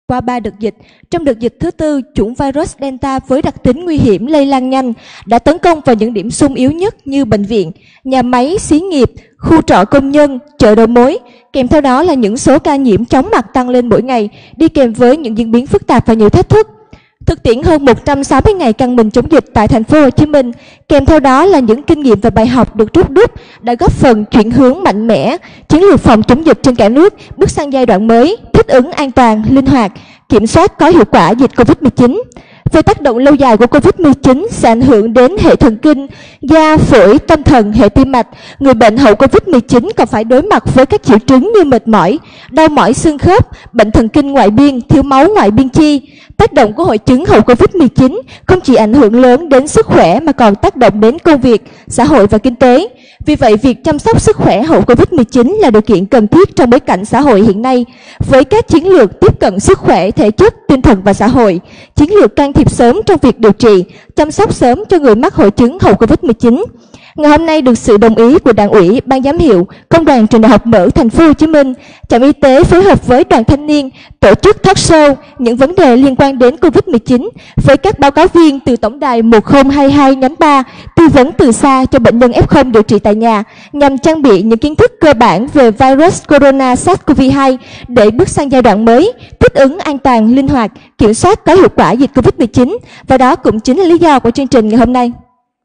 qua 3 đợt dịch. Trong đợt dịch thứ tư, chủng virus Delta với đặc tính nguy hiểm lây lan nhanh đã tấn công vào những điểm xung yếu nhất như bệnh viện, nhà máy, xí nghiệp, khu trọ công nhân, chợ đầu mối. Kèm theo đó là những số ca nhiễm chóng mặt tăng lên mỗi ngày, đi kèm với những diễn biến phức tạp và nhiều thách thức. Thực tiễn hơn 160 ngày căng mình chống dịch tại thành phố Hồ Chí Minh, kèm theo đó là những kinh nghiệm và bài học được rút rút đã góp phần chuyển hướng mạnh mẽ chiến lược phòng chống dịch trên cả nước bước sang giai đoạn mới, thích ứng an toàn, linh hoạt, kiểm soát có hiệu quả dịch Covid-19. Về tác động lâu dài của Covid-19 sẽ ảnh hưởng đến hệ thần kinh, da, phổi, tâm thần, hệ tim mạch. Người bệnh hậu Covid-19 còn phải đối mặt với các triệu chứng như mệt mỏi, đau mỏi xương khớp, bệnh thần kinh ngoại biên, thiếu máu ngoại biên chi. Tác động của hội chứng hậu Covid-19 không chỉ ảnh hưởng lớn đến sức khỏe mà còn tác động đến công việc, xã hội và kinh tế. Vì vậy, việc chăm sóc sức khỏe hậu Covid-19 là điều kiện cần thiết trong bối cảnh xã hội hiện nay, với các chiến lược tiếp cận sức khỏe thể chất, tinh thần và xã hội, chiến lược can thiệp sớm trong việc điều trị, chăm sóc sớm cho người mắc hội chứng hậu Covid-19. Ngày hôm nay được sự đồng ý của Đảng ủy, Ban giám hiệu, Công đoàn Trường Đại học Mở Thành phố Hồ Chí Minh, trạm y tế phối hợp với đoàn thanh niên tổ chức talk show những vấn đề liên quan đến Covid-19 với các báo cáo viên từ tổng đài 1022 nhánh 3 tư vấn từ xa cho bệnh nhân F0 điều trị tại nhà nhằm trang bị những kiến thức cơ bản về virus corona SARS-CoV-2 để bước sang giai đoạn mới, thích ứng an toàn, linh hoạt, kiểm soát có hiệu quả dịch Covid-19. Và đó cũng chính là lý do của chương trình ngày hôm nay.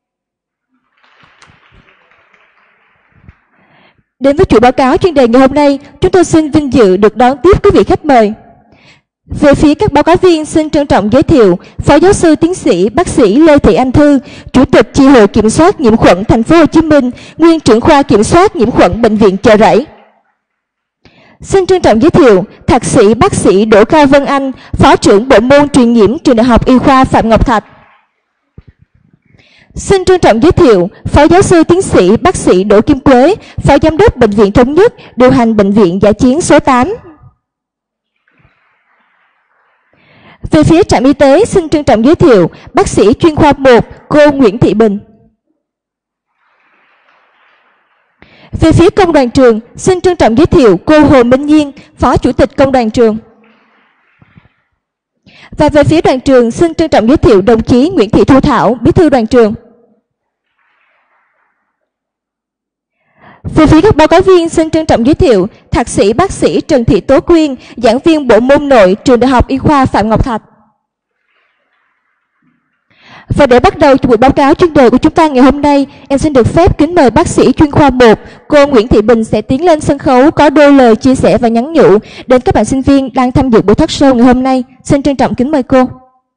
Đến với chuỗi báo cáo chuyên đề ngày hôm nay, chúng tôi xin vinh dự được đón tiếp quý vị khách mời. Về phía các báo cáo viên, xin trân trọng giới thiệu Phó Giáo sư Tiến sĩ Bác sĩ Lê Thị Anh Thư, Chủ tịch Chi hội Kiểm soát nhiễm khuẩn Thành phố Hồ Chí Minh, nguyên trưởng khoa Kiểm soát nhiễm khuẩn Bệnh viện Chợ Rẫy. Xin trân trọng giới thiệu Thạc sĩ Bác sĩ Đỗ Cao Vân Anh, Phó trưởng Bộ môn Truyền nhiễm Trường Đại học Y khoa Phạm Ngọc Thạch. Xin trân trọng giới thiệu Phó Giáo sư Tiến sĩ Bác sĩ Đỗ Kim Quế, Phó Giám đốc Bệnh viện Thống nhất, điều hành Bệnh viện Dã chiến số 8. Về phía trạm y tế, xin trân trọng giới thiệu Bác sĩ chuyên khoa 1, cô Nguyễn Thị Bình. Về phía công đoàn trường, xin trân trọng giới thiệu cô Hồ Minh Nhiên, Phó Chủ tịch Công đoàn trường. Và về phía đoàn trường, xin trân trọng giới thiệu đồng chí Nguyễn Thị Thu Thảo, Bí thư đoàn trường. Về phía các báo cáo viên, xin trân trọng giới thiệu Thạc sĩ Bác sĩ Trần Thị Tố Quyên, giảng viên Bộ môn Nội, Trường Đại học Y khoa Phạm Ngọc Thạch. Và để bắt đầu buổi báo cáo chuyên đề của chúng ta ngày hôm nay, em xin được phép kính mời bác sĩ chuyên khoa 1, cô Nguyễn Thị Bình sẽ tiến lên sân khấu có đôi lời chia sẻ và nhắn nhủ đến các bạn sinh viên đang tham dự buổi talk show ngày hôm nay. Xin trân trọng kính mời cô.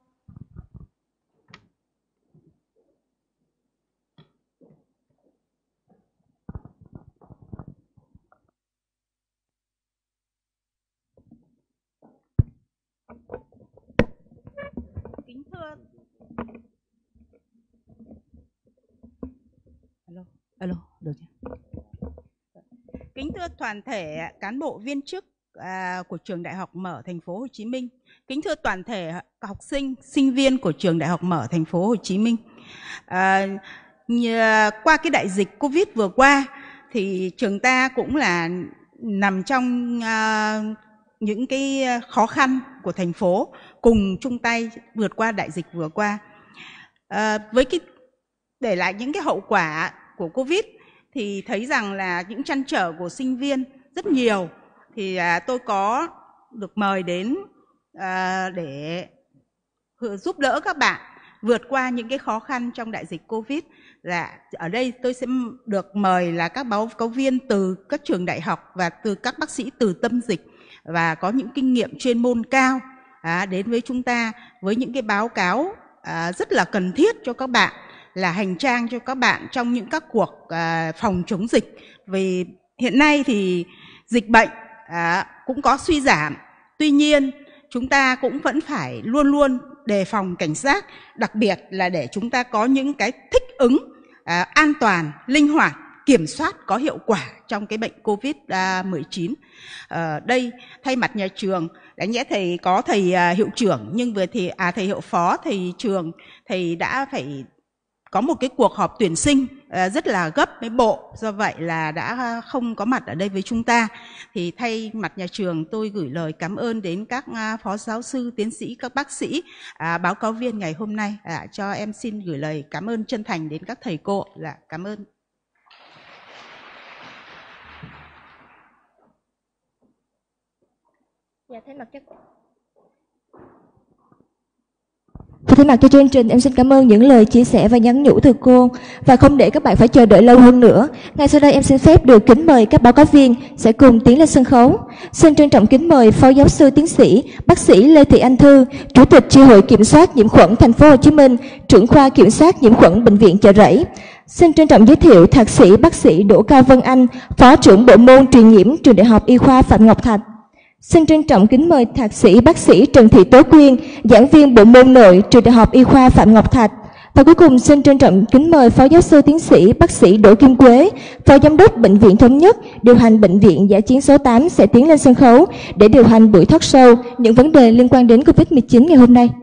Alo, được chưa? Kính thưa toàn thể cán bộ viên chức của Trường Đại học Mở Thành phố Hồ Chí Minh, kính thưa toàn thể học sinh, sinh viên của Trường Đại học Mở Thành phố Hồ Chí Minh. Qua cái đại dịch Covid vừa qua thì trường ta cũng là nằm trong những cái khó khăn của thành phố, cùng chung tay vượt qua đại dịch vừa qua. Với cái để lại những cái hậu quả của Covid thì thấy rằng là những trăn trở của sinh viên rất nhiều, thì tôi có được mời đến để giúp đỡ các bạn vượt qua những cái khó khăn trong đại dịch Covid. Ở đây tôi sẽ được mời là các báo cáo viên từ các trường đại học và từ các bác sĩ từ tâm dịch và có những kinh nghiệm chuyên môn cao đến với chúng ta với những cái báo cáo rất là cần thiết cho các bạn, là hành trang cho các bạn trong những các cuộc phòng chống dịch. Vì hiện nay thì dịch bệnh cũng có suy giảm, tuy nhiên chúng ta cũng vẫn phải luôn luôn đề phòng cảnh giác, đặc biệt là để chúng ta có những cái thích ứng an toàn, linh hoạt, kiểm soát có hiệu quả trong cái bệnh Covid-19. Đây thay mặt nhà trường, đáng nhẽ thầy có thầy hiệu trưởng, nhưng vừa thì thầy hiệu phó, thầy trường, thầy đã phải có một cái cuộc họp tuyển sinh rất là gấp với bộ, do vậy là đã không có mặt ở đây với chúng ta. Thì thay mặt nhà trường tôi gửi lời cảm ơn đến các phó giáo sư, tiến sĩ, các bác sĩ, báo cáo viên ngày hôm nay. Cho em xin gửi lời cảm ơn chân thành đến các thầy cô. Cảm ơn. Thay mặt cho chương trình, em xin cảm ơn những lời chia sẻ và nhắn nhủ từ cô. Và không để các bạn phải chờ đợi lâu hơn nữa, ngay sau đây em xin phép được kính mời các báo cáo viên sẽ cùng tiến lên sân khấu. Xin trân trọng kính mời Phó Giáo sư Tiến sĩ Bác sĩ Lê Thị Anh Thư, Chủ tịch Chi hội Kiểm soát Nhiễm khuẩn Thành phố Hồ Chí Minh, Trưởng khoa Kiểm soát Nhiễm khuẩn Bệnh viện Chợ Rẫy. Xin trân trọng giới thiệu Thạc sĩ Bác sĩ Đỗ Cao Vân Anh, Phó trưởng Bộ môn Truyền nhiễm Trường Đại học Y khoa Phạm Ngọc Thạch. Xin trân trọng kính mời Thạc sĩ Bác sĩ Trần Thị Tố Quyên, giảng viên Bộ môn Nội, Trường Đại học Y khoa Phạm Ngọc Thạch. Và cuối cùng xin trân trọng kính mời Phó Giáo sư Tiến sĩ Bác sĩ Đỗ Kim Quế, Phó Giám đốc Bệnh viện Thống nhất, điều hành Bệnh viện Dã chiến số 8 sẽ tiến lên sân khấu để điều hành buổi talk show những vấn đề liên quan đến COVID-19 ngày hôm nay.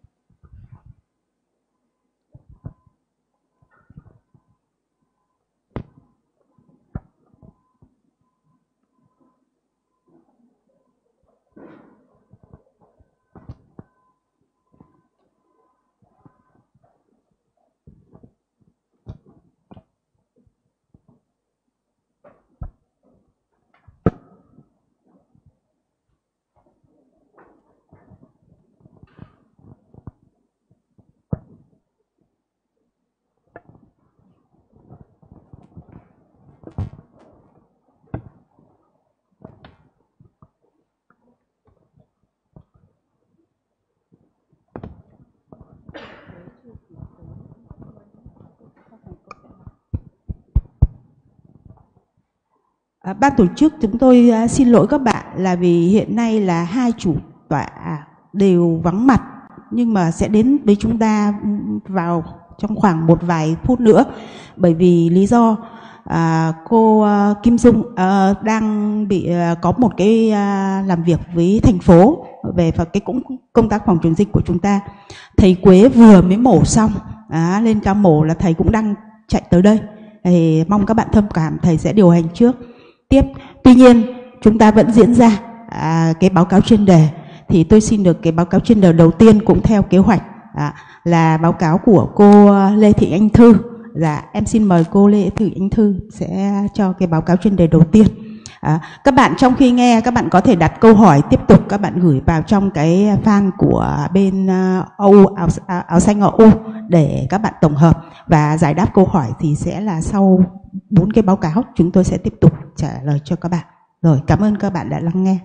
Ban tổ chức chúng tôi xin lỗi các bạn là vì hiện nay là hai chủ tọa đều vắng mặt, nhưng mà sẽ đến với chúng ta vào trong khoảng một vài phút nữa, bởi vì lý do cô Kim Dung đang bị có một cái làm việc với thành phố về cái cũng công tác phòng chống dịch của chúng ta. Thầy Quế vừa mới mổ xong, lên ca mổ là thầy cũng đang chạy tới đây. Thì mong các bạn thông cảm, thầy sẽ điều hành trước. Tiếp, tuy nhiên chúng ta vẫn diễn ra cái báo cáo chuyên đề. Thì tôi xin được cái báo cáo chuyên đề đầu tiên cũng theo kế hoạch là báo cáo của cô Lê Thị Anh Thư. Em xin mời cô Lê Thị Anh Thư sẽ cho cái báo cáo chuyên đề đầu tiên. Các bạn trong khi nghe, các bạn có thể đặt câu hỏi tiếp tục, các bạn gửi vào trong cái fan của bên áo xanh OU để các bạn tổng hợp và giải đáp câu hỏi, thì sẽ là sau 4 cái báo cáo chúng tôi sẽ tiếp tục trả lời cho các bạn. Rồi, cảm ơn các bạn đã lắng nghe.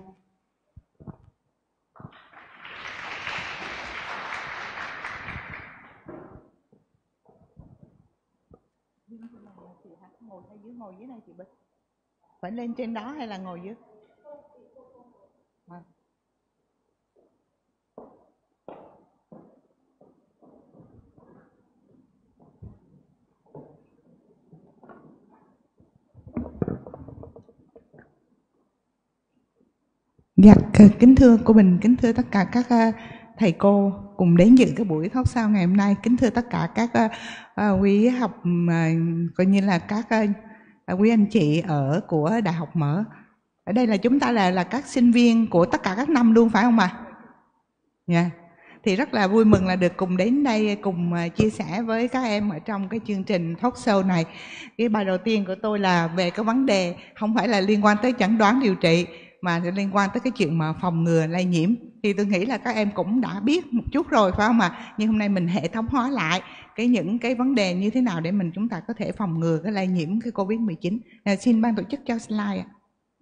Ngồi dưới này chị Bích. Phải lên trên đó hay là ngồi dưới? Dạ, kính thưa cô Bình, kính thưa tất cả các thầy cô cùng đến dự cái buổi talk show ngày hôm nay, kính thưa tất cả các quý học, coi như là các quý anh chị của Đại học Mở. Ở đây là chúng ta là các sinh viên của tất cả các năm luôn, phải không ạ? Dạ. Thì rất là vui mừng là được cùng đến đây cùng chia sẻ với các em ở trong cái chương trình talk show này. Cái bài đầu tiên của tôi là về cái vấn đề không phải là liên quan tới chẩn đoán điều trị, mà liên quan tới cái chuyện mà phòng ngừa lây nhiễm. Thì tôi nghĩ là các em cũng đã biết một chút rồi, phải không ạ? Nhưng hôm nay mình hệ thống hóa lại những cái vấn đề như thế nào để chúng ta có thể phòng ngừa cái lây nhiễm cái Covid-19. Xin ban tổ chức cho slide ạ.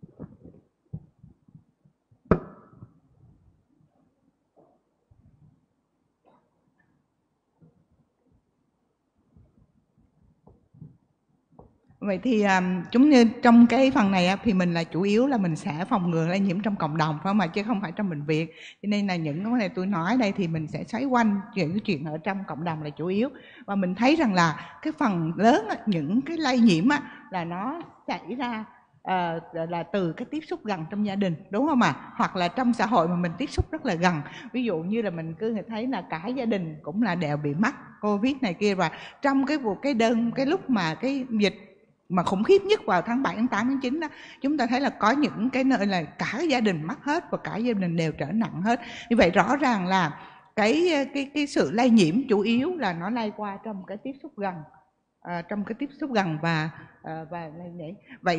Vậy thì chúng như trong cái phần này thì mình là chủ yếu là mình sẽ phòng ngừa lây nhiễm trong cộng đồng, phải không ạ, chứ không phải trong bệnh viện. Cho nên là những cái này tôi nói đây thì mình sẽ xoay quanh những cái chuyện ở trong cộng đồng là chủ yếu. Và mình thấy rằng là cái phần lớn những cái lây nhiễm là nó xảy ra là từ cái tiếp xúc gần trong gia đình, đúng không ạ? Hoặc là trong xã hội mà mình tiếp xúc rất là gần, ví dụ như là mình cứ thấy là cả gia đình cũng là đều bị mắc Covid này kia, và trong cái lúc mà cái dịch mà khủng khiếp nhất vào tháng 7, tháng 8, tháng 9 đó, chúng ta thấy là có những cái nơi là cả gia đình mắc hết và cả gia đình đều trở nặng hết. Như vậy rõ ràng là cái sự lây nhiễm chủ yếu là nó lây qua trong cái tiếp xúc gần, trong cái tiếp xúc gần và lây nhiễm. Vậy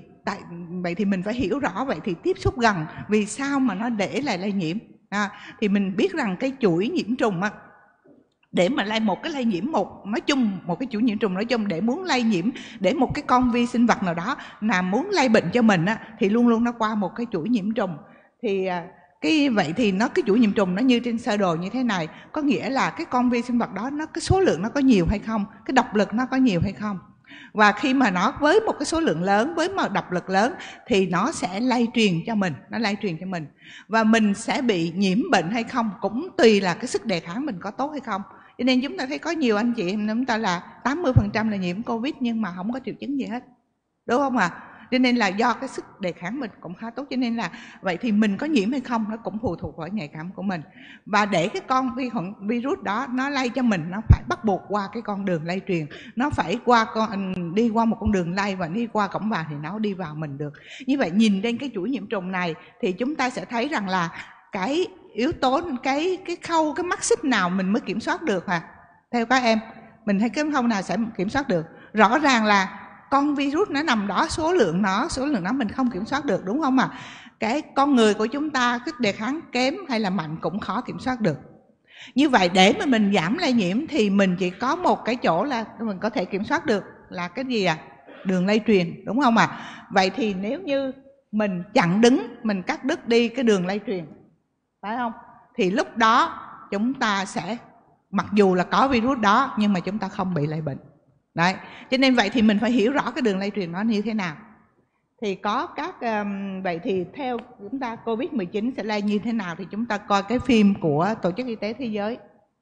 thì mình phải hiểu rõ, vậy thì tiếp xúc gần vì sao mà nó để lại lây nhiễm? Thì mình biết rằng cái chuỗi nhiễm trùng á, để mà một cái lây nhiễm nói chung, một cái chuỗi nhiễm trùng nói chung, để muốn lây nhiễm, để một cái con vi sinh vật nào đó là muốn lây bệnh cho mình á, thì luôn luôn nó qua một cái chuỗi nhiễm trùng. Thì vậy thì cái chuỗi nhiễm trùng nó như trên sơ đồ như thế này, có nghĩa là cái con vi sinh vật đó cái số lượng nó có nhiều hay không, cái độc lực nó có nhiều hay không. Và khi mà nó với một cái số lượng lớn, với một độc lực lớn thì nó sẽ lây truyền cho mình, và mình sẽ bị nhiễm bệnh hay không cũng tùy là cái sức đề kháng mình có tốt hay không. Cho nên chúng ta thấy có nhiều anh chị em chúng ta là 80% là nhiễm Covid nhưng mà không có triệu chứng gì hết, đúng không ạ? Cho nên là do cái sức đề kháng mình cũng khá tốt, cho nên là vậy thì mình có nhiễm hay không nó cũng phụ thuộc vào nhạy cảm của mình. Và để cái con virus đó nó lây cho mình, nó phải bắt buộc qua cái con đường lây truyền, nó phải đi qua một con đường lây và đi qua cổng vào thì nó đi vào mình được. Như vậy nhìn trên cái chuỗi nhiễm trùng này thì chúng ta sẽ thấy rằng là cái yếu tố, cái khâu, cái mắt xích nào mình mới kiểm soát được hả? Theo các em, mình thấy cái khâu nào sẽ kiểm soát được? Rõ ràng là con virus nó nằm đó, số lượng nó mình không kiểm soát được, đúng không ạ? Cái con người của chúng ta sức đề kháng kém hay là mạnh cũng khó kiểm soát được. Như vậy để mà mình giảm lây nhiễm thì mình chỉ có một cái chỗ là mình có thể kiểm soát được là cái gì ạ? Đường lây truyền, đúng không ạ? Vậy thì nếu như mình chặn đứng, mình cắt đứt đi cái đường lây truyền, phải không? Thì lúc đó chúng ta sẽ, mặc dù là có virus đó nhưng mà chúng ta không bị lây bệnh. Đấy, cho nên vậy thì mình phải hiểu rõ cái đường lây truyền nó như thế nào. Thì có vậy thì theo chúng ta Covid-19 sẽ lây như thế nào thì chúng ta coi cái phim của Tổ chức Y tế Thế giới.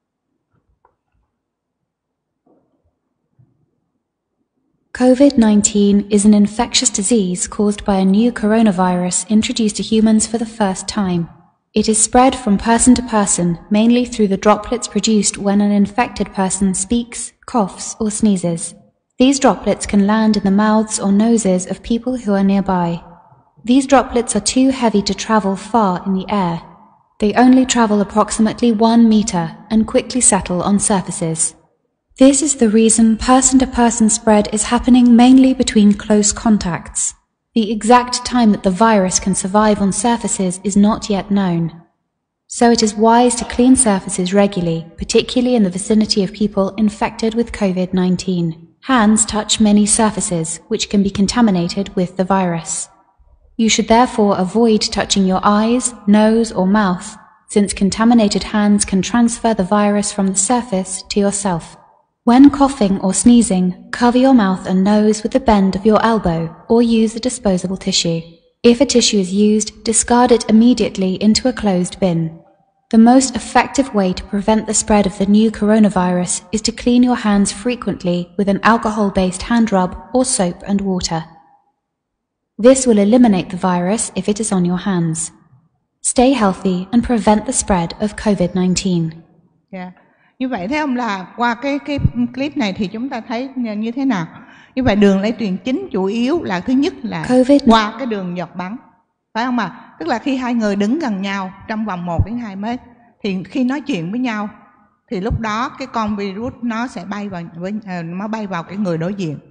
COVID-19 is an infectious disease caused by a new coronavirus introduced to humans for the first time. It is spread from person to person, mainly through the droplets produced when an infected person speaks, coughs, or sneezes. These droplets can land in the mouths or noses of people who are nearby. These droplets are too heavy to travel far in the air. They only travel approximately 1 meter and quickly settle on surfaces. This is the reason person-to-person spread is happening mainly between close contacts. The exact time that the virus can survive on surfaces is not yet known. So it is wise to clean surfaces regularly, particularly in the vicinity of people infected with COVID-19. Hands touch many surfaces, which can be contaminated with the virus. You should therefore avoid touching your eyes, nose, or mouth, since contaminated hands can transfer the virus from the surface to yourself. When coughing or sneezing, cover your mouth and nose with the bend of your elbow or use a disposable tissue. If a tissue is used, discard it immediately into a closed bin. The most effective way to prevent the spread of the new coronavirus is to clean your hands frequently with an alcohol-based hand rub or soap and water. This will eliminate the virus if it is on your hands. Stay healthy and prevent the spread of COVID-19. Yeah. Như vậy thấy không, là qua cái clip này thì chúng ta thấy như thế nào? Như vậy đường lây truyền chính chủ yếu là thứ nhất là qua cái đường giọt bắn, phải không ạ? Tức là khi hai người đứng gần nhau trong vòng 1 đến 2 mét thì khi nói chuyện với nhau thì lúc đó cái con virus nó sẽ bay vào cái người đối diện.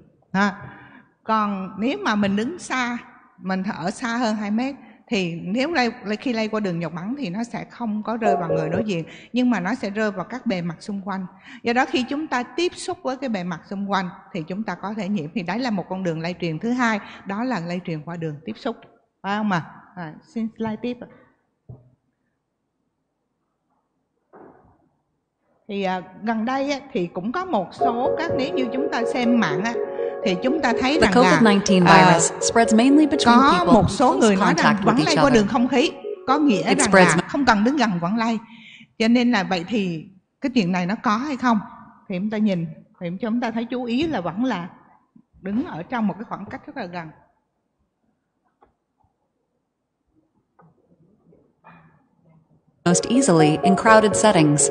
Còn nếu mà mình đứng xa, mình ở xa hơn 2 mét thì nếu khi lây qua đường giọt bắn thì nó sẽ không có rơi vào người đối diện, nhưng mà nó sẽ rơi vào các bề mặt xung quanh. Do đó khi chúng ta tiếp xúc với cái bề mặt xung quanh thì chúng ta có thể nhiễm. Thì đấy là một con đường lây truyền thứ hai, đó là lây truyền qua đường tiếp xúc, phải không ạ? Xin slide tiếp. Thì gần đây thì cũng có một số nếu như chúng ta xem mạng thì chúng ta thấy rằng là có một số người nói rằng vẫn lây qua đường không khí, có nghĩa rằng là không cần đứng gần vẫn lây. Cho nên là vậy thì cái chuyện này nó có hay không thì chúng ta nhìn, thì chúng ta thấy chú ý là vẫn là đứng ở trong một cái khoảng cách rất là gần. most easily in crowded settings.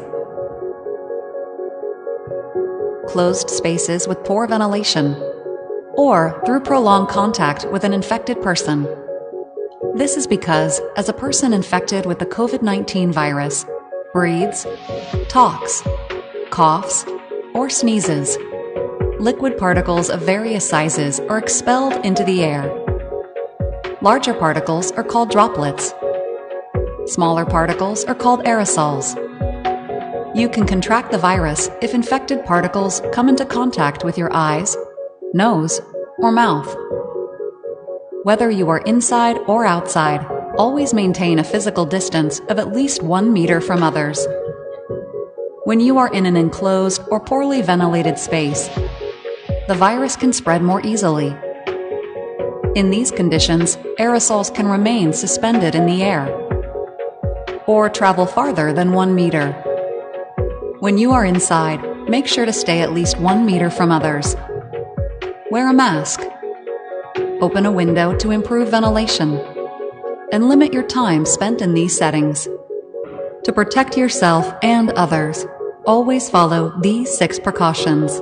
Closed spaces with poor ventilation, or through prolonged contact with an infected person. This is because, as a person infected with the COVID-19 virus breathes, talks, coughs, or sneezes, liquid particles of various sizes are expelled into the air. Larger particles are called droplets. Smaller particles are called aerosols. You can contract the virus if infected particles come into contact with your eyes, nose, or mouth. Whether you are inside or outside, always maintain a physical distance of at least 1 meter from others. When you are in an enclosed or poorly ventilated space, the virus can spread more easily. In these conditions, aerosols can remain suspended in the air or travel farther than 1 meter. When you are inside, make sure to stay at least 1 meter from others. Wear a mask. Open a window to improve ventilation. And limit your time spent in these settings. To protect yourself and others, always follow these 6 precautions.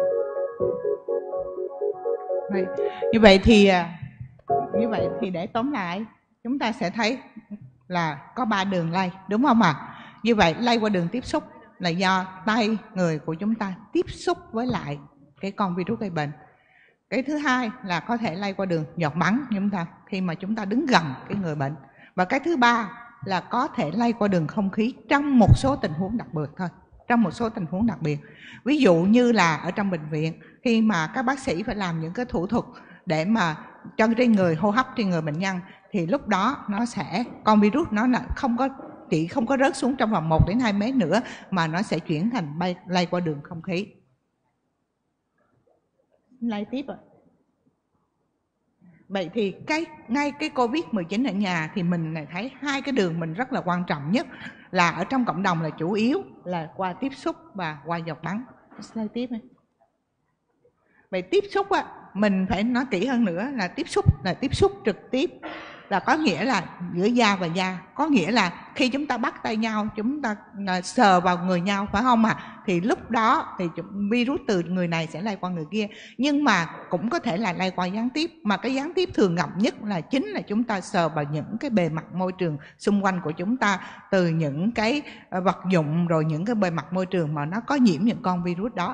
Như vậy thì để tóm lại, chúng ta sẽ thấy là có 3 đường lây, đúng không ạ? Như vậy lây qua đường tiếp xúc là do tay người của chúng ta tiếp xúc với lại cái con virus gây bệnh. Cái thứ hai là có thể lây qua đường giọt bắn chúng ta khi mà chúng ta đứng gần cái người bệnh. Và cái thứ ba là có thể lây qua đường không khí trong một số tình huống đặc biệt thôi. Trong một số tình huống đặc biệt. Ví dụ như là ở trong bệnh viện, khi mà các bác sĩ phải làm những cái thủ thuật để mà cho trên người, hô hấp trên người bệnh nhân, thì lúc đó nó sẽ, con virus nó là không có rớt xuống trong vòng 1 đến 2 mét nữa, mà nó sẽ chuyển thành lây qua đường không khí. Lây tiếp ạ. Vậy thì ngay cái Covid-19 ở nhà thì mình lại thấy 2 cái đường mình rất là quan trọng nhất là ở trong cộng đồng là chủ yếu là qua tiếp xúc và qua giọt bắn. Slide tiếp này. Vậy tiếp xúc á, mình phải nói kỹ hơn nữa là tiếp xúc trực tiếp, là có nghĩa là giữa da và da, có nghĩa là khi chúng ta bắt tay nhau, chúng ta sờ vào người nhau, phải không ạ? Thì lúc đó thì virus từ người này sẽ lây qua người kia, nhưng mà cũng có thể là lây qua gián tiếp, mà cái gián tiếp thường gặp nhất là chính là chúng ta sờ vào những cái bề mặt môi trường xung quanh của chúng ta, từ những cái vật dụng rồi những cái bề mặt môi trường mà nó có nhiễm những con virus đó.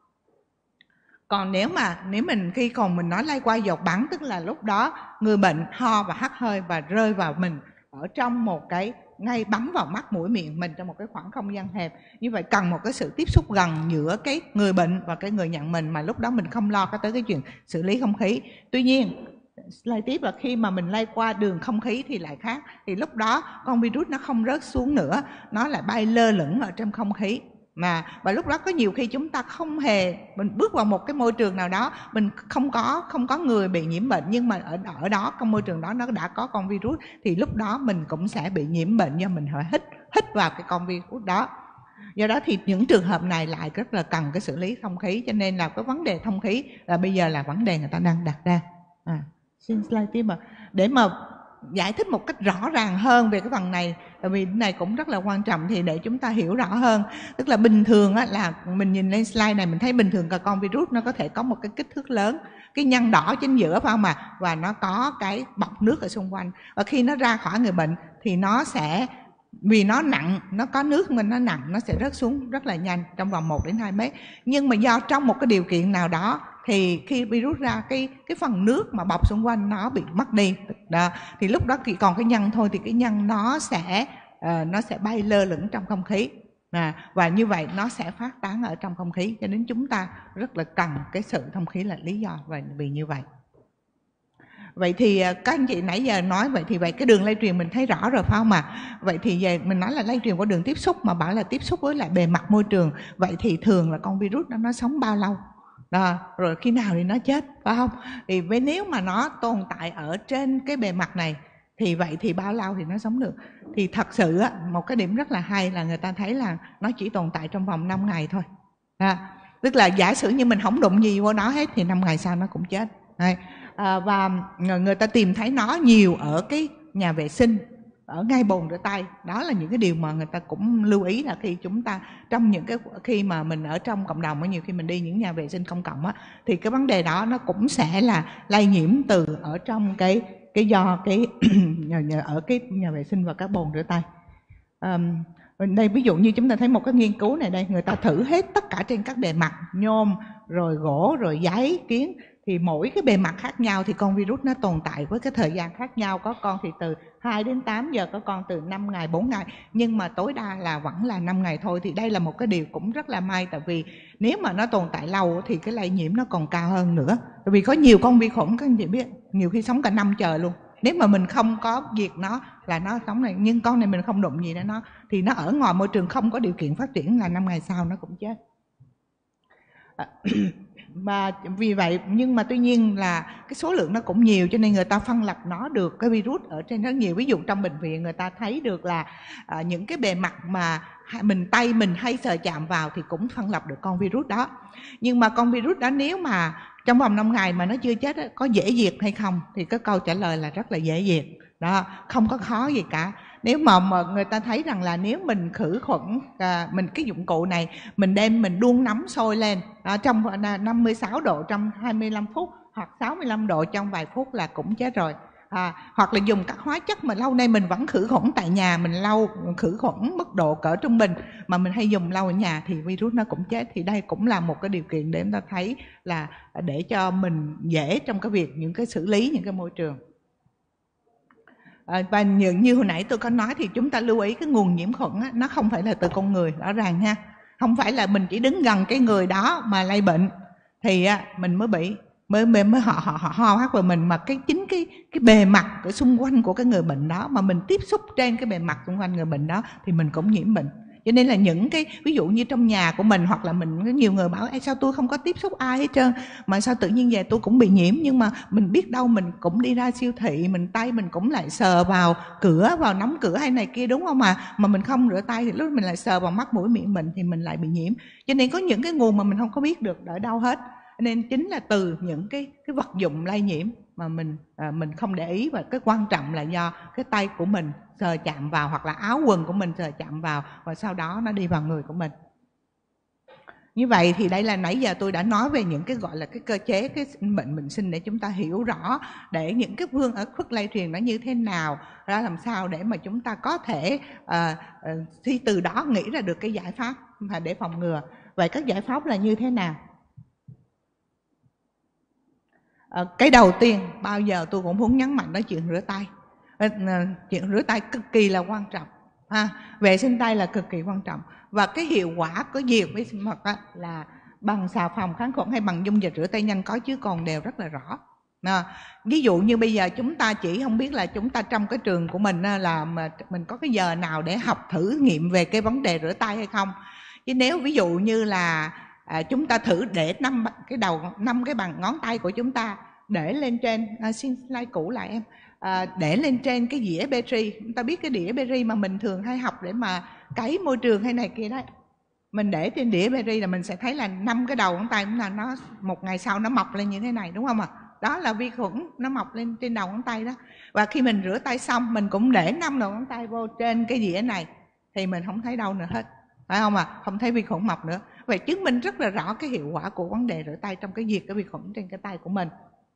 Còn nếu mình khi còn mình nói lây qua giọt bắn, tức là lúc đó người bệnh ho và hắt hơi và rơi vào mình ở trong một cái, ngay bắn vào mắt mũi miệng mình trong một cái khoảng không gian hẹp. Như vậy cần một cái sự tiếp xúc gần giữa cái người bệnh và cái người nhận mình, mà lúc đó mình không lo tới cái chuyện xử lý không khí. Tuy nhiên, slide tiếp là khi mà mình lây qua đường không khí thì lại khác. Thì lúc đó con virus nó không rớt xuống nữa, nó lại bay lơ lửng ở trong không khí. Và lúc đó có nhiều khi chúng ta không hề, mình bước vào một cái môi trường nào đó, mình không có người bị nhiễm bệnh, nhưng mà ở đó, trong môi trường đó nó đã có con virus, thì lúc đó mình cũng sẽ bị nhiễm bệnh do mình phải hít vào cái con virus đó. Do đó thì những trường hợp này lại rất là cần cái xử lý thông khí, cho nên là cái vấn đề thông khí là bây giờ là vấn đề người ta đang đặt ra. Xin slide tiếp ạ. Để mà giải thích một cách rõ ràng hơn về cái phần này, tại vì cái này cũng rất là quan trọng, thì để chúng ta hiểu rõ hơn. Tức là bình thường á, là mình nhìn lên slide này mình thấy bình thường cả con virus nó có thể có một cái kích thước lớn, cái nhân đỏ chính giữa, phải không ạ? Và nó có cái bọc nước ở xung quanh, và khi nó ra khỏi người bệnh thì nó sẽ, vì nó nặng, nó có nước mà nó nặng, nó sẽ rớt xuống rất là nhanh trong vòng 1 đến 2 mét. Nhưng mà do trong một cái điều kiện nào đó thì khi virus ra, cái phần nước mà bọc xung quanh nó bị mất đi đó, thì lúc đó chỉ còn cái nhân thôi, thì cái nhân nó sẽ bay lơ lửng trong không khí, và như vậy nó sẽ phát tán ở trong không khí, cho nên chúng ta rất là cần cái sự thông khí là lý do vì như vậy. Vậy thì các anh chị nãy giờ nói vậy cái đường lây truyền mình thấy rõ rồi, phải không ạ? Vậy thì về mình nói là lây truyền qua đường tiếp xúc, mà bảo là tiếp xúc với lại bề mặt môi trường, vậy thì thường là con virus nó sống bao lâu? Rồi khi nào thì nó chết, phải không? Thì nếu mà nó tồn tại ở trên cái bề mặt này thì vậy thì bao lâu thì nó sống được? Thì thật sự một cái điểm rất là hay là người ta thấy là nó chỉ tồn tại trong vòng 5 ngày thôi. Tức là giả sử như mình không đụng gì vô nó hết thì 5 ngày sau nó cũng chết. Và người ta tìm thấy nó nhiều ở cái nhà vệ sinh, ở ngay bồn rửa tay. Đó là những cái điều mà người ta cũng lưu ý, là khi chúng ta trong những cái khi mà mình ở trong cộng đồng, nhiều khi mình đi những nhà vệ sinh công cộng á, thì cái vấn đề đó nó cũng sẽ là lây nhiễm từ ở trong cái do cái ở cái nhà vệ sinh và các bồn rửa tay. Đây ví dụ như chúng ta thấy một cái nghiên cứu này đây, người ta thử hết tất cả trên các bề mặt, nhôm rồi gỗ rồi giấy kiến, thì mỗi cái bề mặt khác nhau thì con virus nó tồn tại với cái thời gian khác nhau. Có con thì từ 2 đến 8 giờ, có con từ 5 ngày, 4 ngày, nhưng mà tối đa là vẫn là 5 ngày thôi. Thì đây là một cái điều cũng rất là may, tại vì nếu mà nó tồn tại lâu thì cái lây nhiễm nó còn cao hơn nữa. Tại vì có nhiều con vi khuẩn, các anh chị biết, nhiều khi sống cả năm trời luôn. Nếu mà mình không có diệt nó là nó sống này, nhưng con này mình không đụng gì đến nó thì nó ở ngoài môi trường không có điều kiện phát triển, là 5 ngày sau nó cũng chết. Và vì vậy, nhưng mà tuy nhiên là cái số lượng nó cũng nhiều, cho nên người ta phân lập nó được cái virus ở trên rất nhiều. Ví dụ trong bệnh viện người ta thấy được là những cái bề mặt mà tay mình hay sờ chạm vào thì cũng phân lập được con virus đó. Nhưng mà con virus đó nếu mà trong vòng 5 ngày mà nó chưa chết, có dễ diệt hay không? Thì cái câu trả lời là rất là dễ diệt. Đó, không có khó gì cả. Nếu mà người ta thấy rằng là nếu mình khử khuẩn, mình cái dụng cụ này mình đem mình đun nóng sôi lên trong 56 độ trong 25 phút hoặc 65 độ trong vài phút là cũng chết rồi. Hoặc là dùng các hóa chất mà lâu nay mình vẫn khử khuẩn tại nhà, mình khử khuẩn mức độ cỡ trung bình mà mình hay dùng lâu ở nhà thì virus nó cũng chết. Thì đây cũng là một cái điều kiện để chúng ta thấy là để cho mình dễ trong cái việc những cái xử lý những cái môi trường. Và như hồi nãy tôi có nói thì chúng ta lưu ý cái nguồn nhiễm khuẩn á, nó không phải là từ con người, rõ ràng ha. Không phải là mình chỉ đứng gần cái người đó mà lây bệnh thì mình mới bị mới họ ho hắt vào mình, mà chính cái bề mặt ở xung quanh của cái người bệnh đó mà mình tiếp xúc trên cái bề mặt xung quanh người bệnh đó thì mình cũng nhiễm bệnh. Cho nên là những cái ví dụ như trong nhà của mình, hoặc là mình nhiều người bảo sao tôi không có tiếp xúc ai hết trơn mà sao tự nhiên về tôi cũng bị nhiễm. Nhưng mà mình biết đâu mình cũng đi ra siêu thị, tay mình cũng lại sờ vào cửa, vào nắm cửa hay này kia, đúng không mà mình không rửa tay thì lúc mình lại sờ vào mắt mũi miệng mình thì mình lại bị nhiễm. Cho nên có những cái nguồn mà mình không có biết được ở đâu hết, nên chính là từ những cái vật dụng lây nhiễm mà mình không để ý. Và cái quan trọng là do cái tay của mình sờ chạm vào, hoặc là áo quần của mình sờ chạm vào, và sau đó nó đi vào người của mình. Như vậy thì đây là nãy giờ tôi đã nói về những cái gọi là cái cơ chế cái bệnh sinh để chúng ta hiểu rõ để những cái phương ở khuất lây truyền nó như thế nào, ra làm sao để mà chúng ta có thể thì từ đó nghĩ ra được cái giải pháp để phòng ngừa. Vậy các giải pháp là như thế nào? Cái đầu tiên bao giờ tôi cũng muốn nhấn mạnh đó chuyện rửa tay. Chuyện rửa tay cực kỳ là quan trọng ha. Vệ sinh tay là cực kỳ quan trọng. Và cái hiệu quả của diệt vi sinh vật là bằng xà phòng kháng khuẩn hay bằng dung dịch rửa tay nhanh có chứ còn đều rất là rõ. Ví dụ như bây giờ chúng ta chỉ không biết là chúng ta trong cái trường của mình là mình có cái giờ nào để học thử nghiệm về cái vấn đề rửa tay hay không. Chứ nếu ví dụ như là chúng ta thử để 5 cái bằng ngón tay của chúng ta để lên trên, xin slide cũ lại em, để lên trên cái dĩa Petri. Chúng ta biết cái đĩa Petri mà mình thường hay học để mà cấy môi trường hay này kia đấy, mình để trên đĩa Petri là mình sẽ thấy là 5 cái đầu ngón tay cũng là nó một ngày sau nó mọc lên như thế này, đúng không ạ? Đó là vi khuẩn nó mọc lên trên đầu ngón tay đó. Và khi mình rửa tay xong mình cũng để 5 đầu ngón tay vô trên cái dĩa này thì mình không thấy đâu nữa hết, phải không ạ? Không thấy vi khuẩn mọc nữa. Vậy chứng minh rất là rõ cái hiệu quả của vấn đề rửa tay trong cái diệt cái vi khuẩn trên cái tay của mình.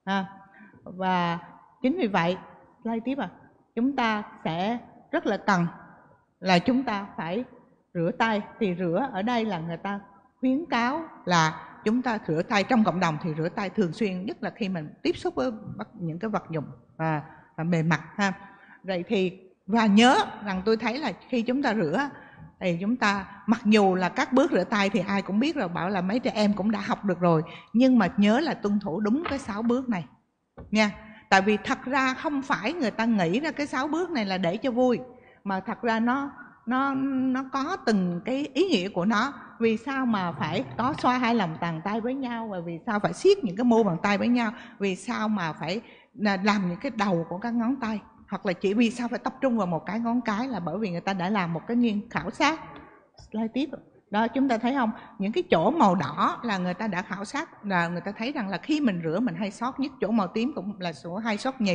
Và chính vì vậy, slide tiếp chúng ta sẽ rất là cần là chúng ta phải rửa tay. Thì rửa ở đây là người ta khuyến cáo là chúng ta rửa tay trong cộng đồng thì rửa tay thường xuyên, nhất là khi mình tiếp xúc với những cái vật dụng và bề mặt ha. Vậy thì và nhớ rằng tôi thấy là khi chúng ta rửa thì chúng ta mặc dù là các bước rửa tay thì ai cũng biết rồi, bảo là mấy trẻ em cũng đã học được rồi, nhưng mà nhớ là tuân thủ đúng cái 6 bước này nha. Tại vì thật ra không phải người ta nghĩ ra cái 6 bước này là để cho vui, mà thật ra nó có từng cái ý nghĩa của nó. Vì sao mà phải có xoa 2 lòng bàn tay với nhau, và vì sao phải siết những cái mu bàn tay với nhau, vì sao mà phải làm những cái đầu của các ngón tay, hoặc là chỉ vì sao phải tập trung vào một cái ngón cái, là bởi vì người ta đã làm một cái nghiên khảo sát. Slide tiếp đó, chúng ta thấy không, những cái chỗ màu đỏ là người ta đã khảo sát, là người ta thấy rằng là khi mình rửa mình hay sót nhất, chỗ màu tím cũng là số hay sót nhì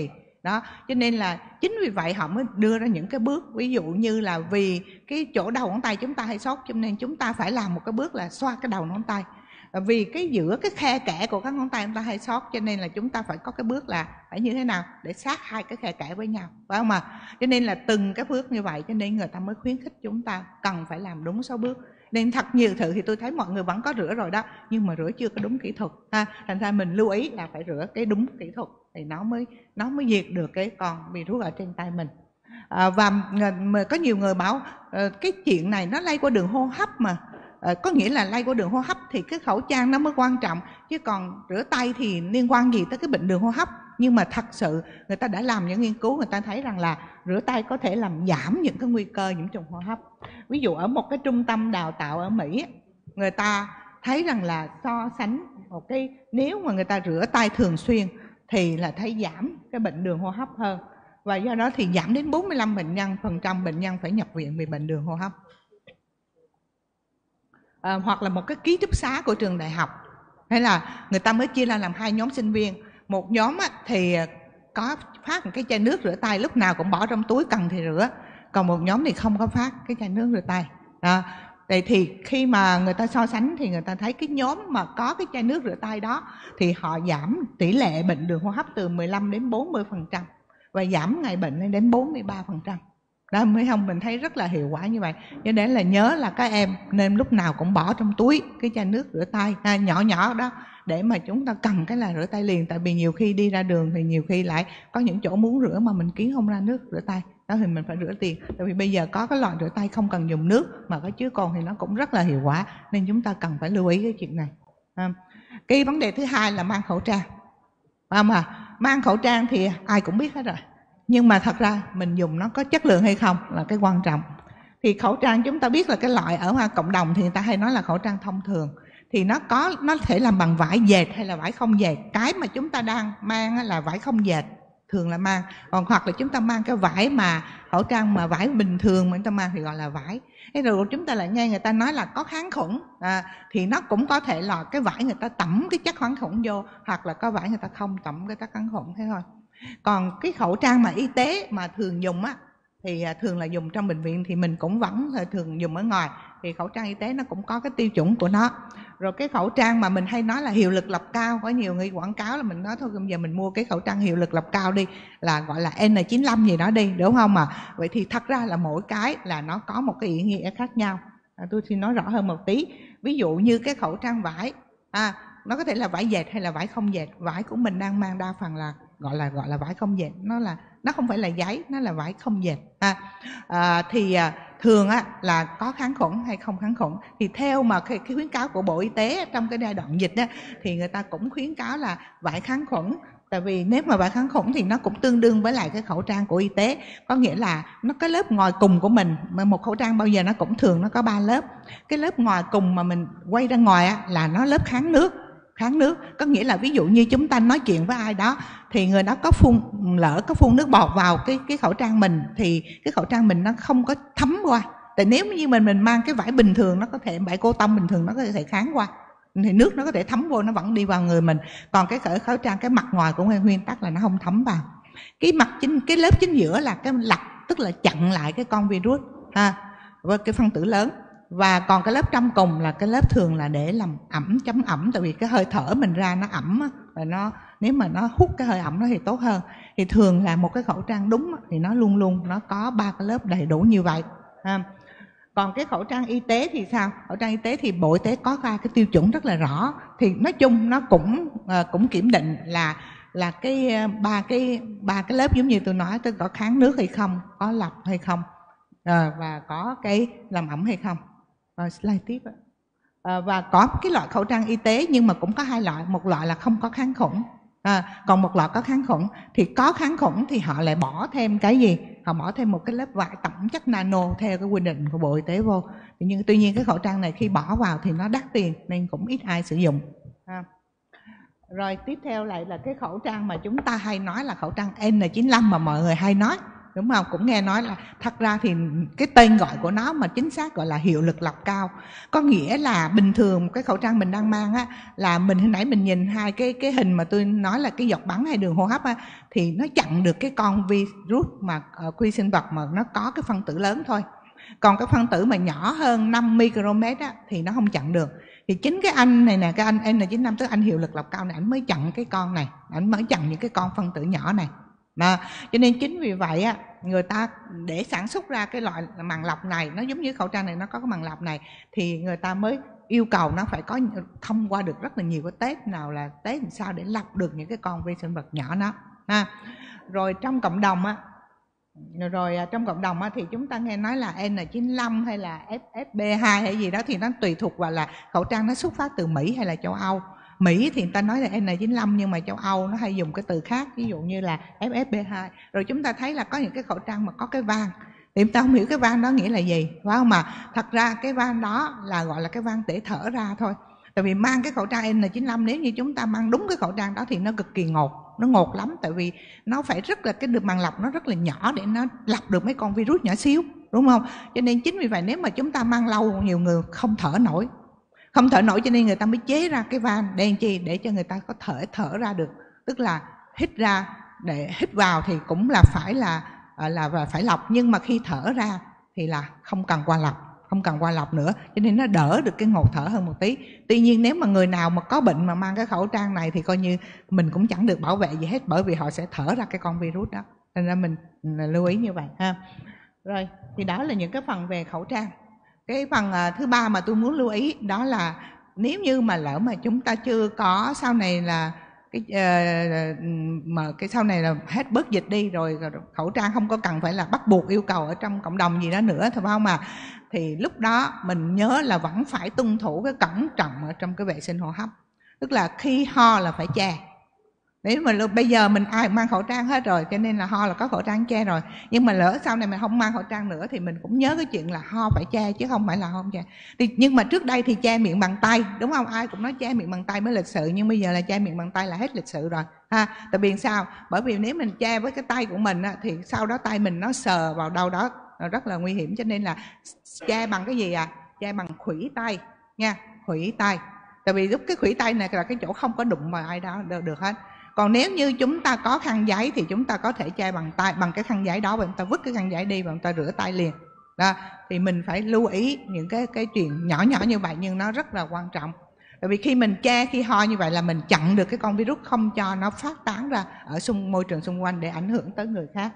Đó, cho nên là chính vì vậy họ mới đưa ra những cái bước, ví dụ như là vì cái chỗ đầu ngón tay chúng ta hay sót, cho nên chúng ta phải làm một cái bước là xoa cái đầu ngón tay. Vì cái giữa cái khe kẽ của các ngón tay chúng ta hay sót, cho nên là chúng ta phải có cái bước là phải như thế nào để sát hai cái khe kẽ với nhau, phải không ạ? Cho nên là từng cái bước như vậy, cho nên người ta mới khuyến khích chúng ta cần phải làm đúng 6 bước. Nên thật nhiều thử thì tôi thấy mọi người vẫn có rửa rồi đó, nhưng mà rửa chưa có đúng kỹ thuật ha. Thành ra mình lưu ý là phải rửa cái đúng kỹ thuật thì nó mới diệt được cái con virus ở trên tay mình. Và có nhiều người bảo cái chuyện này nó lây qua đường hô hấp mà. Có nghĩa là lây qua đường hô hấp thì cái khẩu trang nó mới quan trọng, chứ còn rửa tay thì liên quan gì tới cái bệnh đường hô hấp. Nhưng mà thật sự người ta đã làm những nghiên cứu, người ta thấy rằng là rửa tay có thể làm giảm những cái nguy cơ nhiễm trùng hô hấp. Ví dụ ở một cái trung tâm đào tạo ở Mỹ, người ta thấy rằng là so sánh một cái, nếu mà người ta rửa tay thường xuyên thì là thấy giảm cái bệnh đường hô hấp hơn. Và do đó thì giảm đến 45% bệnh nhân phải nhập viện vì bệnh đường hô hấp. Hoặc là một cái ký túc xá của trường đại học, hay là người ta mới chia ra làm 2 nhóm sinh viên. Một nhóm thì có phát một cái chai nước rửa tay, lúc nào cũng bỏ trong túi, cần thì rửa. Còn một nhóm thì không có phát cái chai nước rửa tay. Vậy thì khi mà người ta so sánh thì người ta thấy cái nhóm mà có cái chai nước rửa tay đó thì họ giảm tỷ lệ bệnh đường hô hấp từ 15 đến 40% và giảm ngày bệnh lên đến 43%. Đó, mới không, mình thấy rất là hiệu quả như vậy. Cho nên là nhớ là các em nên lúc nào cũng bỏ trong túi cái chai nước rửa tay nhỏ nhỏ đó, để mà chúng ta cần cái là rửa tay liền. Tại vì nhiều khi đi ra đường thì nhiều khi lại có những chỗ muốn rửa mà mình kiếm không ra nước rửa tay, đó thì mình phải rửa tiền. Tại vì bây giờ có cái loại rửa tay không cần dùng nước mà có chứa cồn thì nó cũng rất là hiệu quả, nên chúng ta cần phải lưu ý cái chuyện này. Cái vấn đề thứ hai là mang khẩu trang. Mà mang khẩu trang thì ai cũng biết hết rồi, nhưng mà thật ra mình dùng nó có chất lượng hay không là cái quan trọng. Thì khẩu trang chúng ta biết là cái loại ở cộng đồng thì người ta hay nói là khẩu trang thông thường, thì nó thể làm bằng vải dệt hay là vải không dệt. Cái mà chúng ta đang mang là vải không dệt, thường là mang. Còn hoặc là chúng ta mang cái vải mà khẩu trang mà vải bình thường mà chúng ta mang thì gọi là vải. Thế rồi chúng ta lại nghe người ta nói là có kháng khuẩn, thì nó cũng có thể là cái vải người ta tẩm cái chất kháng khuẩn vô, hoặc là có vải người ta không tẩm cái chất kháng khuẩn, thế thôi. Còn cái khẩu trang mà y tế mà thường dùng thì thường là dùng trong bệnh viện, thì mình cũng vẫn là thường dùng ở ngoài. Thì khẩu trang y tế nó cũng có cái tiêu chuẩn của nó. Rồi cái khẩu trang mà mình hay nói là hiệu lực lọc cao, có nhiều người quảng cáo là mình nói thôi bây giờ mình mua cái khẩu trang hiệu lực lọc cao đi, là gọi là N95 gì đó đi, đúng không ạ? Vậy thì thật ra là mỗi cái là nó có một cái ý nghĩa khác nhau. Tôi xin nói rõ hơn một tí. Ví dụ như cái khẩu trang vải, nó có thể là vải dệt hay là vải không dệt. Vải của mình đang mang đa phần là gọi là vải không dệt, nó không phải là giấy, nó là vải không dệt. Thường là có kháng khuẩn hay không kháng khuẩn. Thì theo mà cái khuyến cáo của Bộ Y tế trong cái giai đoạn dịch thì người ta cũng khuyến cáo là vải kháng khuẩn. Tại vì nếu mà vải kháng khuẩn thì nó cũng tương đương với lại cái khẩu trang của y tế. Có nghĩa là nó có lớp ngoài cùng của mình. Mà một khẩu trang bao giờ nó cũng thường nó có 3 lớp. Cái lớp ngoài cùng mà mình quay ra ngoài là nó lớp kháng nước. Kháng nước có nghĩa là ví dụ như chúng ta nói chuyện với ai đó thì người đó có phun nước bọt vào cái khẩu trang mình, thì cái khẩu trang mình nó không có thấm qua. Tại nếu như mình mang cái vải bình thường, nó có thể vải cô tông bình thường nó có thể kháng qua, thì nước nó có thể thấm vô, nó vẫn đi vào người mình. Còn cái khẩu trang cái mặt ngoài của nguyên tắc là nó không thấm vào. Cái lớp chính giữa là cái lọc, tức là chặn lại cái con virus với cái phân tử lớn. Và còn cái lớp trong cùng là cái lớp thường là để làm ẩm, chống ẩm. Tại vì cái hơi thở mình ra nó ẩm, và nếu mà nó hút cái hơi ẩm đó thì tốt hơn. Thì thường là một cái khẩu trang đúng thì nó luôn luôn nó có 3 cái lớp đầy đủ như vậy. Còn cái khẩu trang y tế thì sao? Khẩu trang y tế thì Bộ Y tế có ra cái tiêu chuẩn rất là rõ. Thì nói chung nó cũng kiểm định là cái ba cái lớp giống như tôi nói, tôi có kháng nước hay không, có lọc hay không, và có cái làm ẩm hay không. Slide tiếp và có cái loại khẩu trang y tế nhưng mà cũng có 2 loại. Một loại là không có kháng khuẩn, còn một loại có kháng khuẩn. Thì có kháng khuẩn thì họ lại bỏ thêm cái gì? Họ bỏ thêm một cái lớp vải tẩm chất nano theo cái quy định của Bộ Y tế vô. Nhưng tuy nhiên cái khẩu trang này khi bỏ vào thì nó đắt tiền nên cũng ít ai sử dụng. Rồi tiếp theo lại là cái khẩu trang mà chúng ta hay nói là khẩu trang N95 mà mọi người hay nói. đúng không? Cũng nghe nói là thật ra thì cái tên gọi của nó mà chính xác gọi là hiệu lực lọc cao. Có nghĩa là bình thường cái khẩu trang mình đang mang á, là mình hồi nãy mình nhìn hai cái hình mà tôi nói là cái giọt bắn hay đường hô hấp á, thì nó chặn được cái con virus mà quy sinh vật mà nó có cái phân tử lớn thôi. Còn cái phân tử mà nhỏ hơn 5 micromet á, thì nó không chặn được. Thì chính cái anh này nè, cái anh N95 tức anh hiệu lực lọc cao này, anh mới chặn cái con này, anh mới chặn những cái con phân tử nhỏ này. Mà cho nên chính vì vậy á, người ta để sản xuất ra cái loại màng lọc này, nó giống như khẩu trang này nó có cái màng lọc này, thì người ta mới yêu cầu nó phải có thông qua được rất là nhiều cái test, nào là test làm sao để lọc được những cái con vi sinh vật nhỏ đó ha. Rồi trong cộng đồng á, thì chúng ta nghe nói là N95 hay là FFP2 hay gì đó, thì nó tùy thuộc vào là khẩu trang nó xuất phát từ Mỹ hay là châu Âu. Mỹ thì người ta nói là N95, nhưng mà châu Âu nó hay dùng cái từ khác, ví dụ như là FFP2. Rồi chúng ta thấy là có những cái khẩu trang mà có cái van, thì chúng ta không hiểu cái van đó nghĩa là gì, phải không? Mà thật ra cái van đó là gọi là cái van để thở ra thôi. Tại vì mang cái khẩu trang N95, nếu như chúng ta mang đúng cái khẩu trang đó thì nó cực kỳ ngột, nó ngột lắm. Tại vì nó phải rất là, cái được màng lọc nó rất là nhỏ để nó lọc được mấy con virus nhỏ xíu, đúng không? Cho nên chính vì vậy nếu mà chúng ta mang lâu, nhiều người không thở nổi, cho nên người ta mới chế ra cái van đen chi để cho người ta có thể thở ra được. Tức là hít ra, để hít vào thì cũng là phải lọc, nhưng mà khi thở ra thì là không cần qua lọc nữa, cho nên nó đỡ được cái ngột thở hơn một tí. Tuy nhiên nếu mà người nào mà có bệnh mà mang cái khẩu trang này thì coi như mình cũng chẳng được bảo vệ gì hết, bởi vì họ sẽ thở ra cái con virus đó. Nên ra mình lưu ý như vậy ha. Rồi thì đó là những cái phần về khẩu trang. Cái phần thứ ba mà tôi muốn lưu ý đó là nếu như mà lỡ mà chúng ta chưa có, sau này là cái sau này là hết bớt dịch đi rồi, khẩu trang không có cần phải là bắt buộc yêu cầu ở trong cộng đồng gì đó nữa, phải không ạ? Thì lúc đó mình nhớ là vẫn phải tuân thủ cái cẩn trọng ở trong cái vệ sinh hô hấp. Tức là khi ho là phải che. Nếu mà bây giờ mình ai mang khẩu trang hết rồi, cho nên là ho là có khẩu trang che rồi. Nhưng mà lỡ sau này mình không mang khẩu trang nữa thì mình cũng nhớ cái chuyện là ho phải che, chứ không phải là không che. Nhưng mà trước đây thì che miệng bằng tay, đúng không? Ai cũng nói che miệng bằng tay mới lịch sự, nhưng bây giờ là che miệng bằng tay là hết lịch sự rồi ha. Tại vì sao? Bởi vì nếu mình che với cái tay của mình á, thì sau đó tay mình nó sờ vào đâu đó rất là nguy hiểm. Cho nên là che bằng cái gì à? Che bằng khuỷu tay nha, khuỷu tay. Tại vì lúc cái khuỷu tay này là cái chỗ không có đụng vào ai đó được hết. Còn nếu như chúng ta có khăn giấy thì chúng ta có thể che bằng tay, bằng cái khăn giấy đó, và chúng ta vứt cái khăn giấy đi và chúng ta rửa tay liền. Đó, thì mình phải lưu ý những cái chuyện nhỏ nhỏ như vậy nhưng nó rất là quan trọng. Tại vì khi mình che, khi ho như vậy là mình chặn được cái con virus, không cho nó phát tán ra ở môi trường xung quanh để ảnh hưởng tới người khác.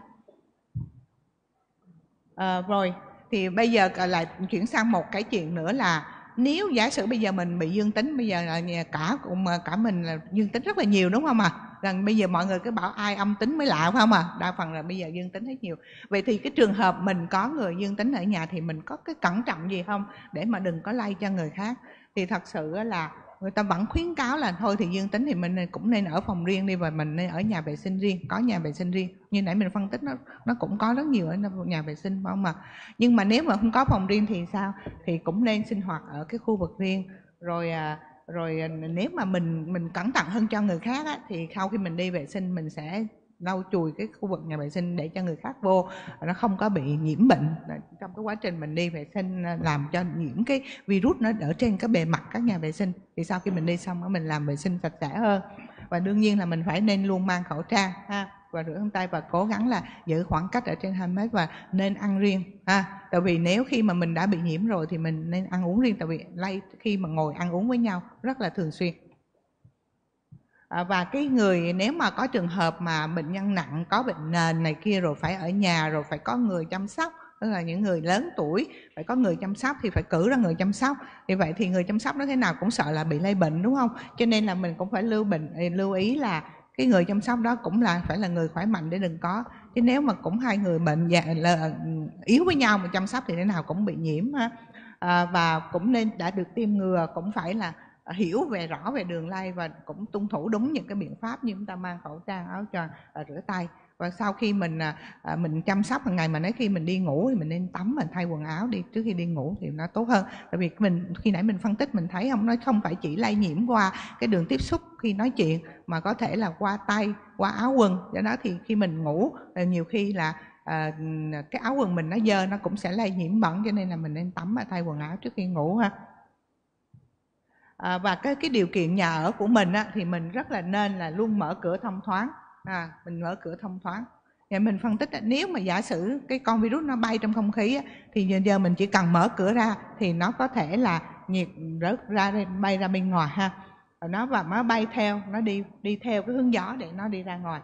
Rồi, thì bây giờ lại chuyển sang một cái chuyện nữa là nếu giả sử bây giờ mình bị dương tính, bây giờ là cả mình là dương tính rất là nhiều, đúng không ạ? Rằng bây giờ mọi người cứ bảo ai âm tính mới lạ, phải không ạ? Đa phần là bây giờ dương tính hết nhiều. Vậy thì cái trường hợp mình có người dương tính ở nhà thì mình có cái cẩn trọng gì không để mà đừng có lây cho người khác? Thì thật sự là người ta vẫn khuyến cáo là thôi thì dương tính thì mình cũng nên ở phòng riêng đi, và mình nên ở nhà vệ sinh riêng, có nhà vệ sinh riêng. Như nãy mình phân tích nó cũng có rất nhiều ở nhà vệ sinh, phải không ạ? Nhưng mà nếu mà không có phòng riêng thì sao? Thì cũng nên sinh hoạt ở cái khu vực riêng. Rồi nếu mà mình cẩn thận hơn cho người khác á, thì sau khi mình đi vệ sinh mình sẽ lau chùi cái khu vực nhà vệ sinh để cho người khác vô nó không có bị nhiễm bệnh. Trong cái quá trình mình đi vệ sinh làm cho những cái virus nó ở trên cái bề mặt các nhà vệ sinh, thì sau khi mình đi xong mình làm vệ sinh sạch sẽ hơn. Và đương nhiên là mình phải nên luôn mang khẩu trang ha, và rửa tay và cố gắng là giữ khoảng cách ở trên 2 mét, và nên ăn riêng ha. Tại vì nếu khi mà mình đã bị nhiễm rồi thì mình nên ăn uống riêng, tại vì lây khi mà ngồi ăn uống với nhau rất là thường xuyên. Và cái người nếu mà có trường hợp mà bệnh nhân nặng, có bệnh nền này kia rồi phải ở nhà, rồi phải có người chăm sóc, tức là những người lớn tuổi phải có người chăm sóc thì phải cử ra người chăm sóc. Thì vậy thì người chăm sóc nó thế nào cũng sợ là bị lây bệnh, đúng không? Cho nên là mình cũng phải lưu ý là cái người chăm sóc đó cũng phải là người khỏe mạnh để đừng có. Chứ nếu mà cũng hai người bệnh yếu với nhau mà chăm sóc thì thế nào cũng bị nhiễm ha. Và cũng nên đã được tiêm ngừa, cũng phải là hiểu rõ về đường lây và cũng tuân thủ đúng những cái biện pháp như chúng ta mang khẩu trang, áo choàng, rửa tay. Và sau khi mình chăm sóc hàng ngày, mà nói khi mình đi ngủ thì mình nên tắm, mình thay quần áo đi trước khi đi ngủ thì nó tốt hơn. Tại vì khi nãy mình phân tích mình thấy không phải chỉ lây nhiễm qua cái đường tiếp xúc khi nói chuyện, mà có thể là qua tay, qua áo quần. Do đó thì khi mình ngủ nhiều khi là cái áo quần mình nó dơ nó cũng sẽ lây nhiễm bẩn, cho nên là mình nên tắm và thay quần áo trước khi ngủ ha. Và cái điều kiện nhà ở của mình á, thì mình rất là nên là luôn mở cửa thông thoáng. Mình mở cửa thông thoáng. Vậy mình phân tích nếu mà giả sử cái con virus nó bay trong không khí á, thì giờ mình chỉ cần mở cửa ra thì nó có thể là nhiệt rớt ra bay ra bên ngoài ha. Và nó bay theo, nó đi theo cái hướng gió để nó đi ra ngoài.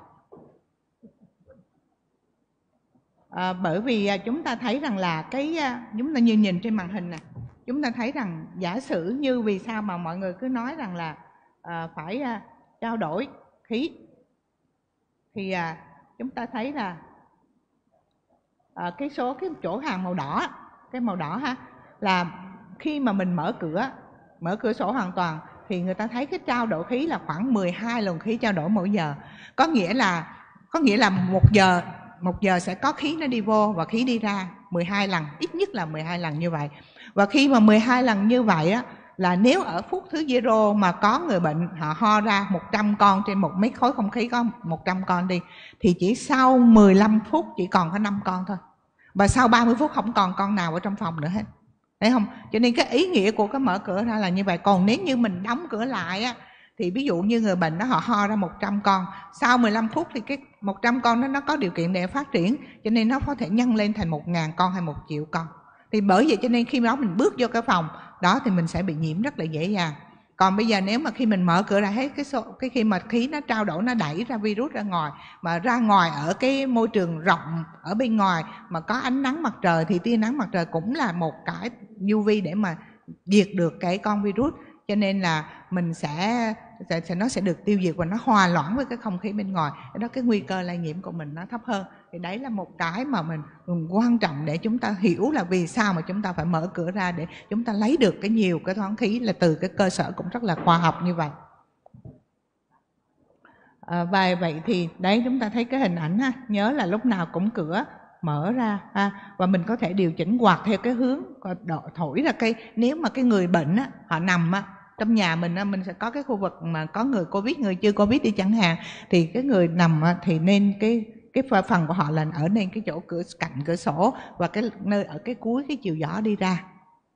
Bởi vì chúng ta thấy rằng là chúng ta như nhìn trên màn hình nè, chúng ta thấy rằng giả sử như vì sao mà mọi người cứ nói rằng là phải trao đổi khí, thì chúng ta thấy là cái chỗ hàng màu đỏ, cái màu đỏ ha, là khi mà mình mở cửa sổ hoàn toàn thì người ta thấy cái trao đổi khí là khoảng 12 luồng khí trao đổi mỗi giờ. Có nghĩa là một giờ sẽ có khí nó đi vô và khí đi ra 12 lần, ít nhất là 12 lần như vậy. Và khi mà 12 lần như vậy á, là nếu ở phút thứ 0 mà có người bệnh họ ho ra 100 con trên 1 mét khối không khí, có 100 con đi, thì chỉ sau 15 phút chỉ còn có 5 con thôi. Và sau 30 phút không còn con nào ở trong phòng nữa hết. Thấy không? Cho nên cái ý nghĩa của cái mở cửa ra là như vậy. Còn nếu như mình đóng cửa lại á, thì ví dụ như người bệnh đó họ ho ra 100 con, sau 15 phút thì cái 100 con đó nó có điều kiện để phát triển, cho nên nó có thể nhân lên thành 1.000 con hay 1 triệu con. Thì bởi vậy cho nên khi đó mình bước vô cái phòng đó thì mình sẽ bị nhiễm rất là dễ dàng. Còn bây giờ nếu mà khi mình mở cửa ra hết cái khi mà khí nó trao đổi, nó đẩy ra virus ra ngoài, mà ra ngoài ở cái môi trường rộng ở bên ngoài mà có ánh nắng mặt trời, thì tia nắng mặt trời cũng là một cái UV để mà diệt được cái con virus. Cho nên là mình nó sẽ được tiêu diệt và nó hòa loãng với cái không khí bên ngoài. Đó, cái nguy cơ lây nhiễm của mình nó thấp hơn. Thì đấy là một cái mà mình quan trọng để chúng ta hiểu là vì sao mà chúng ta phải mở cửa ra, để chúng ta lấy được nhiều cái thoáng khí là từ cái cơ sở cũng rất là khoa học như vậy. Và vậy thì đấy, chúng ta thấy cái hình ảnh ha, nhớ là lúc nào cũng cửa mở ra và mình có thể điều chỉnh quạt theo cái hướng thổi ra nếu mà cái người bệnh á, họ nằm á, trong nhà mình sẽ có cái khu vực mà có người Covid, người chưa Covid đi chẳng hạn, thì cái người nằm thì nên cái phần của họ là ở nên cái chỗ cạnh cửa sổ và cái nơi ở cái cuối cái chiều gió đi ra.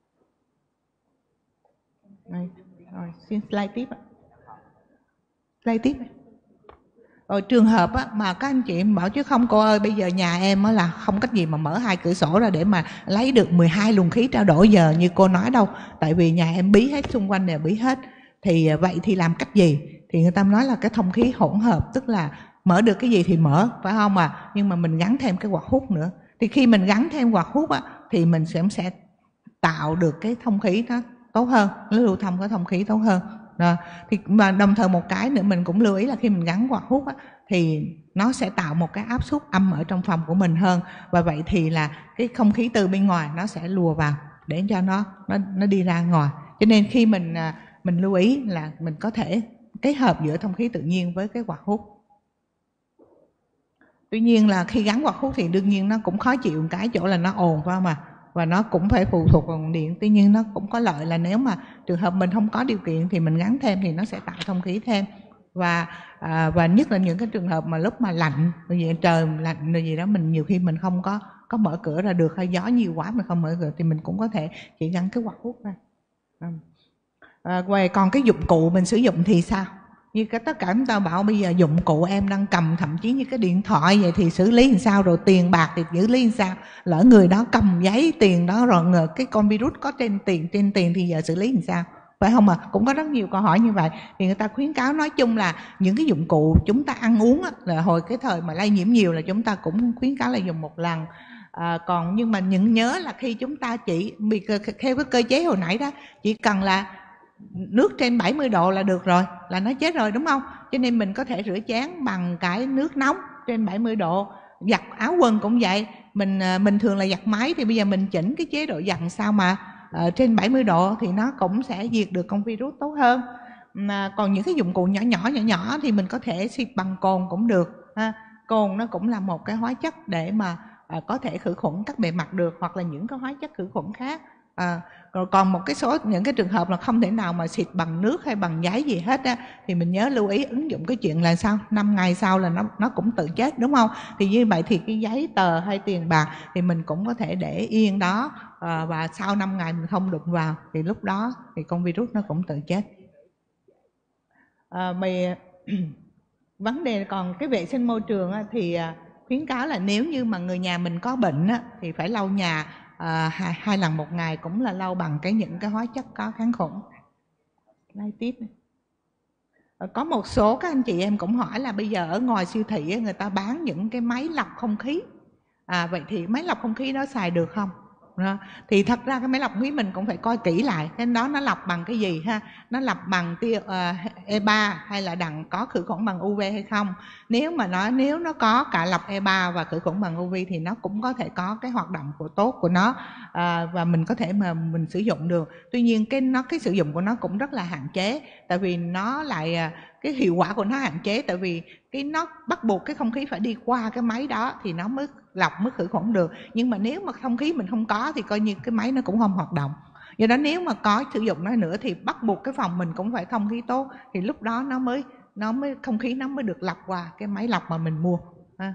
Rồi, xin slide tiếp ạ. Slide tiếp. Trường hợp á, mà các anh chị bảo chứ không cô ơi, bây giờ nhà em á, là không cách gì mà mở 2 cửa sổ ra để mà lấy được 12 luồng khí trao đổi giờ như cô nói đâu, tại vì nhà em bí hết, xung quanh đều bí hết. Thì vậy thì làm cách gì? Thì người ta nói là cái thông khí hỗn hợp, tức là mở được cái gì thì mở, phải không nhưng mà mình gắn thêm cái quạt hút nữa. Thì khi mình gắn thêm quạt hút á, thì mình sẽ tạo được cái thông khí nó tốt hơn, nó lưu thông cái thông khí tốt hơn. Đó. Thì mà đồng thời một cái nữa mình cũng lưu ý là khi mình gắn quạt hút á, thì nó sẽ tạo một cái áp suất âm ở trong phòng của mình hơn, và vậy thì là cái không khí từ bên ngoài nó sẽ lùa vào để cho nó đi ra ngoài. Cho nên khi mình lưu ý là mình có thể kết hợp giữa thông khí tự nhiên với cái quạt hút. Tuy nhiên là khi gắn quạt hút thì đương nhiên nó cũng khó chịu một cái chỗ là nó ồn phải không và nó cũng phải phụ thuộc vào nguồn điện. Tuy nhiên nó cũng có lợi là nếu mà trường hợp mình không có điều kiện thì mình gắn thêm thì nó sẽ tạo thông khí thêm. Và nhất là những cái trường hợp mà lúc mà lạnh, trời lạnh rồi gì đó, mình nhiều khi mình không có mở cửa ra được, hay gió nhiều quá mình không mở cửa, thì mình cũng có thể chỉ gắn cái quạt hút ra. Về còn cái dụng cụ mình sử dụng thì sao? Như tất cả chúng ta bảo bây giờ dụng cụ em đang cầm, thậm chí như cái điện thoại vậy thì xử lý làm sao, rồi tiền bạc thì xử lý làm sao, lỡ người đó cầm giấy tiền đó rồi cái con virus có trên tiền thì giờ xử lý làm sao, phải không cũng có rất nhiều câu hỏi như vậy. Thì người ta khuyến cáo nói chung là những cái dụng cụ chúng ta ăn uống là hồi cái thời mà lây nhiễm nhiều là chúng ta cũng khuyến cáo là dùng một lần. Còn nhưng mà nhớ là khi chúng ta chỉ theo cái cơ chế hồi nãy đó, chỉ cần là nước trên 70 độ là được rồi, là nó chết rồi đúng không? Cho nên mình có thể rửa chén bằng cái nước nóng trên 70 độ. Giặt áo quần cũng vậy, mình thường là giặt máy, thì bây giờ mình chỉnh cái chế độ giặt sao mà trên 70 độ thì nó cũng sẽ diệt được con virus tốt hơn. Còn những cái dụng cụ nhỏ thì mình có thể xịt bằng cồn cũng được ha. Cồn nó cũng là một cái hóa chất để mà có thể khử khuẩn các bề mặt được, hoặc là những cái hóa chất khử khuẩn khác. Rồi còn một cái số những cái trường hợp là không thể nào mà xịt bằng nước hay bằng giấy gì hết á, thì mình nhớ lưu ý ứng dụng cái chuyện là sao 5 ngày sau là nó cũng tự chết, đúng không? Thì như vậy thì cái giấy tờ hay tiền bạc thì mình cũng có thể để yên đó, và sau 5 ngày mình không đụng vào thì lúc đó thì con virus nó cũng tự chết. Vấn đề còn cái vệ sinh môi trường thì khuyến cáo là nếu như mà người nhà mình có bệnh thì phải lau nhà 2 lần một ngày, cũng là lau bằng những cái hóa chất có kháng khuẩn. Lại tiếp này. Có một số các anh chị em cũng hỏi là bây giờ ở ngoài siêu thị người ta bán những cái máy lọc không khí, vậy thì máy lọc không khí đó xài được không? Thì thật ra cái máy lọc không khí mình cũng phải coi kỹ lại cái đó nó lọc bằng cái gì ha, nó lọc bằng tia E3 hay là có khử khuẩn bằng UV hay không. Nếu nó có cả lọc E3 và khử khuẩn bằng UV thì nó cũng có thể có cái hoạt động tốt của nó, và mình có thể mà mình sử dụng được. Tuy nhiên cái sử dụng của nó cũng rất là hạn chế, tại vì nó lại cái hiệu quả của nó hạn chế, tại vì nó bắt buộc cái không khí phải đi qua cái máy đó thì nó mới lọc, mới khử khuẩn được. Nhưng mà nếu mà không khí mình không có thì coi như cái máy nó cũng không hoạt động. Do đó nếu mà có sử dụng nó nữa thì bắt buộc cái phòng mình cũng phải thông khí tốt, thì lúc đó nó mới không khí nó mới được lọc qua cái máy lọc mà mình mua.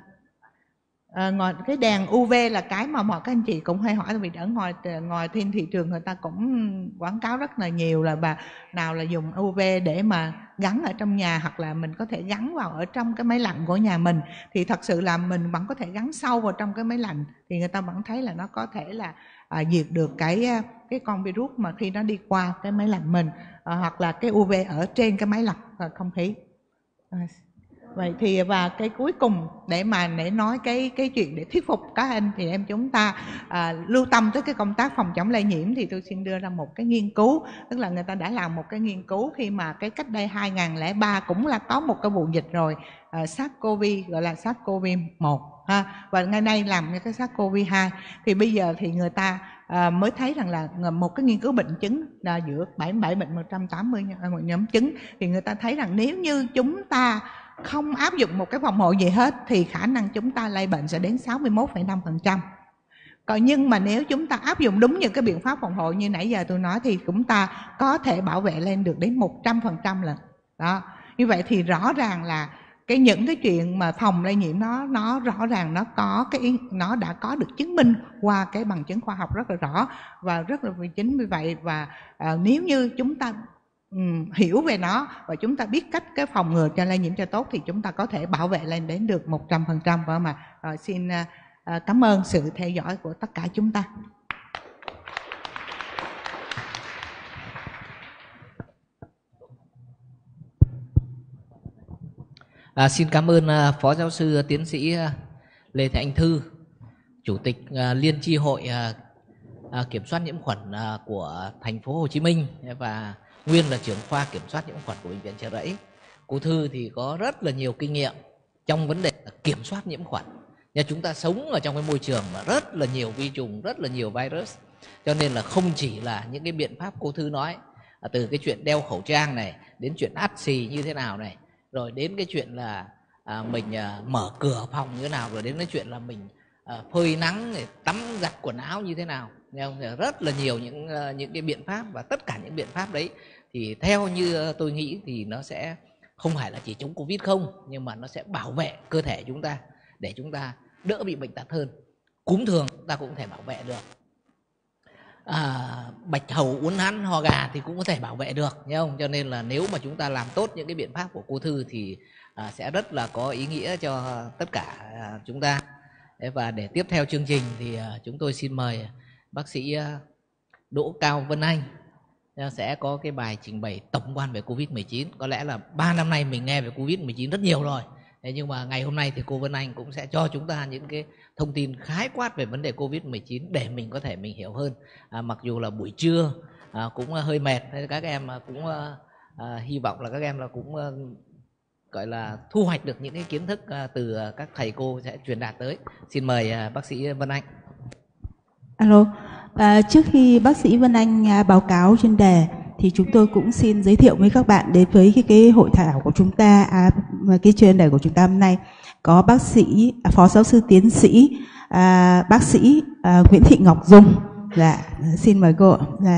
Ngoài cái đèn UV là cái mà mọi các anh chị cũng hay hỏi, vì ở ngoài trên thị trường người ta cũng quảng cáo rất là nhiều là nào là dùng UV để mà gắn ở trong nhà, hoặc là mình có thể gắn vào ở trong cái máy lạnh của nhà mình. Thì thật sự là mình vẫn có thể gắn sâu vào trong cái máy lạnh thì người ta vẫn thấy là nó có thể là diệt được cái con virus mà khi nó đi qua cái máy lạnh mình, hoặc là cái UV ở trên cái máy lọc không khí. Vậy thì và cái cuối cùng để nói cái chuyện để thuyết phục các anh thì chúng ta lưu tâm tới cái công tác phòng chống lây nhiễm, thì tôi xin đưa ra một cái nghiên cứu, tức là người ta đã làm một cái nghiên cứu khi mà cái cách đây 2003 cũng là có một cái vụ dịch rồi, SARS-CoV gọi là SARS-CoV-1 và ngày nay làm cái SARS-CoV-2, thì bây giờ thì người ta mới thấy rằng là một cái nghiên cứu bệnh chứng giữa 77 bệnh 180 nhóm chứng, thì người ta thấy rằng nếu như chúng ta không áp dụng một cái phòng hộ gì hết thì khả năng chúng ta lây bệnh sẽ đến 61,5%. Còn nhưng mà nếu chúng ta áp dụng đúng những cái biện pháp phòng hộ như nãy giờ tôi nói thì chúng ta có thể bảo vệ lên được đến 100% lần. Đó. Như vậy thì rõ ràng là những cái chuyện mà phòng lây nhiễm nó rõ ràng nó đã có được chứng minh qua cái bằng chứng khoa học rất là rõ, và rất là chính vì vậy và nếu như chúng ta hiểu về nó và chúng ta biết cách cái phòng ngừa cho lây nhiễm cho tốt thì chúng ta có thể bảo vệ lên đến được 100%. Và mà xin cảm ơn sự theo dõi của tất cả chúng ta. Xin cảm ơn Phó Giáo sư Tiến sĩ Lê Thị Anh Thư, Chủ tịch Liên chi hội kiểm soát nhiễm khuẩn của thành phố Hồ Chí Minh và nguyên là trưởng khoa kiểm soát nhiễm khuẩn của Bệnh viện Chợ Rẫy. Cô Thư thì có rất là nhiều kinh nghiệm trong vấn đề kiểm soát nhiễm khuẩn. Nhưng chúng ta sống ở trong cái môi trường mà rất là nhiều vi trùng, rất là nhiều virus, cho nên là không chỉ là những cái biện pháp cô Thư nói, từ cái chuyện đeo khẩu trang này đến chuyện ắt xì như thế nào này, rồi đến cái chuyện là mình mở cửa phòng như thế nào, rồi đến cái chuyện là mình phơi nắng này, tắm giặt quần áo như thế nào. Rất là nhiều những cái biện pháp, và tất cả những biện pháp đấy thì theo như tôi nghĩ thì nó sẽ không phải là chỉ chống Covid không, nhưng mà nó sẽ bảo vệ cơ thể chúng ta để chúng ta đỡ bị bệnh tật hơn. Cúm thường chúng ta cũng có thể bảo vệ được, bạch hầu, uốn nắn, ho gà thì cũng có thể bảo vệ được, nhớ không? Cho nên là nếu mà chúng ta làm tốt những cái biện pháp của cô Thư thì sẽ rất là có ý nghĩa cho tất cả chúng ta. Và để tiếp theo chương trình thì chúng tôi xin mời bác sĩ Đỗ Cao Vân Anh sẽ có cái bài trình bày tổng quan về Covid-19. Có lẽ là 3 năm nay mình nghe về Covid-19 rất nhiều rồi, nhưng mà ngày hôm nay thì cô Vân Anh cũng sẽ cho chúng ta những cái thông tin khái quát về vấn đề Covid-19 để mình có thể mình hiểu hơn. Mặc dù là buổi trưa cũng hơi mệt, các em cũng hy vọng là các em là cũng gọi là thu hoạch được những cái kiến thức từ các thầy cô sẽ truyền đạt tới. Xin mời bác sĩ Vân Anh. Alo, trước khi bác sĩ Vân Anh báo cáo chuyên đề thì chúng tôi cũng xin giới thiệu với các bạn đến với cái hội thảo của chúng ta, cái chuyên đề của chúng ta hôm nay. Có bác sĩ, Phó Giáo sư Tiến sĩ, bác sĩ Nguyễn Thị Ngọc Dung Dạ, xin mời cô ạ. Dạ.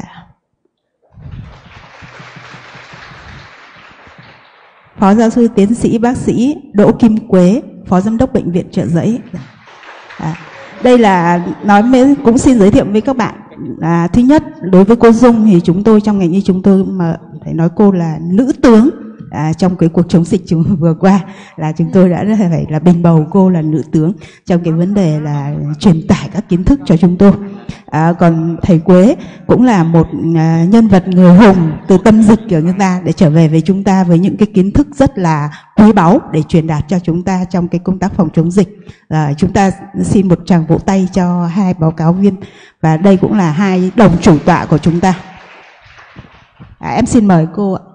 Phó giáo sư tiến sĩ bác sĩ Đỗ Kim Quế, Phó Giám đốc Bệnh viện Chợ Giấy. Đây là cũng xin giới thiệu với các bạn. Thứ nhất, đối với cô Dung thì chúng tôi trong ngành y chúng tôi mà phải nói cô là nữ tướng. Trong cái cuộc chống dịch vừa qua là chúng tôi đã phải là bình bầu cô là nữ tướng trong cái vấn đề là truyền tải các kiến thức cho chúng tôi. Còn thầy Quế cũng là một nhân vật người hùng từ tâm dịch của chúng ta để trở về với chúng ta với những cái kiến thức rất là quý báu để truyền đạt cho chúng ta trong cái công tác phòng chống dịch. Chúng ta xin một tràng vỗ tay cho hai báo cáo viên và đây cũng là hai đồng chủ tọa của chúng ta. Em xin mời cô ạ.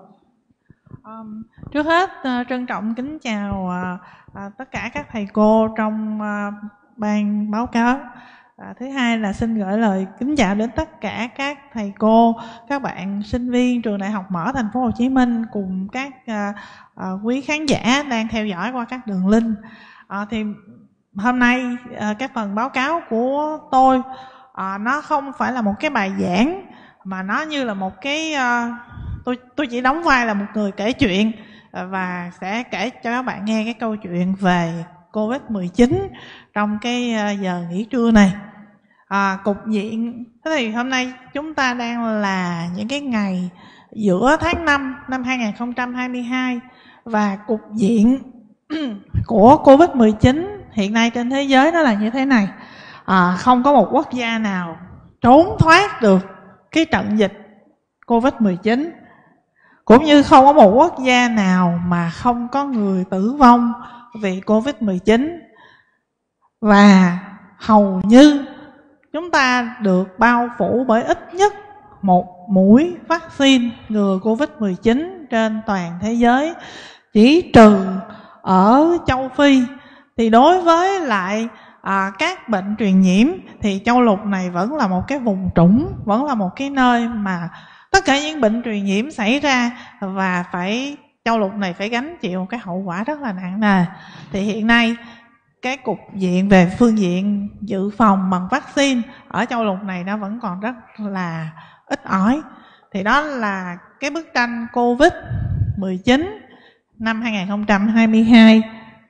Trước hết trân trọng kính chào tất cả các thầy cô trong ban báo cáo. Thứ hai là xin gửi lời kính chào đến tất cả các thầy cô, các bạn sinh viên trường Đại học Mở Thành phố Hồ Chí Minh cùng các quý khán giả đang theo dõi qua các đường link. Thì hôm nay cái phần báo cáo của tôi nó không phải là một cái bài giảng mà nó như là một cái tôi chỉ đóng vai là một người kể chuyện và sẽ kể cho các bạn nghe cái câu chuyện về Covid-19 trong cái giờ nghỉ trưa này. Cục diện, thế thì hôm nay chúng ta đang là những cái ngày giữa tháng 5 năm 2022 và cục diện của Covid-19 hiện nay trên thế giới nó là như thế này. Không có một quốc gia nào trốn thoát được cái trận dịch Covid-19, cũng như không có một quốc gia nào mà không có người tử vong vì Covid-19. Và hầu như chúng ta được bao phủ bởi ít nhất một mũi vaccine ngừa Covid-19 trên toàn thế giới, chỉ trừ ở châu Phi. Thì đối với lại các bệnh truyền nhiễm thì châu lục này vẫn là một cái vùng trũng, vẫn là một cái nơi mà tất cả những bệnh truyền nhiễm xảy ra và châu lục này phải gánh chịu một cái hậu quả rất là nặng nề. Thì hiện nay cái cục diện về phương diện dự phòng bằng vaccine ở châu lục này nó vẫn còn rất là ít ỏi. Thì đó là cái bức tranh Covid-19 năm 2022.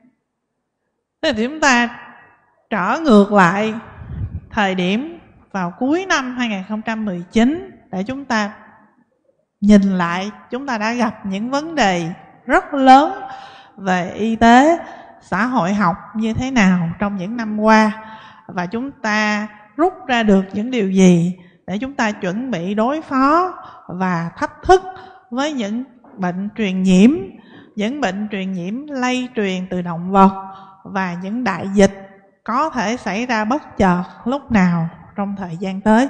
Thế thì chúng ta trở ngược lại thời điểm vào cuối năm 2019 để chúng ta nhìn lại chúng ta đã gặp những vấn đề rất lớn về y tế, xã hội học như thế nào trong những năm qua, và chúng ta rút ra được những điều gì để chúng ta chuẩn bị đối phó và thách thức với những bệnh truyền nhiễm, những bệnh truyền nhiễm lây truyền từ động vật và những đại dịch có thể xảy ra bất chợt lúc nào trong thời gian tới.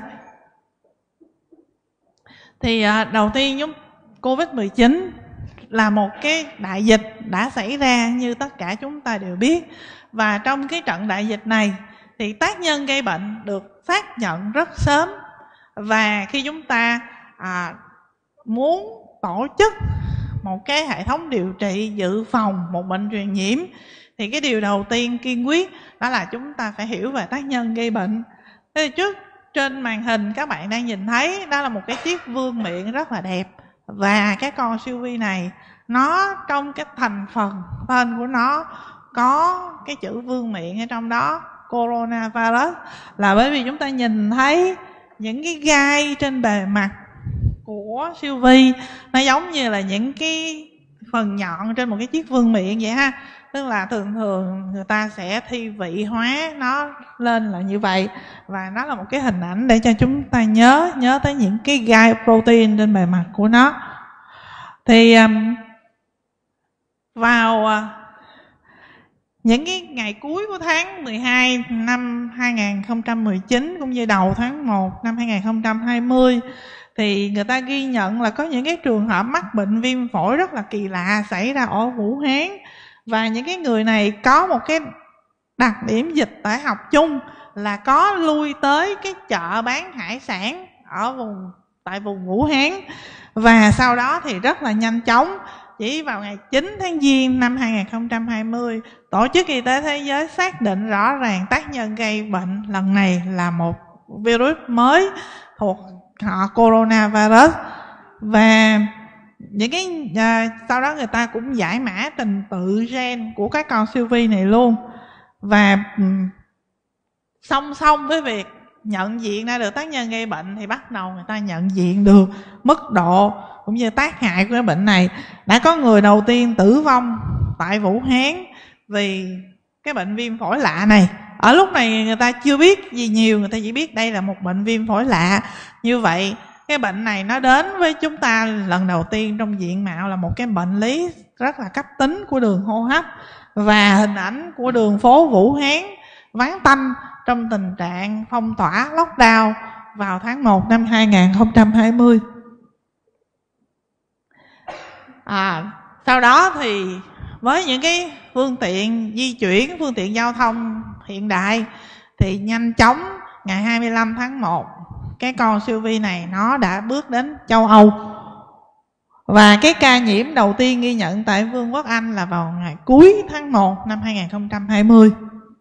Thì đầu tiên Covid-19 là một cái đại dịch đã xảy ra như tất cả chúng ta đều biết. Và trong cái trận đại dịch này thì tác nhân gây bệnh được xác nhận rất sớm. Và khi chúng ta muốn tổ chức một cái hệ thống điều trị dự phòng một bệnh truyền nhiễm thì cái điều đầu tiên kiên quyết đó là chúng ta phải hiểu về tác nhân gây bệnh. Thế thì trước trên màn hình các bạn đang nhìn thấy đó là một cái chiếc vương miện rất là đẹp. Và cái con siêu vi này nó trong cái thành phần tên của nó có cái chữ vương miện ở trong đó, coronavirus, là bởi vì chúng ta nhìn thấy những cái gai trên bề mặt của siêu vi nó giống như là những cái phần nhọn trên một cái chiếc vương miện vậy ha. Tức là thường người ta sẽ thi vị hóa nó lên là như vậy. Và nó là một cái hình ảnh để cho chúng ta nhớ tới những cái gai protein trên bề mặt của nó. Thì vào những cái ngày cuối của tháng 12 năm 2019 cũng như đầu tháng 1 năm 2020 thì người ta ghi nhận là có những cái trường hợp mắc bệnh viêm phổi rất là kỳ lạ xảy ra ở Vũ Hán. Và những cái người này có một cái đặc điểm dịch tễ học chung là có lui tới cái chợ bán hải sản ở tại vùng Vũ Hán. Và sau đó thì rất là nhanh chóng, chỉ vào ngày 9 tháng Giêng năm 2020, Tổ chức Y tế Thế giới xác định rõ ràng tác nhân gây bệnh lần này là một virus mới thuộc họ coronavirus. Và những cái sau đó người ta cũng giải mã trình tự gen của các con siêu vi này luôn. Và song song với việc nhận diện ra được tác nhân gây bệnh thì bắt đầu người ta nhận diện được mức độ cũng như tác hại của cái bệnh này. Đã có người đầu tiên tử vong tại Vũ Hán vì cái bệnh viêm phổi lạ này. Ở lúc này người ta chưa biết gì nhiều, người ta chỉ biết đây là một bệnh viêm phổi lạ. Như vậy cái bệnh này nó đến với chúng ta lần đầu tiên trong diện mạo là một cái bệnh lý rất là cấp tính của đường hô hấp. Và hình ảnh của đường phố Vũ Hán vắng tanh trong tình trạng phong tỏa lockdown vào tháng 1 năm 2020. Sau đó thì với những cái phương tiện di chuyển, phương tiện giao thông hiện đại thì nhanh chóng ngày 25 tháng 1 cái con siêu vi này nó đã bước đến châu Âu. Và cái ca nhiễm đầu tiên ghi nhận tại Vương quốc Anh là vào ngày cuối tháng 1 năm 2020.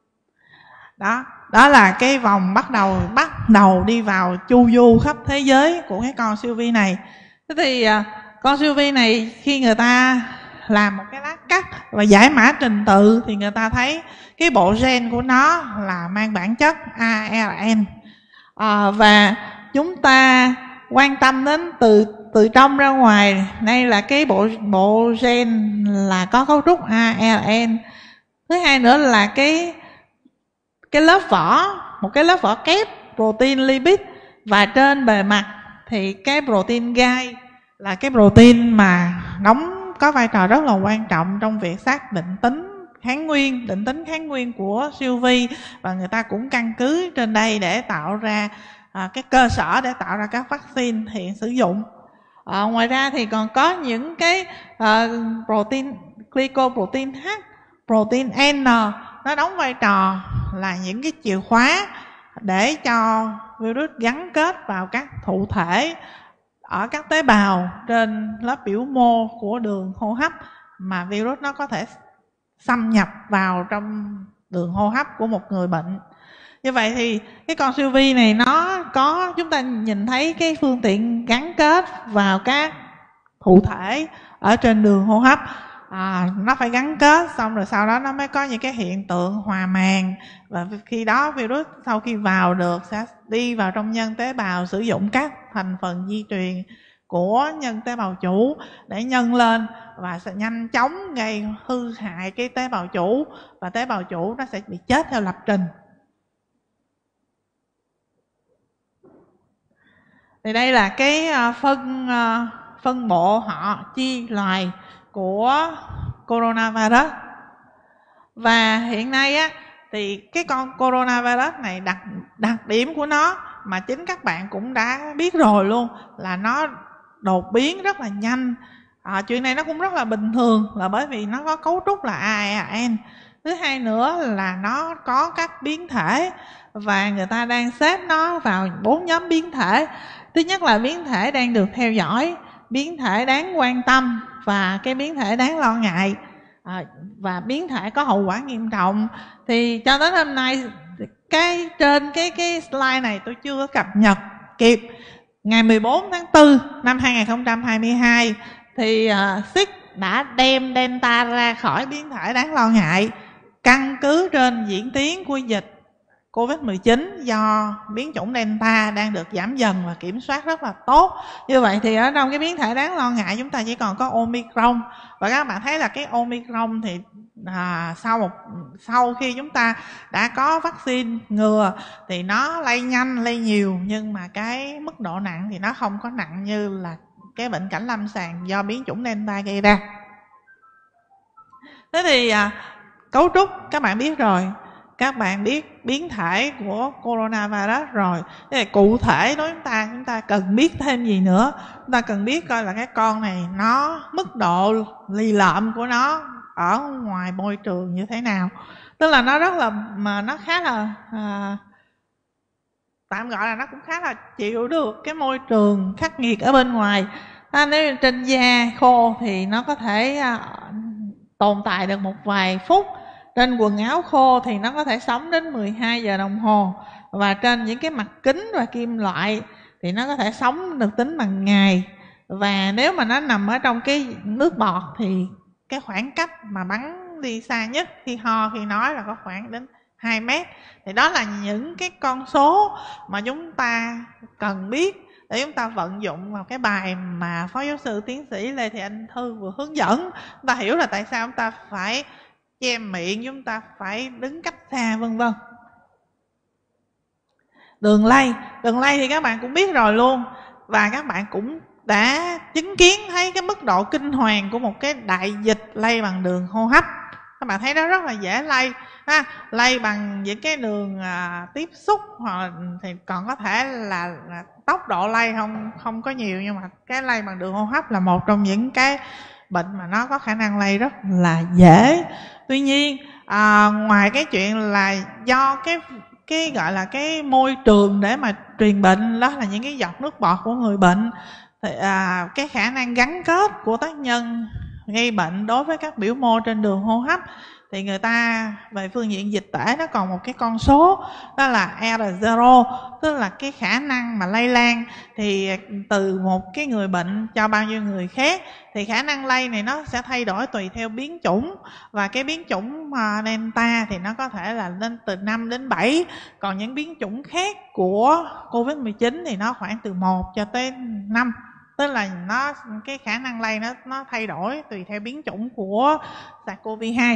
Đó là cái vòng bắt đầu đi vào chu du khắp thế giới của cái con siêu vi này. Thế thì con siêu vi này khi người ta làm một cái lát cắt và giải mã trình tự thì người ta thấy cái bộ gen của nó là mang bản chất ARN. Và chúng ta quan tâm đến từ trong ra ngoài. Đây là cái bộ gen là có cấu trúc ARN. Thứ hai nữa là cái lớp vỏ, một cái lớp vỏ kép protein lipid. Và trên bề mặt thì cái protein gai là cái protein mà có vai trò rất là quan trọng trong việc xác định tính kháng nguyên của siêu vi. Và người ta cũng căn cứ trên đây để tạo ra cái cơ sở để tạo ra các vaccine hiện sử dụng. Ngoài ra thì còn có những cái protein, glycoprotein H, protein N, nó đóng vai trò là những cái chìa khóa để cho virus gắn kết vào các thụ thể ở các tế bào trên lớp biểu mô của đường hô hấp, mà virus nó có thể xâm nhập vào trong đường hô hấp của một người bệnh. Như vậy thì cái con siêu vi này nó có, chúng ta nhìn thấy cái phương tiện gắn kết vào các thụ thể ở trên đường hô hấp. Nó phải gắn kết xong rồi sau đó nó mới có những cái hiện tượng hòa màng. Và khi đó virus sau khi vào được sẽ đi vào trong nhân tế bào, sử dụng các thành phần di truyền của nhân tế bào chủ để nhân lên và sẽ nhanh chóng gây hư hại cái tế bào chủ, và tế bào chủ nó sẽ bị chết theo lập trình. Thì đây là cái phân bộ họ chia loài của coronavirus. Và hiện nay á thì cái con coronavirus này đặc điểm của nó mà chính các bạn cũng đã biết rồi luôn là nó đột biến rất là nhanh. Chuyện này nó cũng rất là bình thường là bởi vì nó có cấu trúc là ARN. Thứ hai nữa là nó có các biến thể và người ta đang xếp nó vào 4 nhóm biến thể. Thứ nhất là biến thể đang được theo dõi, biến thể đáng quan tâm và cái biến thể đáng lo ngại, và biến thể có hậu quả nghiêm trọng. Thì cho đến hôm nay trên cái slide này tôi chưa cập nhật kịp. Ngày 14 tháng 4 năm 2022 thì SIC đã đem Delta ra khỏi biến thể đáng lo ngại căn cứ trên diễn tiến của dịch Covid-19 do biến chủng Delta đang được giảm dần và kiểm soát rất là tốt. Như vậy thì ở trong cái biến thể đáng lo ngại chúng ta chỉ còn có Omicron. Và các bạn thấy là cái Omicron thì sau khi chúng ta đã có vaccine ngừa thì nó lây nhanh, lây nhiều, nhưng mà cái mức độ nặng thì nó không có nặng như là cái bệnh cảnh lâm sàng do biến chủng Delta gây ra. Thế thì cấu trúc các bạn biết rồi, các bạn biết biến thể của coronavirus rồi. Thế thì cụ thể đối với chúng ta cần biết thêm gì nữa? Chúng ta cần biết coi là cái con này nó mức độ lì lợm của nó ở ngoài môi trường như thế nào. Tức là nó rất là, mà nó khá là tạm gọi là nó cũng khá là chịu được cái môi trường khắc nghiệt ở bên ngoài. Nếu trên da khô thì nó có thể tồn tại được một vài phút. Trên quần áo khô thì nó có thể sống đến 12 giờ đồng hồ. và trên những cái mặt kính và kim loại thì nó có thể sống được tính bằng ngày. Và nếu mà nó nằm ở trong cái nước bọt thì cái khoảng cách mà bắn đi xa nhất khi ho khi nói là có khoảng đến 2 mét. Thì đó là những cái con số mà chúng ta cần biết để chúng ta vận dụng vào cái bài mà Phó Giáo sư Tiến sĩ Lê Thị Anh Thư vừa hướng dẫn. Chúng ta hiểu là tại sao chúng ta phải che miệng, chúng ta phải đứng cách xa, vân vân. Đường lây thì các bạn cũng biết rồi luôn. Và các bạn cũng đã chứng kiến thấy cái mức độ kinh hoàng của một cái đại dịch lây bằng đường hô hấp. Các bạn thấy đó rất là dễ lây ha. Lây bằng những cái đường tiếp xúc, hoặc thì còn có thể là tốc độ lây không có nhiều, nhưng mà cái lây bằng đường hô hấp là một trong những cái bệnh mà nó có khả năng lây rất là dễ. Tuy nhiên ngoài cái chuyện là do cái gọi là cái môi trường để mà truyền bệnh, đó là những cái giọt nước bọt của người bệnh, thì cái khả năng gắn kết của tác nhân gây bệnh đối với các biểu mô trên đường hô hấp thì người ta về phương diện dịch tễ nó còn một cái con số đó là R0, tức là cái khả năng mà lây lan thì từ một cái người bệnh cho bao nhiêu người khác, thì khả năng lây này nó sẽ thay đổi tùy theo biến chủng. Và cái biến chủng Delta thì nó có thể là lên từ 5 đến 7, còn những biến chủng khác của Covid-19 thì nó khoảng từ 1 cho tới 5. Tức là cái khả năng lây nó thay đổi tùy theo biến chủng của SARS-CoV-2.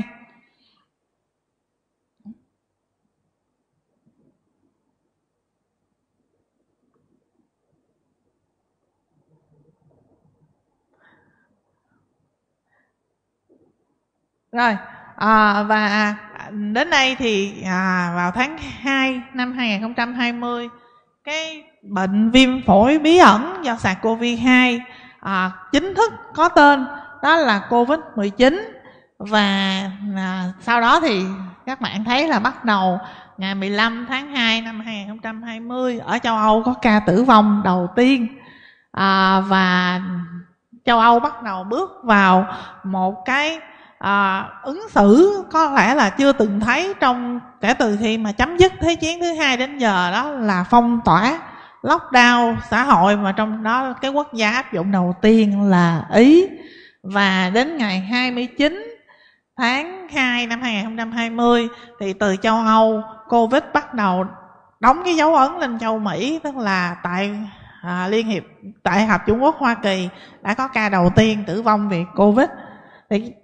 Rồi, và đến đây thì vào tháng 2 năm 2020, cái bệnh viêm phổi bí ẩn do SARS-CoV-2 chính thức có tên đó là Covid-19. Và sau đó thì các bạn thấy là bắt đầu ngày 15 tháng 2 năm 2020 ở châu Âu có ca tử vong đầu tiên, và châu Âu bắt đầu bước vào một cái ứng xử có lẽ là chưa từng thấy kể từ khi mà chấm dứt Thế chiến thứ 2 đến giờ, đó là phong tỏa, lockdown xã hội, mà trong đó cái quốc gia áp dụng đầu tiên là Ý. Và đến ngày 29 tháng 2 năm 2020 thì từ châu Âu, Covid bắt đầu đóng cái dấu ấn lên châu Mỹ, tức là tại tại Hợp Chủng Quốc Hoa Kỳ đã có ca đầu tiên tử vong vì Covid. Thì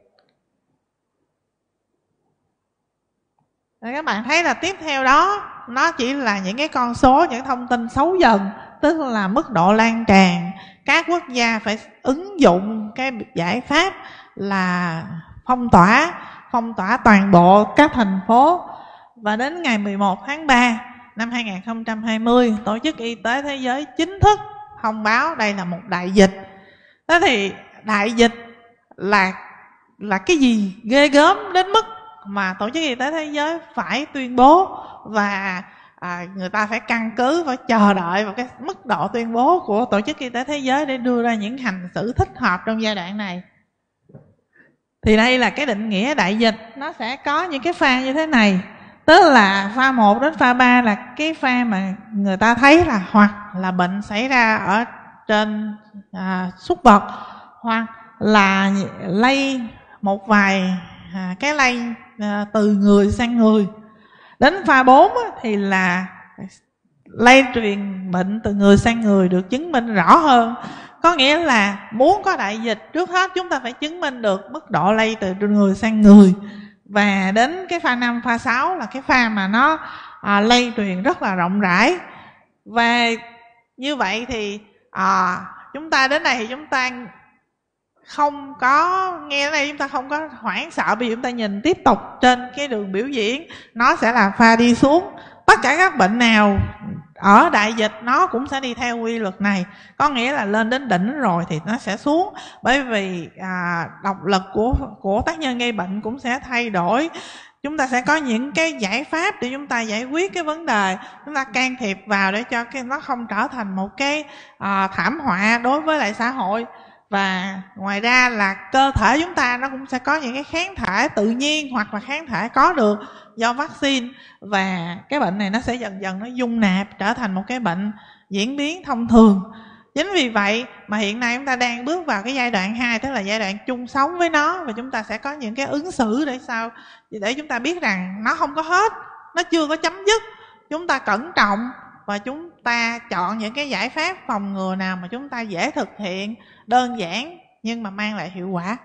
các bạn thấy là tiếp theo đó nó chỉ là những cái con số, những thông tin xấu dần, tức là mức độ lan tràn. Các quốc gia phải ứng dụng cái giải pháp là phong tỏa toàn bộ các thành phố. Và đến ngày 11 tháng 3 năm 2020, Tổ chức Y tế Thế giới chính thức thông báo đây là một đại dịch. Thế thì đại dịch là cái gì ghê gớm đến mức mà Tổ chức Y tế Thế giới phải tuyên bố, và người ta phải căn cứ, phải chờ đợi vào cái mức độ tuyên bố của Tổ chức Y tế Thế giới để đưa ra những hành xử thích hợp trong giai đoạn này. Thì đây là cái định nghĩa đại dịch, nó sẽ có những cái pha như thế này. Tức là pha 1 đến pha 3 là cái pha mà người ta thấy là hoặc là bệnh xảy ra ở trên súc vật, hoặc là lây một vài cái lây từ người sang người. Đến pha 4 thì là lây truyền bệnh từ người sang người được chứng minh rõ hơn. Có nghĩa là muốn có đại dịch, trước hết chúng ta phải chứng minh được mức độ lây từ người sang người. Và đến cái pha 5, pha 6 là cái pha mà nó lây truyền rất là rộng rãi. Và như vậy thì chúng ta đến đây thì chúng ta không có nghe ở đây, chúng ta không có hoảng sợ, vì chúng ta nhìn tiếp tục trên cái đường biểu diễn, nó sẽ là pha đi xuống. Tất cả các bệnh nào ở đại dịch nó cũng sẽ đi theo quy luật này, có nghĩa là lên đến đỉnh rồi thì nó sẽ xuống, bởi vì độc lực của tác nhân gây bệnh cũng sẽ thay đổi. Chúng ta sẽ có những cái giải pháp để chúng ta giải quyết cái vấn đề, chúng ta can thiệp vào để cho nó không trở thành một cái thảm họa đối với lại xã hội. Và ngoài ra là cơ thể chúng ta nó cũng sẽ có những cái kháng thể tự nhiên hoặc là kháng thể có được do vaccine, và cái bệnh này nó sẽ dần dần nó dung nạp trở thành một cái bệnh diễn biến thông thường. Chính vì vậy mà hiện nay chúng ta đang bước vào cái giai đoạn 2, tức là giai đoạn chung sống với nó, và chúng ta sẽ có những cái ứng xử để sao để chúng ta biết rằng nó không có hết, nó chưa có chấm dứt. Chúng ta cẩn trọng và chúng ta chọn những cái giải pháp phòng ngừa nào mà chúng ta dễ thực hiện, đơn giản nhưng mà mang lại hiệu quả.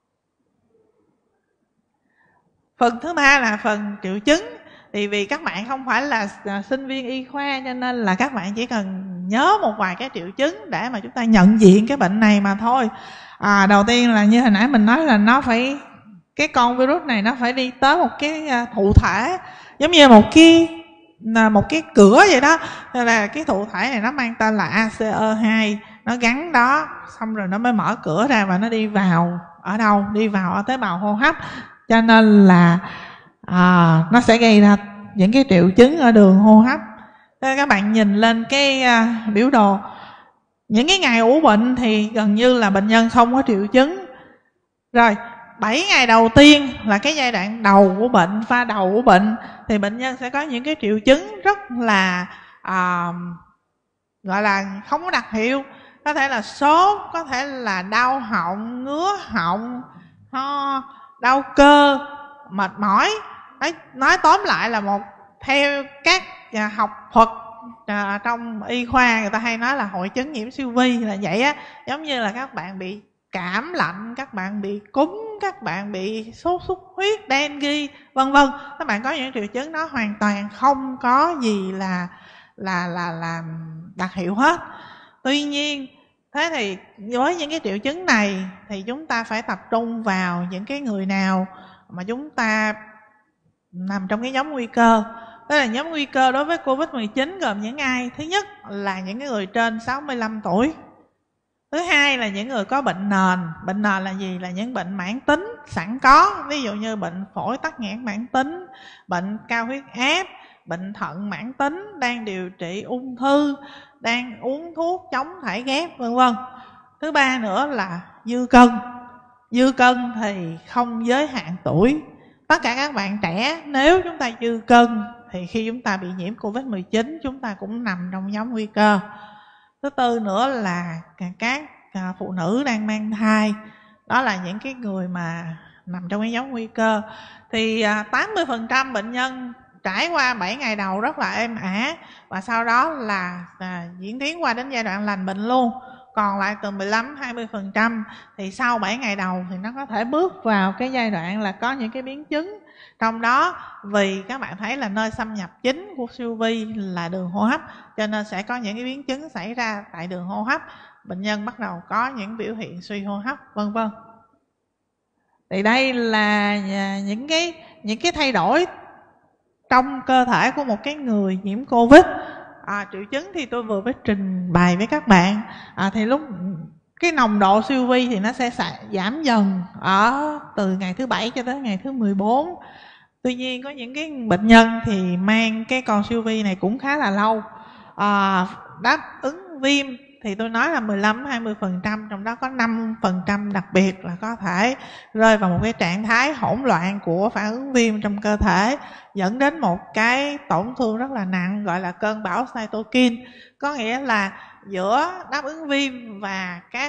Phần thứ ba là phần triệu chứng. Thì vì các bạn không phải là sinh viên y khoa cho nên là các bạn chỉ cần nhớ một vài cái triệu chứng để mà chúng ta nhận diện cái bệnh này mà thôi. Đầu tiên là như hồi nãy mình nói là nó phải, cái con virus này nó phải đi tới một cái thụ thể, giống như một cái cửa vậy đó. Nên là cái thụ thể này nó mang tên là ACE2, nó gắn đó, xong rồi nó mới mở cửa ra và nó đi vào ở đâu? Đi vào ở tế bào hô hấp. Cho nên là nó sẽ gây ra những cái triệu chứng ở đường hô hấp. Thế các bạn nhìn lên cái biểu đồ, những cái ngày ủ bệnh thì gần như là bệnh nhân không có triệu chứng. Rồi 7 ngày đầu tiên là cái giai đoạn đầu của bệnh, pha đầu của bệnh, thì bệnh nhân sẽ có những cái triệu chứng rất là gọi là không có đặc hiệu. Có thể là sốt, có thể là đau họng, ngứa họng, ho, đau cơ, mệt mỏi. Nói tóm lại là theo các học thuật trong y khoa, người ta hay nói là hội chứng nhiễm siêu vi là vậy á. Giống như là các bạn bị cảm lạnh, các bạn bị cúm, các bạn bị sốt xuất huyết, dengue, vân vân. Các bạn có những triệu chứng đó hoàn toàn không có gì là đặc hiệu hết. Tuy nhiên, thế thì với những cái triệu chứng này thì chúng ta phải tập trung vào những cái người nào mà chúng ta nằm trong cái nhóm nguy cơ. Đó là nhóm nguy cơ đối với Covid-19 gồm những ai? Thứ nhất là những cái người trên 65 tuổi. Thứ hai là những người có bệnh nền. Bệnh nền là gì? Là những bệnh mãn tính sẵn có. Ví dụ như bệnh phổi tắc nghẽn mãn tính, bệnh cao huyết áp, bệnh thận mãn tính, đang điều trị ung thư, đang uống thuốc chống thải ghét, vân vân. Thứ ba nữa là dư cân. Dư cân thì không giới hạn tuổi. Tất cả các bạn trẻ, nếu chúng ta dư cân thì khi chúng ta bị nhiễm Covid-19 chúng ta cũng nằm trong nhóm nguy cơ. Thứ tư nữa là các phụ nữ đang mang thai. Đó là những cái người mà nằm trong cái nhóm nguy cơ. Thì 80% bệnh nhân trải qua 7 ngày đầu rất là êm ả, và sau đó là diễn tiến qua đến giai đoạn lành bệnh luôn. Còn lại từ 15-20% thì sau 7 ngày đầu thì nó có thể bước vào cái giai đoạn là có những cái biến chứng. Trong đó vì các bạn thấy là nơi xâm nhập chính của siêu vi là đường hô hấp, cho nên sẽ có những cái biến chứng xảy ra tại đường hô hấp. Bệnh nhân bắt đầu có những biểu hiện suy hô hấp, vân vân. Thì đây là những cái thay đổi trong cơ thể của một cái người nhiễm Covid. Triệu chứng thì tôi vừa mới trình bày với các bạn. Thì lúc cái nồng độ siêu vi thì nó sẽ giảm dần ở từ ngày thứ 7 cho tới ngày thứ 14. Tuy nhiên có những cái bệnh nhân thì mang cái con siêu vi này cũng khá là lâu. Đáp ứng viêm thì tôi nói là 15-20%, trong đó có 5% đặc biệt là có thể rơi vào một cái trạng thái hỗn loạn của phản ứng viêm trong cơ thể, dẫn đến một cái tổn thương rất là nặng gọi là cơn bão cytokine. Có nghĩa là giữa đáp ứng viêm và các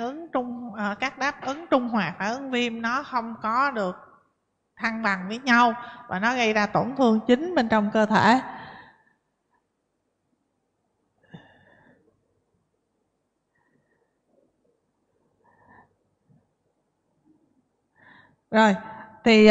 đáp ứng trung hòa phản ứng viêm nó không có được thăng bằng với nhau, và nó gây ra tổn thương chính bên trong cơ thể. Rồi, thì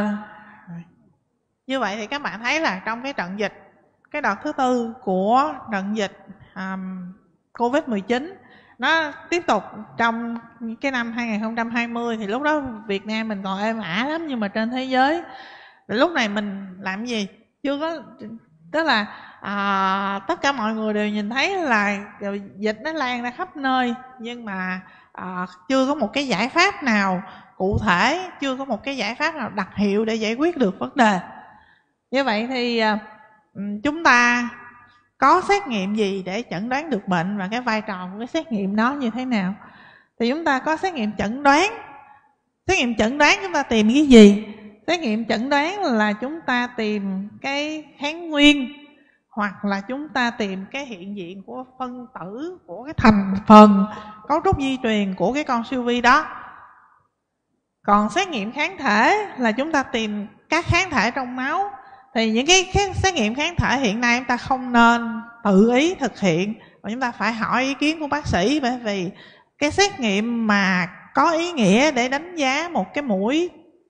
như vậy thì các bạn thấy là trong cái trận dịch, cái đợt thứ tư của trận dịch Covid-19 nó tiếp tục trong cái năm 2020. Thì lúc đó Việt Nam mình còn êm ả lắm, nhưng mà trên thế giới lúc này mình làm gì? Chưa có, tức là tất cả mọi người đều nhìn thấy là dịch nó lan ra khắp nơi, nhưng mà chưa có một cái giải pháp nào cụ thể, chưa có một cái giải pháp nào đặc hiệu để giải quyết được vấn đề. Như vậy thì chúng ta có xét nghiệm gì để chẩn đoán được bệnh, và cái vai trò của cái xét nghiệm đó như thế nào? thì chúng ta có xét nghiệm chẩn đoán. Xét nghiệm chẩn đoán chúng ta tìm cái gì? Xét nghiệm chẩn đoán là chúng ta tìm cái kháng nguyên, hoặc là chúng ta tìm cái hiện diện của phân tử, của cái thành phần cấu trúc di truyền của cái con siêu vi đó. Còn xét nghiệm kháng thể là chúng ta tìm các kháng thể trong máu. Thì những cái xét nghiệm kháng thể hiện nay chúng ta không nên tự ý thực hiện, mà chúng ta phải hỏi ý kiến của bác sĩ, bởi vì cái xét nghiệm mà có ý nghĩa để đánh giá một cái mũi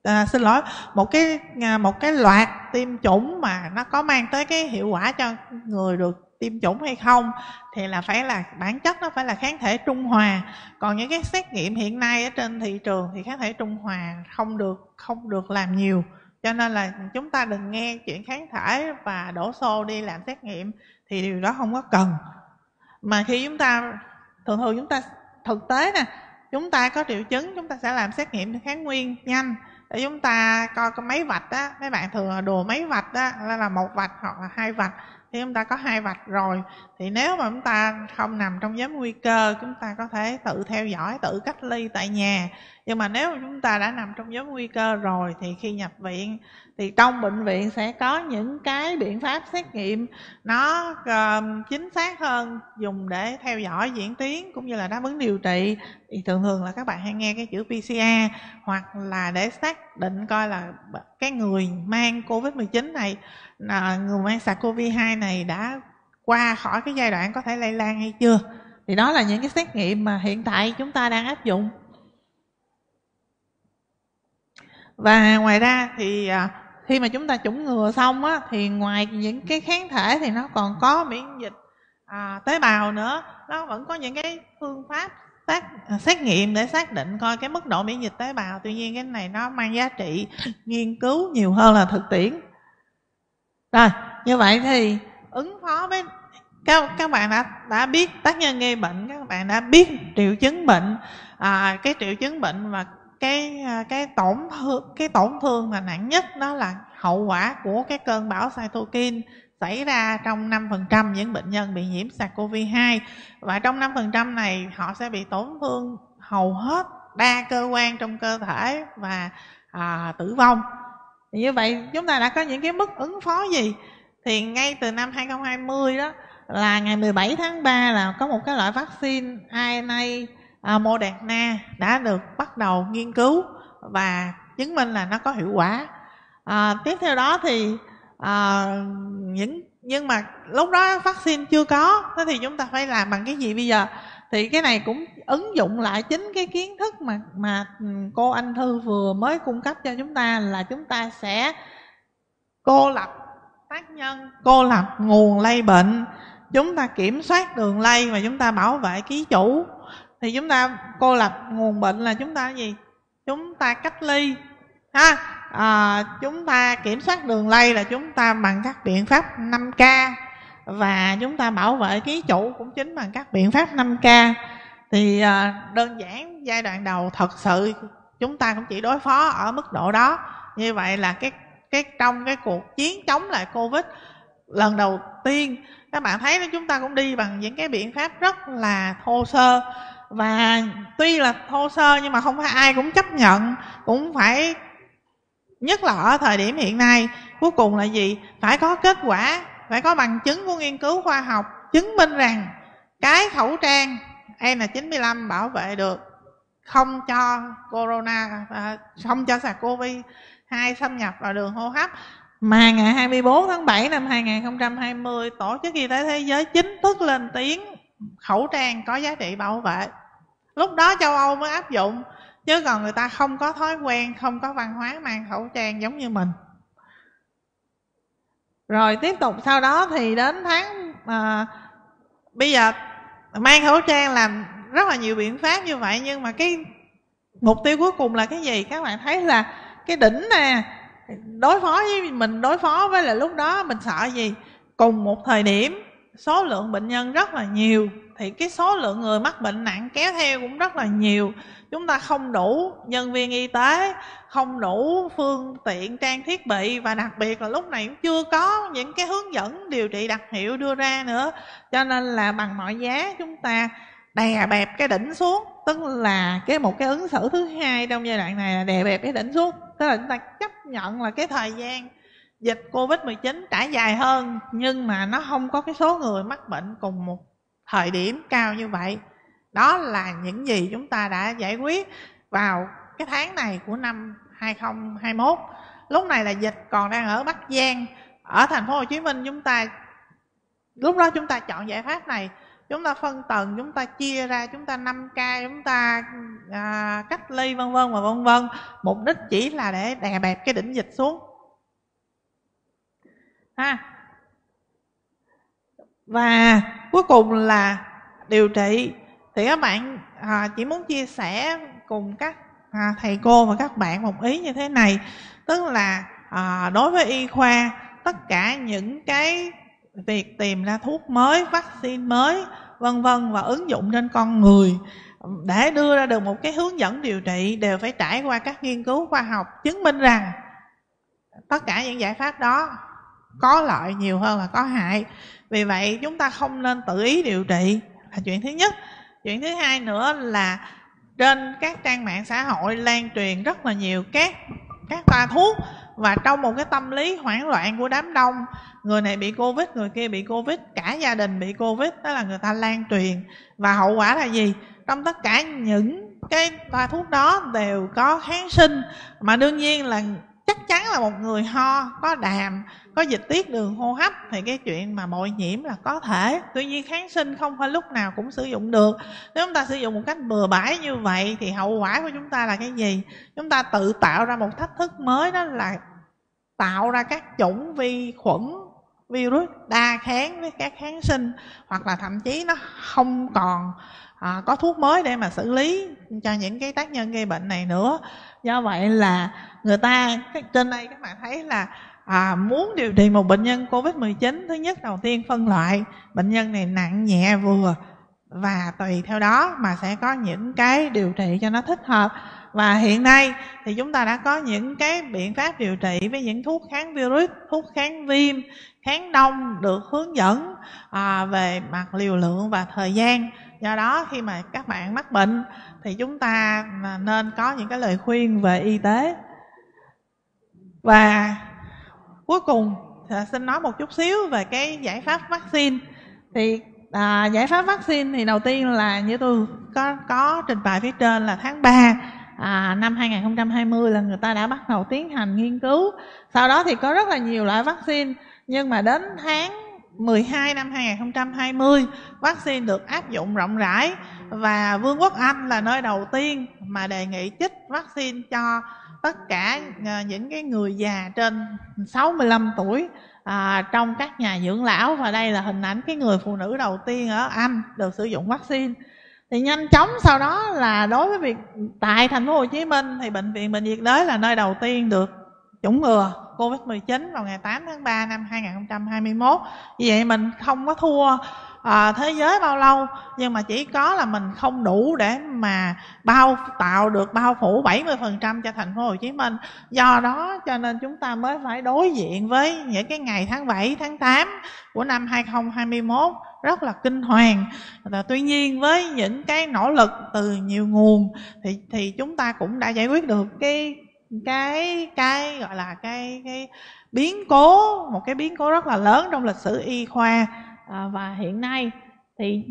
một cái loạt tiêm chủng mà nó có mang tới cái hiệu quả cho người được tiêm chủng hay không, thì là phải là bản chất nó phải là kháng thể trung hòa. Còn những cái xét nghiệm hiện nay ở trên thị trường thì kháng thể trung hòa không được làm nhiều, cho nên là chúng ta đừng nghe chuyện kháng thể và đổ xô đi làm xét nghiệm, thì điều đó không có cần. Mà khi chúng ta thường chúng ta thực tế nè, chúng ta có triệu chứng chúng ta sẽ làm xét nghiệm kháng nguyên nhanh để chúng ta coi cái mấy vạch á, mấy bạn thường đùa mấy vạch á là 1 vạch hoặc là 2 vạch, thì chúng ta có 2 vạch rồi, thì nếu mà chúng ta không nằm trong nhóm nguy cơ, chúng ta có thể tự theo dõi, tự cách ly tại nhà. Nhưng mà nếu chúng ta đã nằm trong nhóm nguy cơ rồi thì khi nhập viện thì trong bệnh viện sẽ có những cái biện pháp xét nghiệm nó chính xác hơn, dùng để theo dõi diễn tiến cũng như là đáp ứng điều trị. Thì thường là các bạn hay nghe cái chữ PCR, hoặc là để xác định coi là cái người mang Covid-19 này, người mang SARS-CoV-2 này đã qua khỏi cái giai đoạn có thể lây lan hay chưa. Thì đó là những cái xét nghiệm mà hiện tại chúng ta đang áp dụng. Và ngoài ra thì khi mà chúng ta chủng ngừa xong á, thì ngoài những cái kháng thể thì nó còn có miễn dịch tế bào nữa. Nó vẫn có những cái phương pháp xét nghiệm để xác định coi cái mức độ miễn dịch tế bào. Tuy nhiên cái này nó mang giá trị nghiên cứu nhiều hơn là thực tiễn. Rồi, như vậy thì ứng phó với các bạn đã biết tác nhân gây bệnh, các bạn đã biết triệu chứng bệnh, cái triệu chứng bệnh và cái tổn thương mà nặng nhất đó là hậu quả của cái cơn bão cytokine xảy ra trong 5% những bệnh nhân bị nhiễm SARS-CoV-2. Và trong 5% này họ sẽ bị tổn thương hầu hết đa cơ quan trong cơ thể và tử vong. Thì như vậy chúng ta đã có những cái mức ứng phó gì? Thì ngay từ năm 2020 đó, là ngày 17 tháng 3 là có một cái loại vaccine RNA Moderna đã được bắt đầu nghiên cứu và chứng minh là nó có hiệu quả. Tiếp theo đó thì nhưng mà lúc đó vaccine chưa có, thế thì chúng ta phải làm bằng cái gì bây giờ? Thì cái này cũng ứng dụng lại chính cái kiến thức mà cô Anh Thư vừa mới cung cấp cho chúng ta, là chúng ta sẽ cô lập tác nhân, cô lập nguồn lây bệnh, chúng ta kiểm soát đường lây và chúng ta bảo vệ ký chủ. Thì chúng ta cô lập nguồn bệnh là chúng ta gì? Chúng ta cách ly ha. Chúng ta kiểm soát đường lây là chúng ta bằng các biện pháp 5K, và chúng ta bảo vệ ký chủ cũng chính bằng các biện pháp 5K. Thì đơn giản giai đoạn đầu thật sự chúng ta cũng chỉ đối phó ở mức độ đó. Như vậy là trong cái cuộc chiến chống lại Covid lần đầu tiên, các bạn thấy chúng ta cũng đi bằng những cái biện pháp rất là thô sơ. Và tuy là thô sơ nhưng mà không phải ai cũng chấp nhận, cũng phải, nhất là ở thời điểm hiện nay, cuối cùng là gì? Phải có kết quả, phải có bằng chứng của nghiên cứu khoa học chứng minh rằng cái khẩu trang N95 bảo vệ được, không cho corona, không cho SARS-CoV-2 xâm nhập vào đường hô hấp. Mà ngày 24 tháng 7 năm 2020, Tổ chức Y tế Thế giới chính thức lên tiếng khẩu trang có giá trị bảo vệ. Lúc đó châu Âu mới áp dụng, chứ còn người ta không có thói quen, không có văn hóa mang khẩu trang giống như mình. Rồi tiếp tục sau đó thì đến tháng bây giờ mang khẩu trang làm rất là nhiều biện pháp như vậy, nhưng mà cái mục tiêu cuối cùng là cái gì? Các bạn thấy là cái đỉnh nè, đối phó với là lúc đó mình sợ gì? Cùng một thời điểm số lượng bệnh nhân rất là nhiều, thì cái số lượng người mắc bệnh nặng kéo theo cũng rất là nhiều. Chúng ta không đủ nhân viên y tế, không đủ phương tiện trang thiết bị, và đặc biệt là lúc này cũng chưa có những cái hướng dẫn điều trị đặc hiệu đưa ra nữa. Cho nên là bằng mọi giá chúng ta đè bẹp cái đỉnh xuống. tức là một cái ứng xử thứ hai trong giai đoạn này là đè bẹp cái đỉnh xuống. Tức là chúng ta chấp nhận là cái thời gian dịch Covid-19 trải dài hơn, nhưng mà nó không có cái số người mắc bệnh cùng một thời điểm cao như vậy. Đó là những gì chúng ta đã giải quyết vào cái tháng này của năm 2021. Lúc này là dịch còn đang ở Bắc Giang. Ở thành phố Hồ Chí Minh lúc đó chúng ta chọn giải pháp này, chúng ta phân tầng, chúng ta chia ra, chúng ta 5K, chúng ta cách ly vân vân và vân vân. Mục đích chỉ là để đè bẹp cái đỉnh dịch xuống. Và cuối cùng là điều trị. Thì các bạn chỉ muốn chia sẻ cùng các thầy cô và các bạn một ý như thế này. Tức là đối với y khoa, tất cả những cái việc tìm ra thuốc mới, vaccine mới vân vân và ứng dụng trên con người để đưa ra được một cái hướng dẫn điều trị đều phải trải qua các nghiên cứu khoa học chứng minh rằng tất cả những giải pháp đó có lợi nhiều hơn là có hại. Vì vậy chúng ta không nên tự ý điều trị là chuyện thứ nhất. Chuyện thứ hai nữa là trên các trang mạng xã hội lan truyền rất là nhiều các toa thuốc, và trong một cái tâm lý hoảng loạn của đám đông, người này bị Covid, người kia bị Covid, cả gia đình bị Covid, đó là người ta lan truyền. Và hậu quả là gì? Trong tất cả những cái toa thuốc đó đều có kháng sinh, mà đương nhiên là chắc chắn là một người ho, có đàm, có dịch tiết đường hô hấp thì cái chuyện mà bội nhiễm là có thể. Tuy nhiên kháng sinh không phải lúc nào cũng sử dụng được. Nếu chúng ta sử dụng một cách bừa bãi như vậy thì hậu quả của chúng ta là cái gì? Chúng ta tự tạo ra một thách thức mới, đó là tạo ra các chủng vi khuẩn, virus đa kháng với các kháng sinh, hoặc là thậm chí nó không còn có thuốc mới để mà xử lý cho những cái tác nhân gây bệnh này nữa. Do vậy là người ta trên đây các bạn thấy là muốn điều trị một bệnh nhân Covid-19, thứ nhất đầu tiên phân loại bệnh nhân này nặng, nhẹ, vừa, và tùy theo đó mà sẽ có những cái điều trị cho nó thích hợp. Và hiện nay thì chúng ta đã có những cái biện pháp điều trị với những thuốc kháng virus, thuốc kháng viêm, kháng đông được hướng dẫn về mặt liều lượng và thời gian. Do đó khi mà các bạn mắc bệnh thì chúng ta nên có những cái lời khuyên về y tế. Và cuối cùng xin nói một chút xíu về cái giải pháp vaccine. Thì giải pháp vaccine thì đầu tiên là như tôi có trình bày phía trên là tháng 3 năm 2020 là người ta đã bắt đầu tiến hành nghiên cứu. Sau đó thì có rất là nhiều loại vaccine, nhưng mà đến tháng 12 năm 2020 vaccine được áp dụng rộng rãi, và Vương quốc Anh là nơi đầu tiên mà đề nghị chích vaccine cho tất cả những cái người già trên 65 tuổi trong các nhà dưỡng lão. Và đây là hình ảnh cái người phụ nữ đầu tiên ở Anh được sử dụng vaccine. Thì nhanh chóng sau đó là đối với việc tại thành phố Hồ Chí Minh thì Bệnh viện Bệnh nhiệt đới là nơi đầu tiên được chủng ngừa Covid-19 vào ngày 8 tháng 3 năm 2021. Vì vậy mình không có thua thế giới bao lâu, nhưng mà chỉ có là mình không đủ để mà tạo được bao phủ 70% cho thành phố Hồ Chí Minh. Do đó cho nên chúng ta mới phải đối diện với những cái ngày tháng 7, tháng 8 của năm 2021 rất là kinh hoàng. Tuy nhiên với những cái nỗ lực từ nhiều nguồn thì chúng ta cũng đã giải quyết được cái gọi là cái biến cố, một cái biến cố rất là lớn trong lịch sử y khoa. Và hiện nay thì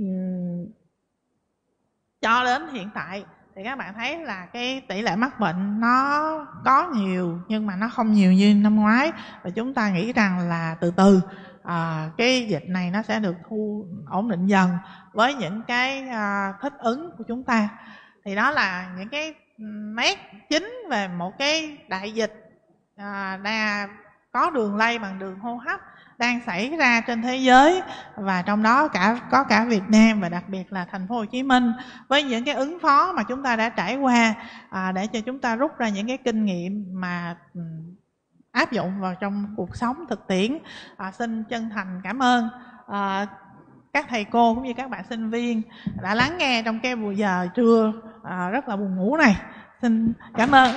cho đến hiện tại thì các bạn thấy là cái tỷ lệ mắc bệnh nó có nhiều, nhưng mà nó không nhiều như năm ngoái. Và chúng ta nghĩ rằng là từ từ cái dịch này nó sẽ được ổn định dần với những cái thích ứng của chúng ta. Thì đó là những cái nét chính về một cái đại dịch có đường lây bằng đường hô hấp đang xảy ra trên thế giới, và trong đó có cả Việt Nam và đặc biệt là thành phố Hồ Chí Minh, với những cái ứng phó mà chúng ta đã trải qua để cho chúng ta rút ra những cái kinh nghiệm mà áp dụng vào trong cuộc sống thực tiễn. Xin chân thành cảm ơn các thầy cô cũng như các bạn sinh viên đã lắng nghe trong cái buổi giờ trưa rất là buồn ngủ này. Xin cảm ơn.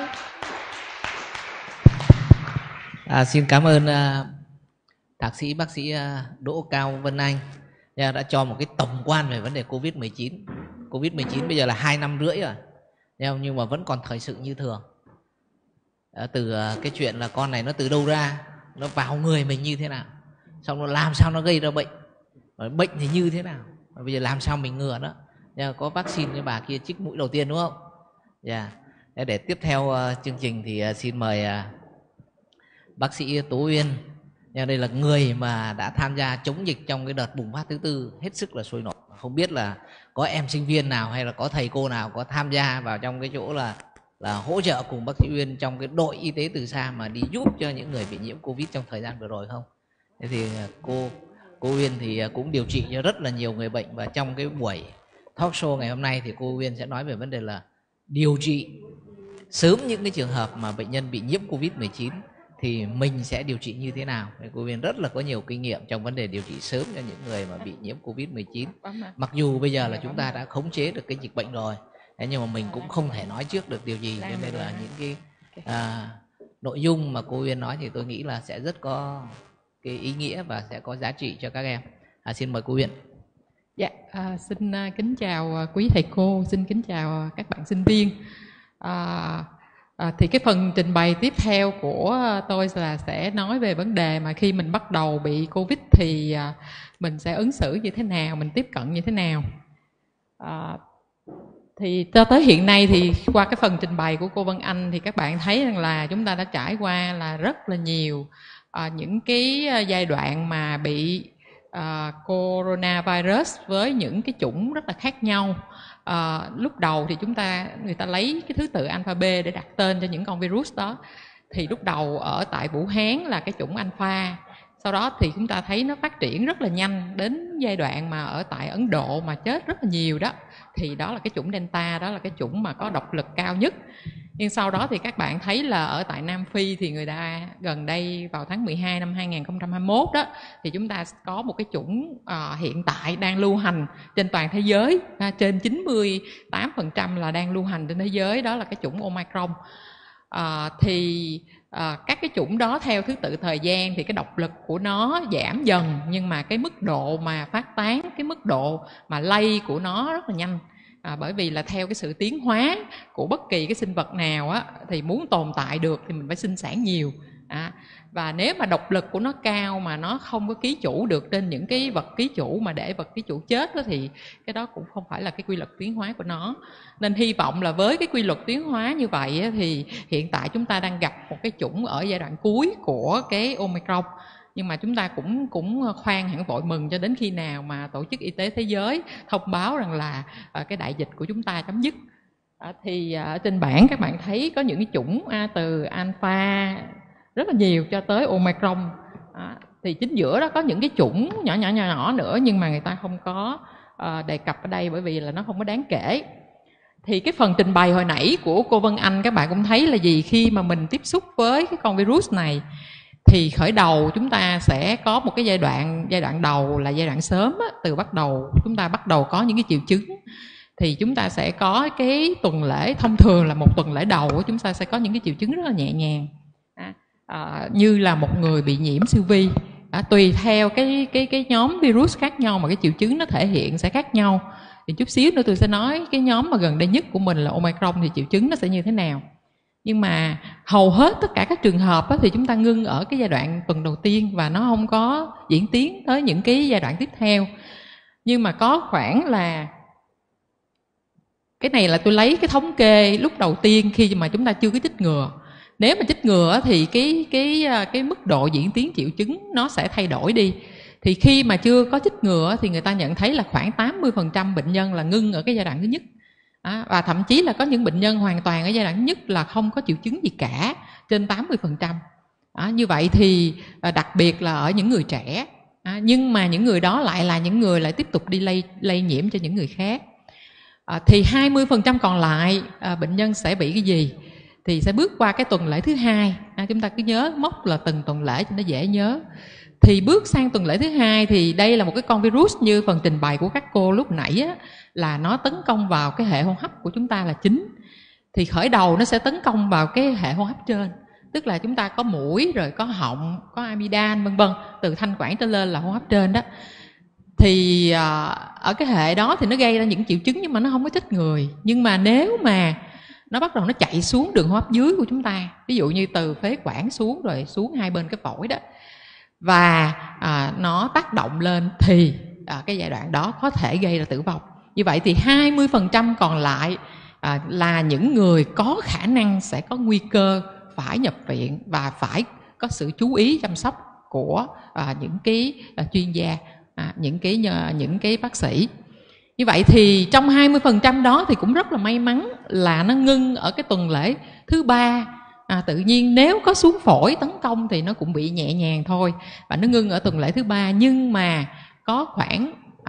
Xin cảm ơn thạc sĩ bác sĩ Đỗ Cao Vân Anh đã cho một cái tổng quan về vấn đề Covid-19 Covid-19 bây giờ là 2 năm rưỡi rồi, nhưng mà vẫn còn thời sự như thường. Từ cái chuyện là con này nó từ đâu ra, nó vào người mình như thế nào, xong nó làm sao nó gây ra bệnh, bệnh thì như thế nào, bây giờ làm sao mình ngừa đó. Có vaccine như bà kia chích mũi đầu tiên đúng không? Để tiếp theo chương trình thì xin mời bác sĩ Tố Uyên. Đây là người mà đã tham gia chống dịch trong cái đợt bùng phát thứ tư hết sức là sôi nổi. Không biết là có em sinh viên nào hay là có thầy cô nào có tham gia vào trong cái chỗ là hỗ trợ cùng bác sĩ Uyên trong cái đội y tế từ xa mà đi giúp cho những người bị nhiễm Covid trong thời gian vừa rồi không? Thế thì cô Uyên thì cũng điều trị cho rất là nhiều người bệnh, và trong cái buổi talk show ngày hôm nay thì cô Uyên sẽ nói về vấn đề là điều trị sớm những cái trường hợp mà bệnh nhân bị nhiễm Covid-19 thì mình sẽ điều trị như thế nào. Cô Uyên rất là có nhiều kinh nghiệm trong vấn đề điều trị sớm cho những người mà bị nhiễm Covid-19. Mặc dù bây giờ là chúng ta đã khống chế được cái dịch bệnh rồi, nhưng mà mình cũng không thể nói trước được điều gì, cho nên là những cái nội dung mà cô Uyên nói thì tôi nghĩ là sẽ rất có cái ý nghĩa và sẽ có giá trị cho các em. Xin mời cô Uyên. Dạ, xin kính chào quý thầy cô, xin kính chào các bạn sinh viên. Thì cái phần trình bày tiếp theo của tôi là sẽ nói về vấn đề mà khi mình bắt đầu bị Covid thì mình sẽ ứng xử như thế nào, mình tiếp cận như thế nào. Thì cho tới hiện nay thì qua cái phần trình bày của cô Vân Anh thì các bạn thấy rằng là chúng ta đã trải qua là rất là nhiều những cái giai đoạn mà bị coronavirus với những cái chủng rất là khác nhau. Lúc đầu thì người ta lấy cái thứ tự alpha B để đặt tên cho những con virus đó. Thì lúc đầu ở tại Vũ Hán là cái chủng alpha, sau đó thì chúng ta thấy nó phát triển rất là nhanh đến giai đoạn mà ở tại Ấn Độ mà chết rất là nhiều đó, thì đó là cái chủng Delta, đó là cái chủng mà có độc lực cao nhất. Nhưng sau đó thì các bạn thấy là ở tại Nam Phi thì người ta gần đây vào tháng 12 năm 2021 đó, thì chúng ta có một cái chủng hiện tại đang lưu hành trên toàn thế giới, trên 98% là đang lưu hành trên thế giới, đó là cái chủng Omicron. Các cái chủng đó theo thứ tự thời gian thì cái độc lực của nó giảm dần, nhưng mà cái mức độ mà phát tán, cái mức độ mà lây của nó rất là nhanh. Bởi vì là theo cái sự tiến hóa của bất kỳ cái sinh vật nào á, thì muốn tồn tại được thì mình phải sinh sản nhiều. Và nếu mà độc lực của nó cao mà nó không có ký chủ được trên những cái vật ký chủ mà để vật ký chủ chết đó, thì cái đó cũng không phải là cái quy luật tiến hóa của nó. Nên hy vọng là với cái quy luật tiến hóa như vậy á, thì hiện tại chúng ta đang gặp một cái chủng ở giai đoạn cuối của cái Omicron. Nhưng mà chúng ta cũng khoan hẳn vội mừng cho đến khi nào mà Tổ chức Y tế Thế giới thông báo rằng là cái đại dịch của chúng ta chấm dứt. Thì trên bảng các bạn thấy có những cái chủng từ alpha rất là nhiều cho tới Omicron. Thì chính giữa đó có những cái chủng nhỏ nữa, nhưng mà người ta không có đề cập ở đây bởi vì là nó không có đáng kể. Thì cái phần trình bày hồi nãy của cô Vân Anh các bạn cũng thấy là gì, khi mà mình tiếp xúc với cái con virus này thì khởi đầu chúng ta sẽ có một cái giai đoạn đầu là giai đoạn sớm á, từ chúng ta bắt đầu có những cái triệu chứng. Thì chúng ta sẽ có cái tuần lễ, thông thường là một tuần lễ đầu chúng ta sẽ có những cái triệu chứng rất là nhẹ nhàng, như là một người bị nhiễm siêu vi. Tùy theo cái nhóm virus khác nhau mà cái triệu chứng nó thể hiện sẽ khác nhau. Thì chút xíu nữa tôi sẽ nói cái nhóm mà gần đây nhất của mình là Omicron thì triệu chứng nó sẽ như thế nào. Nhưng mà hầu hết tất cả các trường hợp thì chúng ta ngưng ở cái giai đoạn tuần đầu tiên và nó không có diễn tiến tới những cái giai đoạn tiếp theo. Nhưng mà có khoảng là, cái này là tôi lấy cái thống kê lúc đầu tiên khi mà chúng ta chưa có chích ngừa. Nếu mà chích ngừa thì cái mức độ diễn tiến triệu chứng nó sẽ thay đổi đi. Thì khi mà chưa có chích ngừa thì người ta nhận thấy là khoảng 80% bệnh nhân là ngưng ở cái giai đoạn thứ nhất. Và thậm chí là có những bệnh nhân hoàn toàn ở giai đoạn thứ nhất là không có triệu chứng gì cả, trên 80%. Như vậy thì đặc biệt là ở những người trẻ. Nhưng mà những người đó lại là những người lại tiếp tục đi lây nhiễm cho những người khác. Thì 20% còn lại bệnh nhân sẽ bị cái gì? Thì sẽ bước qua cái tuần lễ thứ hai. Chúng ta cứ nhớ mốc là từng tuần lễ cho nó dễ nhớ. Thì bước sang tuần lễ thứ hai thì đây là một cái con virus như phần trình bày của các cô lúc nãy á, là nó tấn công vào cái hệ hô hấp của chúng ta là chính. Thì khởi đầu nó sẽ tấn công vào cái hệ hô hấp trên, tức là chúng ta có mũi rồi có họng, có amidan vân vân, từ thanh quản trở lên là hô hấp trên đó. thì ở cái hệ đó thì nó gây ra những triệu chứng nhưng mà nó không có chết người. Nhưng mà nếu mà nó bắt đầu nó chạy xuống đường hô hấp dưới của chúng ta, ví dụ như từ phế quản xuống rồi xuống hai bên cái phổi đó, và nó tác động lên thì cái giai đoạn đó có thể gây ra tử vong. Như vậy thì 20% còn lại là những người có khả năng sẽ có nguy cơ phải nhập viện và phải có sự chú ý chăm sóc của những cái chuyên gia, những cái bác sĩ. Như vậy thì trong 20% đó thì cũng rất là may mắn là nó ngưng ở cái tuần lễ thứ 3. Tự nhiên nếu có xuống phổi tấn công thì nó cũng bị nhẹ nhàng thôi, và nó ngưng ở tuần lễ thứ 3. Nhưng mà có khoảng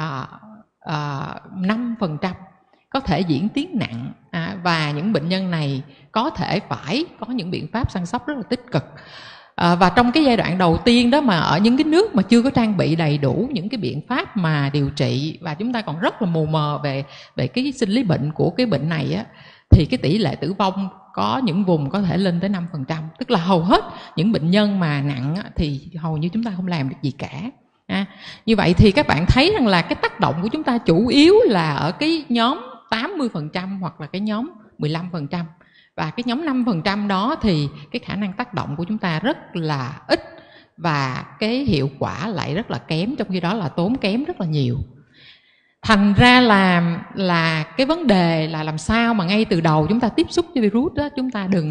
5% có thể diễn tiến nặng, và những bệnh nhân này có thể phải có những biện pháp săn sóc rất là tích cực. Và trong cái giai đoạn đầu tiên đó, mà ở những cái nước mà chưa có trang bị đầy đủ những cái biện pháp mà điều trị, và chúng ta còn rất là mù mờ về cái sinh lý bệnh của cái bệnh này á, thì cái tỷ lệ tử vong có những vùng có thể lên tới 5%. Tức là hầu hết những bệnh nhân mà nặng á, thì hầu như chúng ta không làm được gì cả. Như vậy thì các bạn thấy rằng là cái tác động của chúng ta chủ yếu là ở cái nhóm 80% hoặc là cái nhóm 15%. Và cái nhóm 5% đó thì cái khả năng tác động của chúng ta rất là ít, và cái hiệu quả lại rất là kém, trong khi đó là tốn kém rất là nhiều. Thành ra là cái vấn đề là làm sao mà ngay từ đầu chúng ta tiếp xúc với virus đó, chúng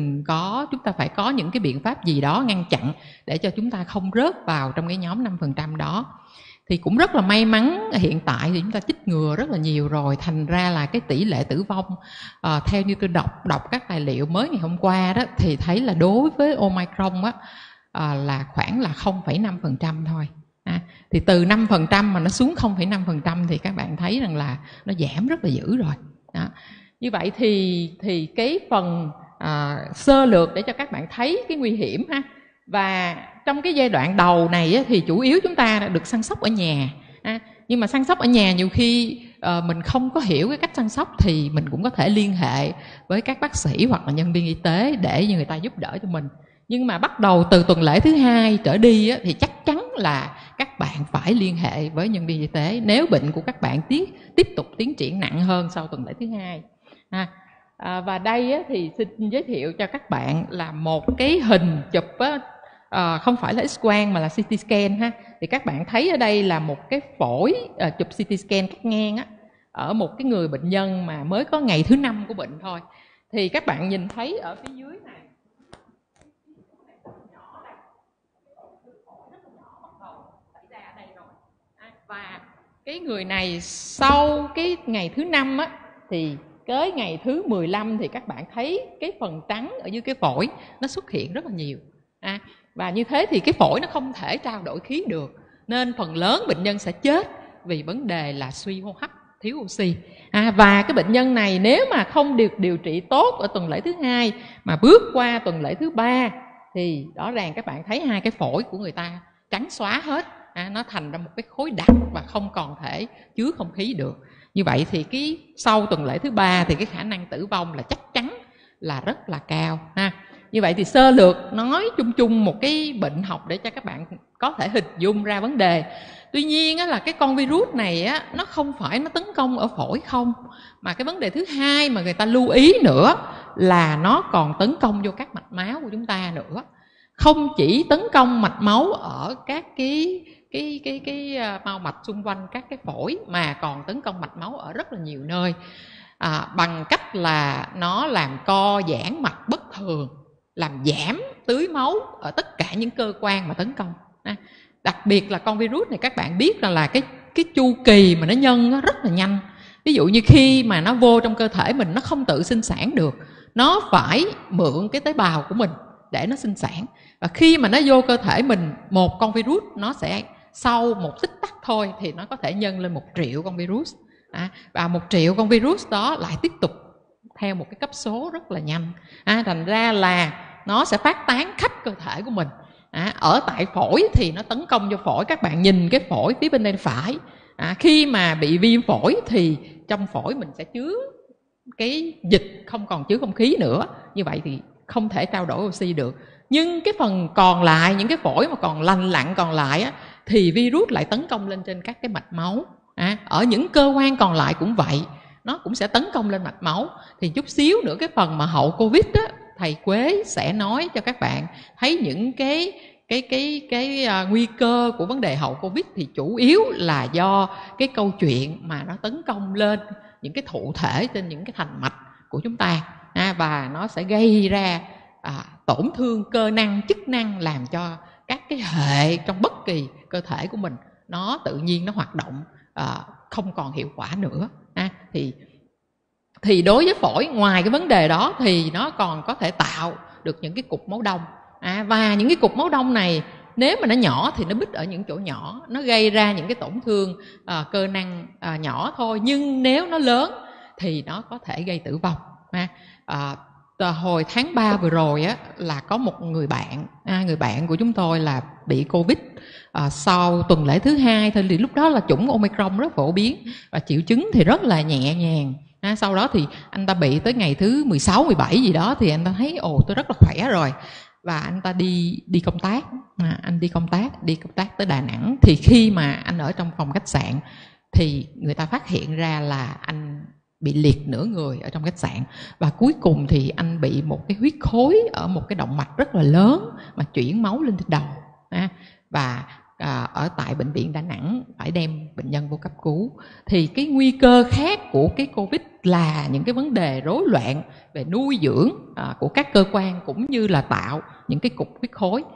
ta phải có những cái biện pháp gì đó ngăn chặn để cho chúng ta không rớt vào trong cái nhóm 5% đó. Thì cũng rất là may mắn hiện tại thì chúng ta chích ngừa rất là nhiều rồi, thành ra là cái tỷ lệ tử vong theo như tôi đọc các tài liệu mới ngày hôm qua đó, thì thấy là đối với Omicron là khoảng là 0,5% thôi. Thì từ 5% mà nó xuống 0,5% thì các bạn thấy rằng là nó giảm rất là dữ rồi. Như vậy thì cái phần sơ lược để cho các bạn thấy cái nguy hiểm ha. Và trong cái giai đoạn đầu này thì chủ yếu chúng ta được săn sóc ở nhà. Nhưng mà săn sóc ở nhà nhiều khi mình không có hiểu cái cách săn sóc thì mình cũng có thể liên hệ với các bác sĩ hoặc là nhân viên y tế để người ta giúp đỡ cho mình. Nhưng mà bắt đầu từ tuần lễ thứ 2 trở đi thì chắc chắn là các bạn phải liên hệ với nhân viên y tế nếu bệnh của các bạn tiếp tục tiến triển nặng hơn sau tuần lễ thứ 2. Và đây thì xin giới thiệu cho các bạn là một cái hình chụp không phải là X-quang mà là CT scan ha. Thì các bạn thấy ở đây là một cái phổi chụp CT scan cắt ngang ở một cái người bệnh nhân mà mới có ngày thứ 5 của bệnh thôi. Thì các bạn nhìn thấy ở phía dưới này, và cái người này sau cái ngày thứ 5 thì tới ngày thứ 15 thì các bạn thấy cái phần trắng ở dưới cái phổi nó xuất hiện rất là nhiều. Và như thế thì cái phổi nó không thể trao đổi khí được, nên phần lớn bệnh nhân sẽ chết vì vấn đề là suy hô hấp, thiếu oxy. Và cái bệnh nhân này nếu mà không được điều trị tốt ở tuần lễ thứ 2 mà bước qua tuần lễ thứ 3 thì rõ ràng các bạn thấy hai cái phổi của người ta trắng xóa hết, nó thành ra một cái khối đặc và không còn thể chứa không khí được. Như vậy thì cái sau tuần lễ thứ 3 thì cái khả năng tử vong là chắc chắn là rất là cao ha. Như vậy thì sơ lược nói chung chung một cái bệnh học để cho các bạn có thể hình dung ra vấn đề. Tuy nhiên là cái con virus này nó không phải nó tấn công ở phổi không, mà cái vấn đề thứ hai mà người ta lưu ý nữa là nó còn tấn công vô các mạch máu của chúng ta nữa. Không chỉ tấn công mạch máu ở các cái mao mạch xung quanh các cái phổi, mà còn tấn công mạch máu ở rất là nhiều nơi, bằng cách là nó làm co giãn mạch bất thường, làm giảm tưới máu ở tất cả những cơ quan mà tấn công. Đặc biệt là con virus này các bạn biết là cái chu kỳ mà nó nhân nó rất là nhanh. Ví dụ như khi mà nó vô trong cơ thể mình, nó không tự sinh sản được, nó phải mượn cái tế bào của mình để nó sinh sản. Và khi mà nó vô cơ thể mình, một con virus nó sẽ sau một tích tắc thôi thì nó có thể nhân lên 1 triệu con virus. Và 1 triệu con virus đó lại tiếp tục theo một cái cấp số rất là nhanh. Thành ra là nó sẽ phát tán khắp cơ thể của mình. Ở tại phổi thì nó tấn công vô phổi. Các bạn nhìn cái phổi phía bên đây phải. Khi mà bị viêm phổi thì trong phổi mình sẽ chứa cái dịch, không còn chứa không khí nữa. Như vậy thì không thể trao đổi oxy được. Nhưng cái phần còn lại, những cái phổi mà còn lành lặn còn lại thì virus lại tấn công lên trên các cái mạch máu. Ở những cơ quan còn lại cũng vậy, nó cũng sẽ tấn công lên mạch máu. Thì chút xíu nữa cái phần mà hậu Covid á, thầy Quế sẽ nói cho các bạn thấy những cái nguy cơ của vấn đề hậu Covid, thì chủ yếu là do cái câu chuyện mà nó tấn công lên những cái thụ thể trên những cái thành mạch của chúng ta, và nó sẽ gây ra tổn thương cơ năng, chức năng, làm cho các cái hệ trong bất kỳ cơ thể của mình nó tự nhiên nó hoạt động không còn hiệu quả nữa. Thì đối với phổi, ngoài cái vấn đề đó thì nó còn có thể tạo được những cái cục máu đông, và những cái cục máu đông này nếu mà nó nhỏ thì nó bít ở những chỗ nhỏ, nó gây ra những cái tổn thương cơ năng nhỏ thôi, nhưng nếu nó lớn thì nó có thể gây tử vong. Hồi tháng 3 vừa rồi á, là có một người bạn của chúng tôi là bị Covid sau tuần lễ thứ 2 thôi, thì lúc đó là chủng Omicron rất phổ biến và triệu chứng thì rất là nhẹ nhàng. Sau đó thì anh ta bị tới ngày thứ 16, 17 gì đó thì anh ta thấy tôi rất là khỏe rồi, và anh ta đi công tác. Anh đi công tác tới Đà Nẵng. Thì khi mà anh ở trong phòng khách sạn thì người ta phát hiện ra là anh bị liệt nửa người ở trong khách sạn, và cuối cùng thì anh bị một cái huyết khối ở một cái động mạch rất là lớn mà chuyển máu lên trên đầu, và ở tại bệnh viện Đà Nẵng phải đem bệnh nhân vô cấp cứu. Thì cái nguy cơ khác của cái Covid là những cái vấn đề rối loạn về nuôi dưỡng của các cơ quan, cũng như là tạo những cái cục huyết khối.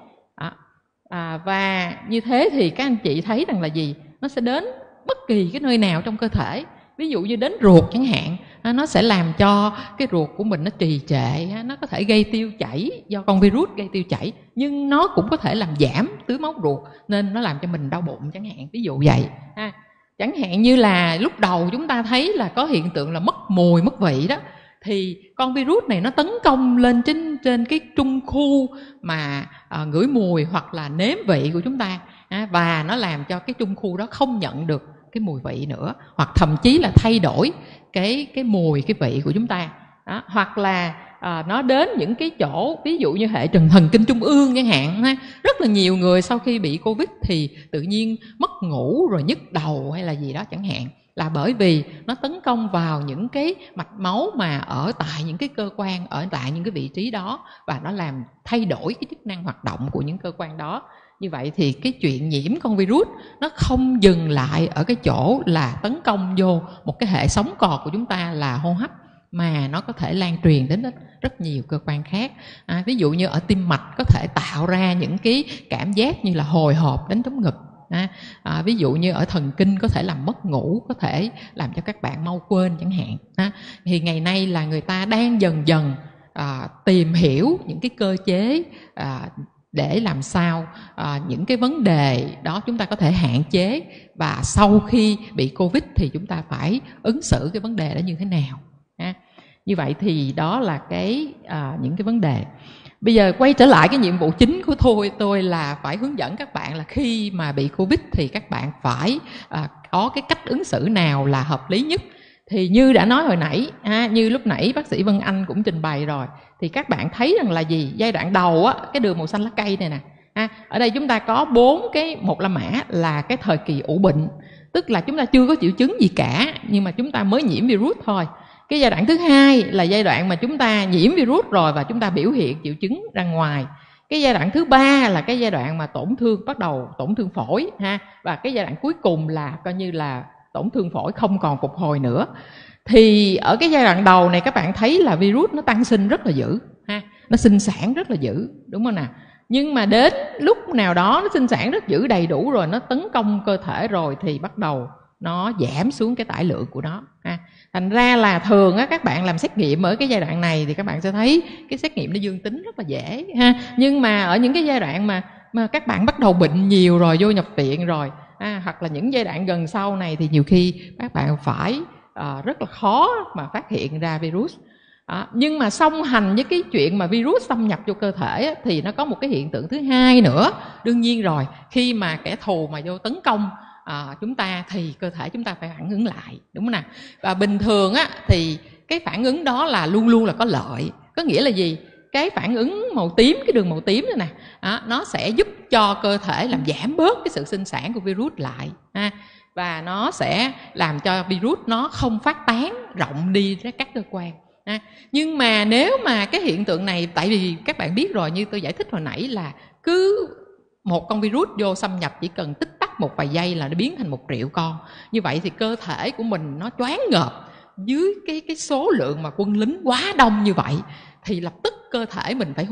Và như thế thì các anh chị thấy rằng là gì? Nó sẽ đến bất kỳ cái nơi nào trong cơ thể. Ví dụ như đến ruột chẳng hạn, nó sẽ làm cho cái ruột của mình nó trì trệ, nó có thể gây tiêu chảy, do con virus gây tiêu chảy, nhưng nó cũng có thể làm giảm tưới máu ruột nên nó làm cho mình đau bụng chẳng hạn, ví dụ vậy. Chẳng hạn như là lúc đầu chúng ta thấy là có hiện tượng là mất mùi, mất vị đó, thì con virus này nó tấn công lên trên cái trung khu mà ngửi mùi hoặc là nếm vị của chúng ta, và nó làm cho cái trung khu đó không nhận được cái mùi vị nữa, hoặc thậm chí là thay đổi cái mùi, cái vị của chúng ta. Hoặc là nó đến những cái chỗ ví dụ như hệ thần kinh trung ương chẳng hạn. Rất là nhiều người sau khi bị Covid thì tự nhiên mất ngủ rồi nhức đầu hay là gì đó chẳng hạn, là bởi vì nó tấn công vào những cái mạch máu mà ở tại những cái cơ quan, ở tại những cái vị trí đó, và nó làm thay đổi cái chức năng hoạt động của những cơ quan đó. Như vậy thì cái chuyện nhiễm con virus nó không dừng lại ở cái chỗ là tấn công vô một cái hệ sống còn của chúng ta là hô hấp, mà nó có thể lan truyền đến rất nhiều cơ quan khác. Ví dụ như ở tim mạch có thể tạo ra những cái cảm giác như là hồi hộp, đánh trống ngực. Ví dụ như ở thần kinh có thể làm mất ngủ, có thể làm cho các bạn mau quên chẳng hạn. Thì ngày nay là người ta đang dần dần tìm hiểu những cái cơ chế để làm sao những cái vấn đề đó chúng ta có thể hạn chế, và sau khi bị Covid thì chúng ta phải ứng xử cái vấn đề đó như thế nào. Như vậy thì đó là những cái vấn đề. Bây giờ quay trở lại cái nhiệm vụ chính của tôi là phải hướng dẫn các bạn là khi mà bị Covid thì các bạn phải có cái cách ứng xử nào là hợp lý nhất. Thì như đã nói hồi nãy, như lúc nãy bác sĩ Vân Anh cũng trình bày rồi, thì các bạn thấy rằng là gì? Giai đoạn đầu á, cái đường màu xanh lá cây này nè, ở đây chúng ta có 4 cái một la mã là cái thời kỳ ủ bệnh, tức là chúng ta chưa có triệu chứng gì cả nhưng mà chúng ta mới nhiễm virus thôi. Cái giai đoạn thứ hai là giai đoạn mà chúng ta nhiễm virus rồi và chúng ta biểu hiện triệu chứng ra ngoài. Cái giai đoạn thứ ba là cái giai đoạn mà bắt đầu tổn thương phổi và cái giai đoạn cuối cùng là coi như là tổn thương phổi không còn phục hồi nữa. Thì ở cái giai đoạn đầu này các bạn thấy là virus nó tăng sinh rất là dữ, nó sinh sản rất là dữ, đúng không nào? Nhưng mà đến lúc nào đó nó sinh sản rất dữ đầy đủ rồi, nó tấn công cơ thể rồi thì bắt đầu nó giảm xuống cái tải lượng của nó. Thành ra là thường á, các bạn làm xét nghiệm ở cái giai đoạn này thì các bạn sẽ thấy cái xét nghiệm nó dương tính rất là dễ nhưng mà ở những cái giai đoạn mà các bạn bắt đầu bệnh nhiều rồi, vô nhập viện rồi hoặc là những giai đoạn gần sau này thì nhiều khi các bạn phải rất là khó mà phát hiện ra virus. Nhưng mà song hành với cái chuyện mà virus xâm nhập vô cơ thể á, thì nó có một cái hiện tượng thứ hai nữa. Đương nhiên rồi, khi mà kẻ thù mà vô tấn công chúng ta thì cơ thể chúng ta phải phản ứng lại, đúng không nào? Và bình thường á, thì cái phản ứng đó là luôn luôn là có lợi. Có nghĩa là gì? cái phản ứng màu tím, cái đường màu tím này nè, nó sẽ giúp cho cơ thể làm giảm bớt cái sự sinh sản của virus lại, và nó sẽ làm cho virus nó không phát tán rộng đi ra các cơ quan. Nhưng mà nếu mà cái hiện tượng này, tại vì các bạn biết rồi, như tôi giải thích hồi nãy là cứ một con virus vô xâm nhập chỉ cần tích tắc một vài giây là nó biến thành 1 triệu con. Như vậy thì cơ thể của mình nó choáng ngợp dưới cái số lượng mà quân lính quá đông như vậy, thì lập tức cơ thể mình phải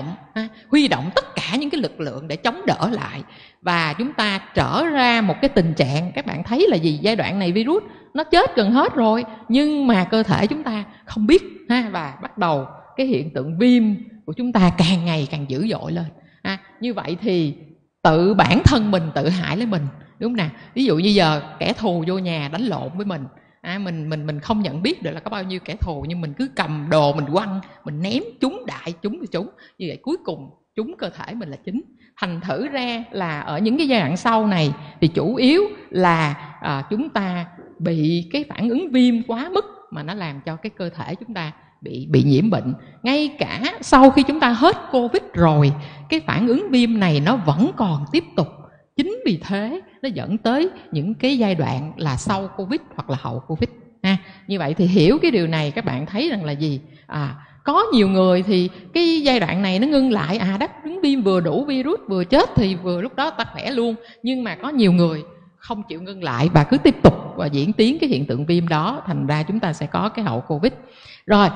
huy động tất cả những cái lực lượng để chống đỡ lại, và chúng ta trở ra một cái tình trạng, các bạn thấy là gì, giai đoạn này virus nó chết gần hết rồi, nhưng mà cơ thể chúng ta không biết, và bắt đầu cái hiện tượng viêm của chúng ta càng ngày càng dữ dội lên. Như vậy thì tự bản thân mình tự hại lấy mình, đúng không nào? Ví dụ như giờ kẻ thù vô nhà đánh lộn với mình, mình không nhận biết được là có bao nhiêu kẻ thù, nhưng mình cứ cầm đồ mình quăng, mình ném trúng đại trúng thì trúng, như vậy cuối cùng trúng cơ thể mình là chính. Thành thử ra là ở những cái giai đoạn sau này thì chủ yếu là chúng ta bị cái phản ứng viêm quá mức mà nó làm cho cái cơ thể chúng ta bị nhiễm bệnh. Ngay cả sau khi chúng ta hết Covid rồi, cái phản ứng viêm này nó vẫn còn tiếp tục. Chính vì thế nó dẫn tới những cái giai đoạn là sau Covid hoặc là hậu Covid. Như vậy thì hiểu cái điều này, các bạn thấy rằng là gì? Có nhiều người thì cái giai đoạn này nó ngưng lại, đáp ứng viêm vừa đủ virus vừa chết thì vừa lúc đó ta khỏe luôn. Nhưng mà có nhiều người không chịu ngưng lại và cứ tiếp tục và diễn tiến cái hiện tượng viêm đó, thành ra chúng ta sẽ có cái hậu Covid. Rồi,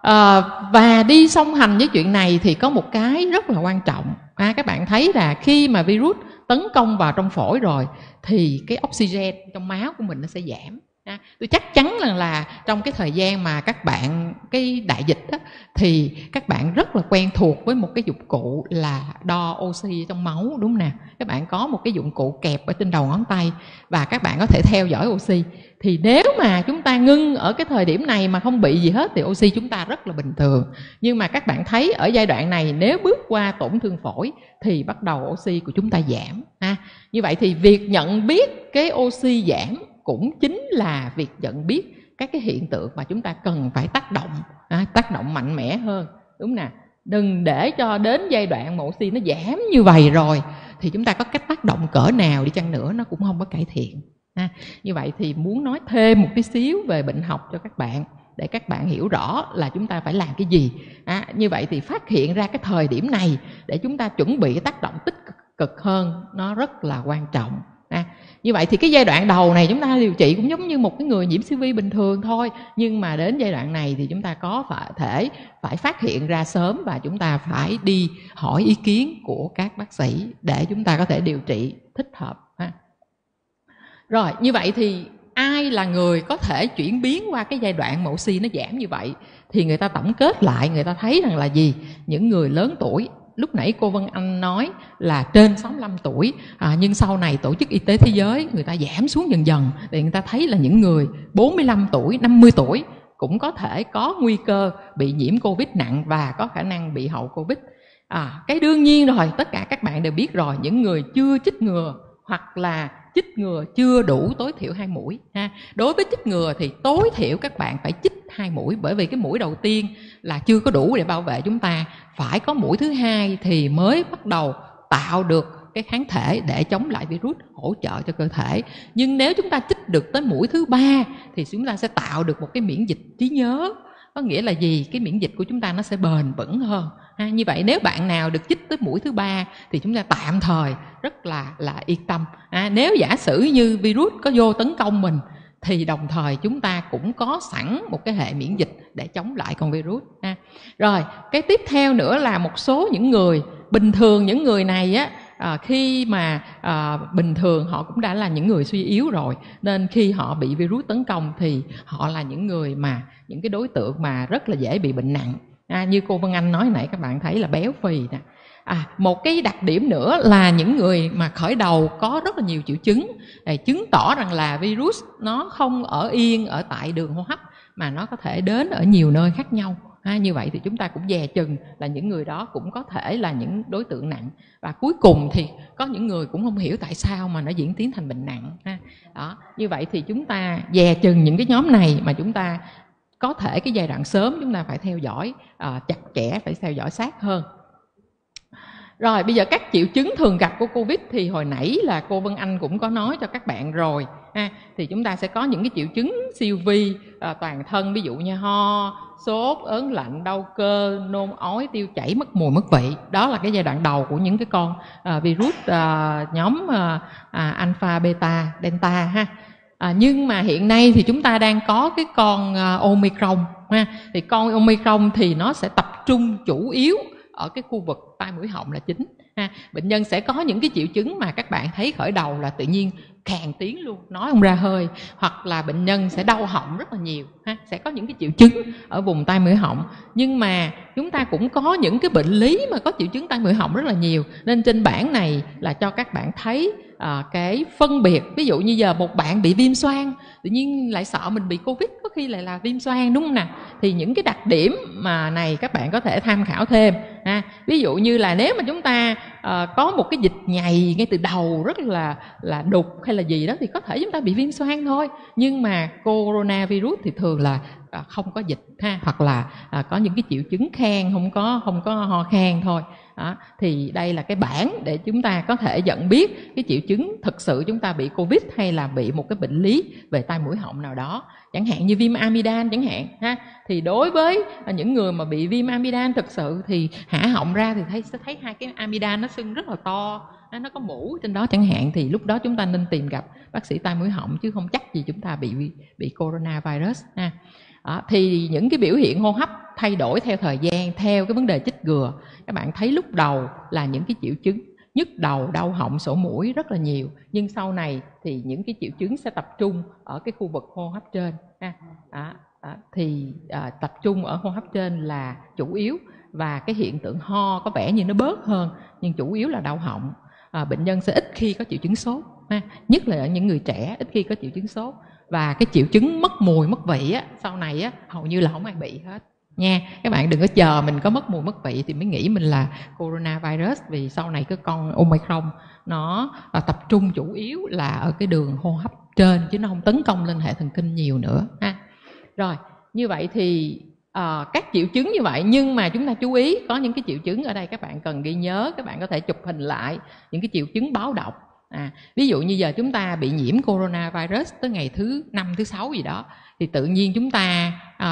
và đi song hành với chuyện này thì có một cái rất là quan trọng. Các bạn thấy là khi mà virus tấn công vào trong phổi rồi thì cái oxygen trong máu của mình nó sẽ giảm. Tôi chắc chắn là trong cái thời gian mà các bạn cái đại dịch đó, thì các bạn rất là quen thuộc với một cái dụng cụ là đo oxy trong máu, đúng không nào? Các bạn có một cái dụng cụ kẹp ở trên đầu ngón tay và các bạn có thể theo dõi oxy. Thì nếu mà chúng ta ngưng ở cái thời điểm này mà không bị gì hết thì oxy chúng ta rất là bình thường. Nhưng mà các bạn thấy ở giai đoạn này nếu bước qua tổn thương phổi thì bắt đầu oxy của chúng ta giảm. Như vậy thì việc nhận biết cái oxy giảm cũng chính là việc nhận biết các cái hiện tượng mà chúng ta cần phải tác động mạnh mẽ hơn, đúng nè. Đừng để cho đến giai đoạn mà oxy nó giảm như vậy rồi thì chúng ta có cách tác động cỡ nào đi chăng nữa nó cũng không có cải thiện. Như vậy thì muốn nói thêm một tí xíu về bệnh học cho các bạn để các bạn hiểu rõ là chúng ta phải làm cái gì. Như vậy thì phát hiện ra cái thời điểm này để chúng ta chuẩn bị cái tác động tích cực hơn nó rất là quan trọng. Như vậy thì cái giai đoạn đầu này chúng ta điều trị cũng giống như một cái người nhiễm siêu vi bình thường thôi, nhưng mà đến giai đoạn này thì chúng ta phải phát hiện ra sớm và chúng ta phải đi hỏi ý kiến của các bác sĩ để chúng ta có thể điều trị thích hợp. Rồi, như vậy thì ai là người có thể chuyển biến qua cái giai đoạn mà oxy nó giảm như vậy? Thì người ta tổng kết lại, người ta thấy rằng là gì? Những người lớn tuổi, lúc nãy cô Vân Anh nói là trên 65 tuổi, nhưng sau này Tổ chức Y tế Thế giới người ta giảm xuống dần dần, thì người ta thấy là những người 45 tuổi, 50 tuổi cũng có thể có nguy cơ bị nhiễm Covid nặng và có khả năng bị hậu Covid. Cái đương nhiên rồi, tất cả các bạn đều biết rồi, những người chưa chích ngừa hoặc là chích ngừa chưa đủ tối thiểu 2 mũi. Đối với chích ngừa thì tối thiểu các bạn phải chích 2 mũi, bởi vì cái mũi đầu tiên là chưa có đủ để bảo vệ chúng ta, phải có mũi thứ 2 thì mới bắt đầu tạo được cái kháng thể để chống lại virus, hỗ trợ cho cơ thể. Nhưng nếu chúng ta chích được tới mũi thứ 3 thì chúng ta sẽ tạo được một cái miễn dịch trí nhớ. Có nghĩa là gì? Cái miễn dịch của chúng ta nó sẽ bền vững hơn. Như vậy nếu bạn nào được chích tới mũi thứ 3 thì chúng ta tạm thời rất là yên tâm. Nếu giả sử như virus có vô tấn công mình thì đồng thời chúng ta cũng có sẵn một cái hệ miễn dịch để chống lại con virus. Rồi, cái tiếp theo nữa là một số những người bình thường, những người này á, khi mà bình thường họ cũng đã là những người suy yếu rồi, nên khi họ bị virus tấn công thì họ là những người mà những cái đối tượng mà rất là dễ bị bệnh nặng. Như cô Vân Anh nói nãy, các bạn thấy là béo phì nè. Một cái đặc điểm nữa là những người mà khởi đầu có rất là nhiều triệu chứng, chứng tỏ rằng là virus nó không ở yên ở tại đường hô hấp mà nó có thể đến ở nhiều nơi khác nhau. Như vậy thì chúng ta cũng dè chừng là những người đó cũng có thể là những đối tượng nặng. Và cuối cùng thì có những người cũng không hiểu tại sao mà nó diễn tiến thành bệnh nặng. Đó. Như vậy thì chúng ta dè chừng những cái nhóm này mà chúng ta có thể cái giai đoạn sớm chúng ta phải theo dõi chặt chẽ, phải theo dõi sát hơn. Rồi bây giờ các triệu chứng thường gặp của Covid thì hồi nãy là cô Vân Anh cũng có nói cho các bạn rồi ha. Thì chúng ta sẽ có những cái triệu chứng siêu vi toàn thân, ví dụ như ho, sốt, ớn lạnh, đau cơ, nôn ói, tiêu chảy, mất mùi, mất vị. Đó là cái giai đoạn đầu của những cái con virus nhóm alpha, beta, delta ha. Nhưng mà hiện nay thì chúng ta đang có cái con Omicron ha. Thì con Omicron thì nó sẽ tập trung chủ yếu ở cái khu vực tai mũi họng là chính ha. Bệnh nhân sẽ có những cái triệu chứng mà các bạn thấy khởi đầu là tự nhiên khàn tiếng luôn, nói không ra hơi, hoặc là bệnh nhân sẽ đau họng rất là nhiều ha. Sẽ có những cái triệu chứng ở vùng tai mũi họng. Nhưng mà chúng ta cũng có những cái bệnh lý mà có triệu chứng tai mũi họng rất là nhiều, nên trên bảng này là cho các bạn thấy cái phân biệt. Ví dụ như giờ một bạn bị viêm xoang, tự nhiên lại sợ mình bị Covid, có khi lại là viêm xoang, đúng không nào? Thì những cái đặc điểm mà này các bạn có thể tham khảo thêm ha. Ví dụ như là nếu mà chúng ta có một cái dịch nhầy ngay từ đầu rất là đục hay là gì đó thì có thể chúng ta bị viêm xoang thôi. Nhưng mà coronavirus thì thường là không có dịch ha, hoặc là có những cái triệu chứng khan, không có ho khan thôi. Đó, thì đây là cái bảng để chúng ta có thể nhận biết cái triệu chứng thực sự chúng ta bị Covid hay là bị một cái bệnh lý về tai mũi họng nào đó, chẳng hạn như viêm amidan chẳng hạn ha. Thì đối với những người mà bị viêm amidan thực sự thì hả họng ra thì sẽ thấy hai cái amidan nó sưng rất là to, nó có mũ trên đó chẳng hạn, thì lúc đó chúng ta nên tìm gặp bác sĩ tai mũi họng, chứ không chắc gì chúng ta bị coronavirus ha. Đó, thì những cái biểu hiện hô hấp thay đổi theo thời gian, theo cái vấn đề chích ngừa. Các bạn thấy lúc đầu là những cái triệu chứng nhức đầu, đau họng, sổ mũi rất là nhiều, nhưng sau này thì những cái triệu chứng sẽ tập trung ở cái khu vực hô hấp trên ha. Tập trung ở hô hấp trên là chủ yếu, và cái hiện tượng ho có vẻ như nó bớt hơn, nhưng chủ yếu là đau họng. Bệnh nhân sẽ ít khi có triệu chứng sốt ha, nhất là ở những người trẻ ít khi có triệu chứng sốt. Và cái triệu chứng mất mùi, mất vị á, sau này á, hầu như là không ai bị hết nha. Các bạn đừng có chờ mình có mất mùi, mất vị thì mới nghĩ mình là coronavirus, vì sau này cái con Omicron nó tập trung chủ yếu là ở cái đường hô hấp trên, chứ nó không tấn công lên hệ thần kinh nhiều nữa ha. Rồi, như vậy thì các triệu chứng như vậy, nhưng mà chúng ta chú ý có những cái triệu chứng ở đây các bạn cần ghi nhớ, các bạn có thể chụp hình lại những cái triệu chứng báo động. Ví dụ như giờ chúng ta bị nhiễm coronavirus tới ngày thứ 5, thứ 6 gì đó, thì tự nhiên chúng ta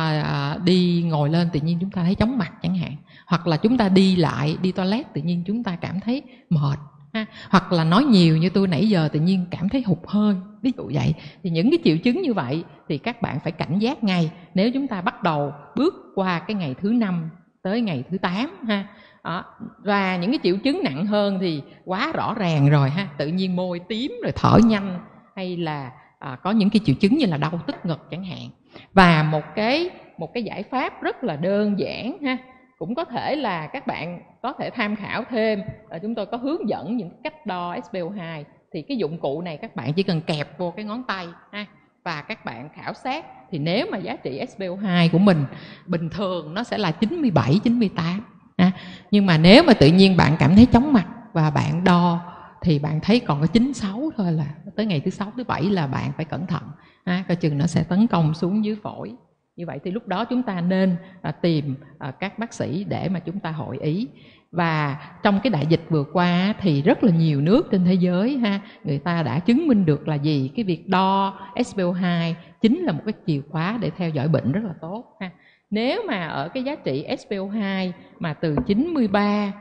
đi ngồi lên tự nhiên chúng ta thấy chóng mặt chẳng hạn, hoặc là chúng ta đi toilet tự nhiên chúng ta cảm thấy mệt ha, hoặc là nói nhiều như tôi nãy giờ tự nhiên cảm thấy hụt hơi, ví dụ vậy. Thì những cái triệu chứng như vậy thì các bạn phải cảnh giác ngay nếu chúng ta bắt đầu bước qua cái ngày thứ 5 tới ngày thứ 8 ha. Và những cái triệu chứng nặng hơn thì quá rõ ràng rồi ha, tự nhiên môi tím rồi thở nhanh, hay là có những cái triệu chứng như là đau tức ngực chẳng hạn. Và một cái giải pháp rất là đơn giản ha, cũng có thể là các bạn có thể tham khảo thêm, chúng tôi có hướng dẫn những cách đo SpO2. Thì cái dụng cụ này các bạn chỉ cần kẹp vô cái ngón tay ha, và các bạn khảo sát. Thì nếu mà giá trị SpO2 của mình bình thường nó sẽ là 97, 98. Nhưng mà nếu mà tự nhiên bạn cảm thấy chóng mặt và bạn đo thì bạn thấy còn có 96 thôi, là tới ngày thứ 6, thứ 7 là bạn phải cẩn thận coi chừng nó sẽ tấn công xuống dưới phổi. Như vậy thì lúc đó chúng ta nên tìm các bác sĩ để mà chúng ta hội ý. Và trong cái đại dịch vừa qua thì rất là nhiều nước trên thế giới ha, người ta đã chứng minh được là gì? Cái việc đo SpO2 chính là một cái chìa khóa để theo dõi bệnh rất là tốt ha. Nếu mà ở cái giá trị SpO2 mà từ 93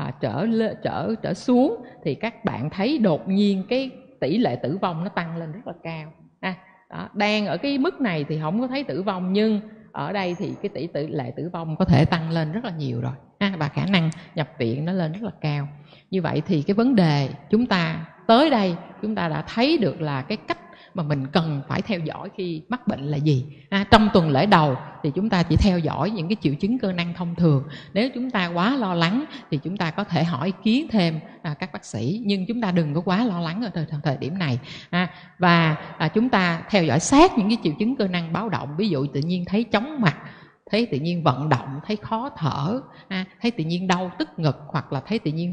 trở xuống thì các bạn thấy đột nhiên cái tỷ lệ tử vong nó tăng lên rất là cao. Đang ở cái mức này thì không có thấy tử vong, nhưng ở đây thì cái tỷ lệ tử vong có thể tăng lên rất là nhiều rồi và khả năng nhập viện nó lên rất là cao. Như vậy thì cái vấn đề chúng ta tới đây chúng ta đã thấy được là cái cách mà mình cần phải theo dõi khi mắc bệnh là gì. Trong tuần lễ đầu thì chúng ta chỉ theo dõi những cái triệu chứng cơ năng thông thường. Nếu chúng ta quá lo lắng thì chúng ta có thể hỏi ý kiến thêm các bác sĩ, nhưng chúng ta đừng có quá lo lắng ở thời điểm này. Và chúng ta theo dõi sát những cái triệu chứng cơ năng báo động, ví dụ tự nhiên thấy chóng mặt, thấy tự nhiên vận động thấy khó thở, thấy tự nhiên đau tức ngực, hoặc là thấy tự nhiên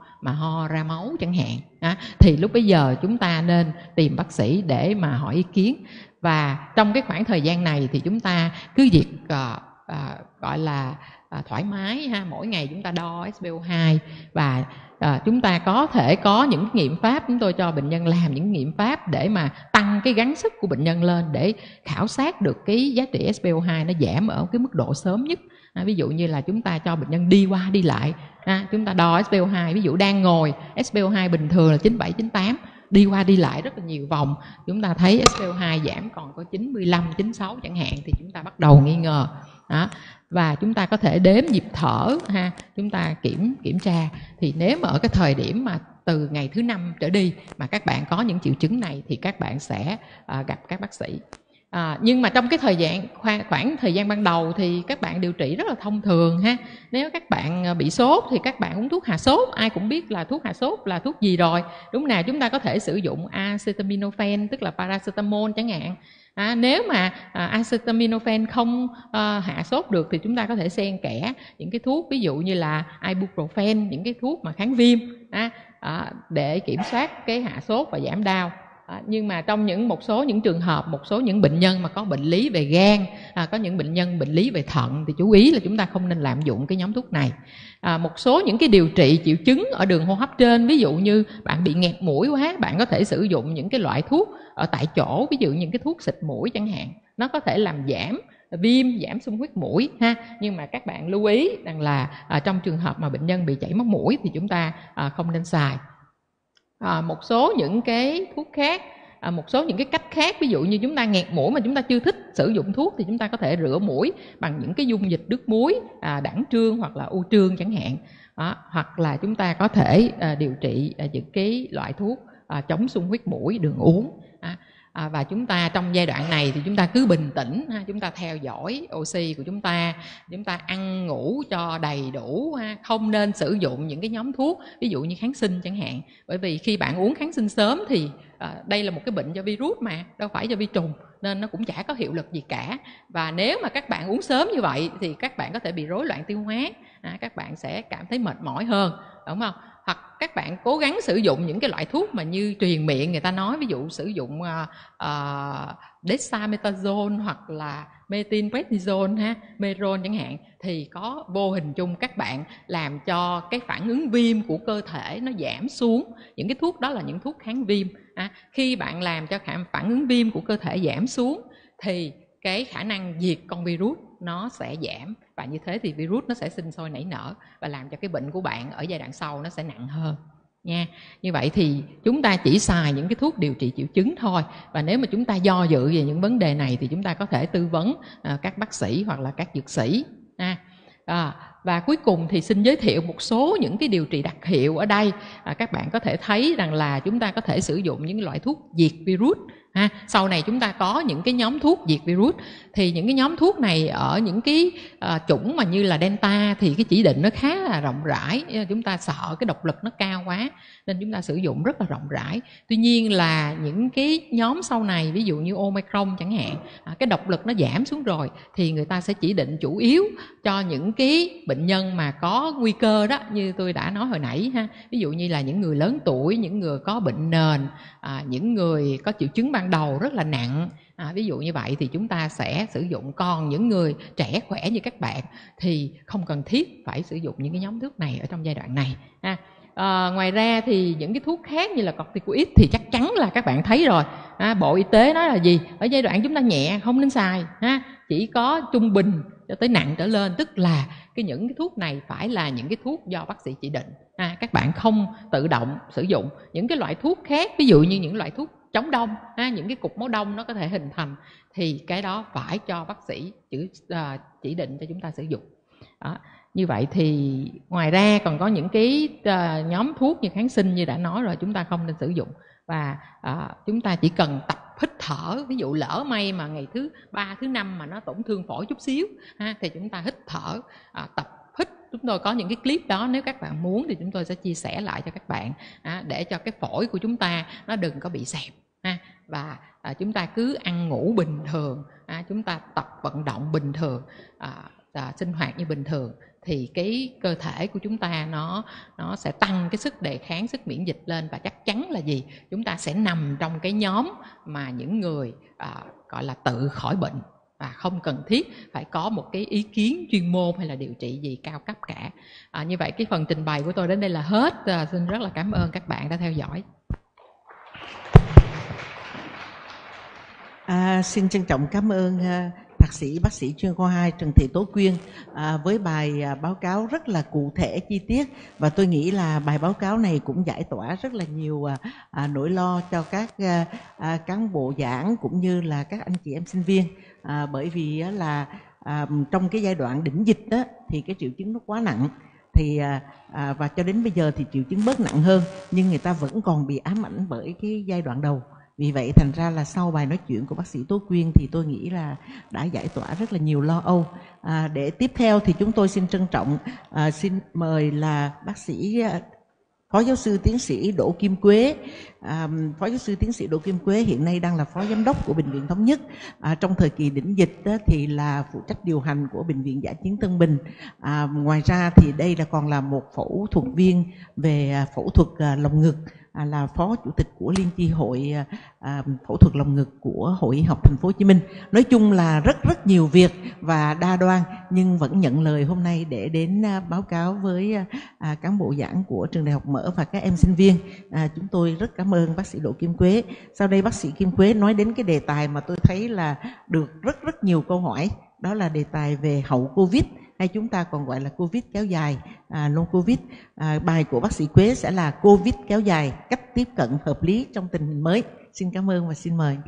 ho ra máu chẳng hạn, thì lúc bấy giờ chúng ta nên tìm bác sĩ để mà hỏi ý kiến. Và trong cái khoảng thời gian này thì chúng ta cứ việc gọi là thoải mái ha, mỗi ngày chúng ta đo SpO2 và chúng ta có thể có những nghiệm pháp, chúng tôi cho bệnh nhân làm những nghiệm pháp để mà tăng cái gắng sức của bệnh nhân lên để khảo sát được cái giá trị SpO2 nó giảm ở cái mức độ sớm nhất. Ví dụ như là chúng ta cho bệnh nhân đi qua đi lại, chúng ta đo SpO2, ví dụ đang ngồi SpO2 bình thường là 97, 98, đi qua đi lại rất là nhiều vòng, chúng ta thấy SpO2 giảm còn có 95, 96 chẳng hạn, thì chúng ta bắt đầu nghi ngờ. Và chúng ta có thể đếm nhịp thở ha, chúng ta kiểm tra. Thì nếu mà ở cái thời điểm mà từ ngày thứ 5 trở đi mà các bạn có những triệu chứng này thì các bạn sẽ gặp các bác sĩ. Nhưng mà trong cái khoảng thời gian ban đầu thì các bạn điều trị rất là thông thường ha. Nếu các bạn bị sốt thì các bạn uống thuốc hạ sốt, ai cũng biết là thuốc hạ sốt là thuốc gì rồi, đúng nào? Chúng ta có thể sử dụng acetaminophen, tức là paracetamol chẳng hạn. Nếu mà acetaminophen không hạ sốt được thì chúng ta có thể xen kẽ những cái thuốc, ví dụ như là ibuprofen, những cái thuốc mà kháng viêm để kiểm soát cái hạ sốt và giảm đau. Nhưng mà trong một số những trường hợp, một số những bệnh nhân mà có bệnh lý về gan, có những bệnh nhân bệnh lý về thận thì chú ý là chúng ta không nên lạm dụng cái nhóm thuốc này. Một số những cái điều trị triệu chứng ở đường hô hấp trên, ví dụ như bạn bị nghẹt mũi quá, bạn có thể sử dụng những cái loại thuốc ở tại chỗ, ví dụ những cái thuốc xịt mũi chẳng hạn, nó có thể làm giảm viêm, giảm xung huyết mũi ha. Nhưng mà các bạn lưu ý rằng là trong trường hợp mà bệnh nhân bị chảy máu mũi thì chúng ta không nên xài. Một số những cái thuốc khác, một số những cái cách khác, ví dụ như chúng ta nghẹt mũi mà chúng ta chưa thích sử dụng thuốc thì chúng ta có thể rửa mũi bằng những cái dung dịch nước muối, đẳng trương hoặc là u trương chẳng hạn. Hoặc là chúng ta có thể điều trị những cái loại thuốc chống xung huyết mũi đường uống. Và chúng ta trong giai đoạn này thì chúng ta cứ bình tĩnh, chúng ta theo dõi oxy của chúng ta ăn ngủ cho đầy đủ, không nên sử dụng những cái nhóm thuốc ví dụ như kháng sinh chẳng hạn. Bởi vì khi bạn uống kháng sinh sớm thì đây là một cái bệnh do virus mà, đâu phải do vi trùng, nên nó cũng chả có hiệu lực gì cả. Và nếu mà các bạn uống sớm như vậy thì các bạn có thể bị rối loạn tiêu hóa, các bạn sẽ cảm thấy mệt mỏi hơn, đúng không? Hoặc các bạn cố gắng sử dụng những cái loại thuốc mà như truyền miệng người ta nói, ví dụ sử dụng dexamethasone hoặc là methylprednisolone, Meron chẳng hạn, thì có vô hình chung các bạn làm cho cái phản ứng viêm của cơ thể nó giảm xuống. Những cái thuốc đó là những thuốc kháng viêm. Khi bạn làm cho phản ứng viêm của cơ thể giảm xuống thì cái khả năng diệt con virus nó sẽ giảm, và như thế thì virus nó sẽ sinh sôi nảy nở và làm cho cái bệnh của bạn ở giai đoạn sau nó sẽ nặng hơn nha. Như vậy thì chúng ta chỉ xài những cái thuốc điều trị triệu chứng thôi, và nếu mà chúng ta do dự về những vấn đề này thì chúng ta có thể tư vấn các bác sĩ hoặc là các dược sĩ. Và cuối cùng thì xin giới thiệu một số những cái điều trị đặc hiệu ở đây. Các bạn có thể thấy rằng là chúng ta có thể sử dụng những loại thuốc diệt virus. Sau này chúng ta có những cái nhóm thuốc diệt virus, thì những cái nhóm thuốc này ở những cái chủng mà như là Delta thì cái chỉ định nó khá là rộng rãi. Chúng ta sợ cái độc lực nó cao quá nên chúng ta sử dụng rất là rộng rãi. Tuy nhiên là những cái nhóm sau này, ví dụ như Omicron chẳng hạn, cái độc lực nó giảm xuống rồi thì người ta sẽ chỉ định chủ yếu cho những cái bệnh nhân mà có nguy cơ đó, như tôi đã nói hồi nãy ha. Ví dụ như là những người lớn tuổi, những người có bệnh nền, những người có triệu chứng ban đầu rất là nặng, ví dụ như vậy thì chúng ta sẽ sử dụng. Còn những người trẻ khỏe như các bạn thì không cần thiết phải sử dụng những cái nhóm thuốc này ở trong giai đoạn này. Ngoài ra thì những cái thuốc khác như là corticoid thì chắc chắn là các bạn thấy rồi. Bộ Y tế nói là gì? Ở giai đoạn chúng ta nhẹ không nên xài, chỉ có trung bình cho tới nặng trở lên, tức là những cái thuốc này phải là những cái thuốc do bác sĩ chỉ định. Các bạn không tự động sử dụng những cái loại thuốc khác, ví dụ như những loại thuốc chống đông, những cái cục máu đông nó có thể hình thành, thì cái đó phải cho bác sĩ chỉ định cho chúng ta sử dụng. Như vậy thì ngoài ra còn có những cái nhóm thuốc như kháng sinh như đã nói rồi, chúng ta không nên sử dụng. Và chúng ta chỉ cần tập hít thở. Ví dụ lỡ may mà ngày thứ 3, thứ 5 mà nó tổn thương phổi chút xíu thì chúng ta hít thở, tập hít. Chúng tôi có những cái clip đó, nếu các bạn muốn thì chúng tôi sẽ chia sẻ lại cho các bạn, để cho cái phổi của chúng ta nó đừng có bị xẹp. ha. Và chúng ta cứ ăn ngủ bình thường, chúng ta tập vận động bình thường, sinh hoạt như bình thường, thì cái cơ thể của chúng ta nó sẽ tăng cái sức đề kháng, sức miễn dịch lên, và chắc chắn là gì, chúng ta sẽ nằm trong cái nhóm mà những người gọi là tự khỏi bệnh và không cần thiết phải có một cái ý kiến chuyên môn hay là điều trị gì cao cấp cả. Như vậy cái phần trình bày của tôi đến đây là hết. Xin rất là cảm ơn các bạn đã theo dõi. Xin trân trọng cảm ơn Thạc sĩ bác sĩ chuyên khoa 2 Trần Thị Tố Quyên với bài báo cáo rất là cụ thể chi tiết, và tôi nghĩ là bài báo cáo này cũng giải tỏa rất là nhiều nỗi lo cho các cán bộ giảng cũng như là các anh chị em sinh viên, bởi vì là trong cái giai đoạn đỉnh dịch đó, thì cái triệu chứng nó quá nặng, thì và cho đến bây giờ thì triệu chứng bớt nặng hơn, nhưng người ta vẫn còn bị ám ảnh bởi cái giai đoạn đầu. Vì vậy thành ra là sau bài nói chuyện của bác sĩ Tố Quyên thì tôi nghĩ là đã giải tỏa rất là nhiều lo âu. Để tiếp theo thì chúng tôi xin trân trọng xin mời là bác sĩ Phó giáo sư tiến sĩ Đỗ Kim Quế. Phó giáo sư tiến sĩ Đỗ Kim Quế hiện nay đang là Phó Giám đốc của Bệnh viện Thống Nhất. Trong thời kỳ đỉnh dịch đó, thì là phụ trách điều hành của Bệnh viện Dã Chiến Tân Bình. Ngoài ra thì đây là còn là một phẫu thuật viên về phẫu thuật lồng ngực, là phó chủ tịch của Liên chi hội phẫu thuật lồng ngực của Hội Y học Thành phố Hồ Chí Minh. Nói chung là rất nhiều việc và đa đoan, nhưng vẫn nhận lời hôm nay để đến báo cáo với cán bộ giảng của trường Đại học Mở và các em sinh viên. Chúng tôi rất cảm ơn bác sĩ Đỗ Kim Quế. Sau đây bác sĩ Kim Quế nói đến cái đề tài mà tôi thấy là được rất nhiều câu hỏi, đó là đề tài về hậu Covid, hay chúng ta còn gọi là Covid kéo dài, long Covid. Bài của bác sĩ Quế sẽ là Covid kéo dài, cách tiếp cận hợp lý trong tình hình mới. Xin cảm ơn và xin mời.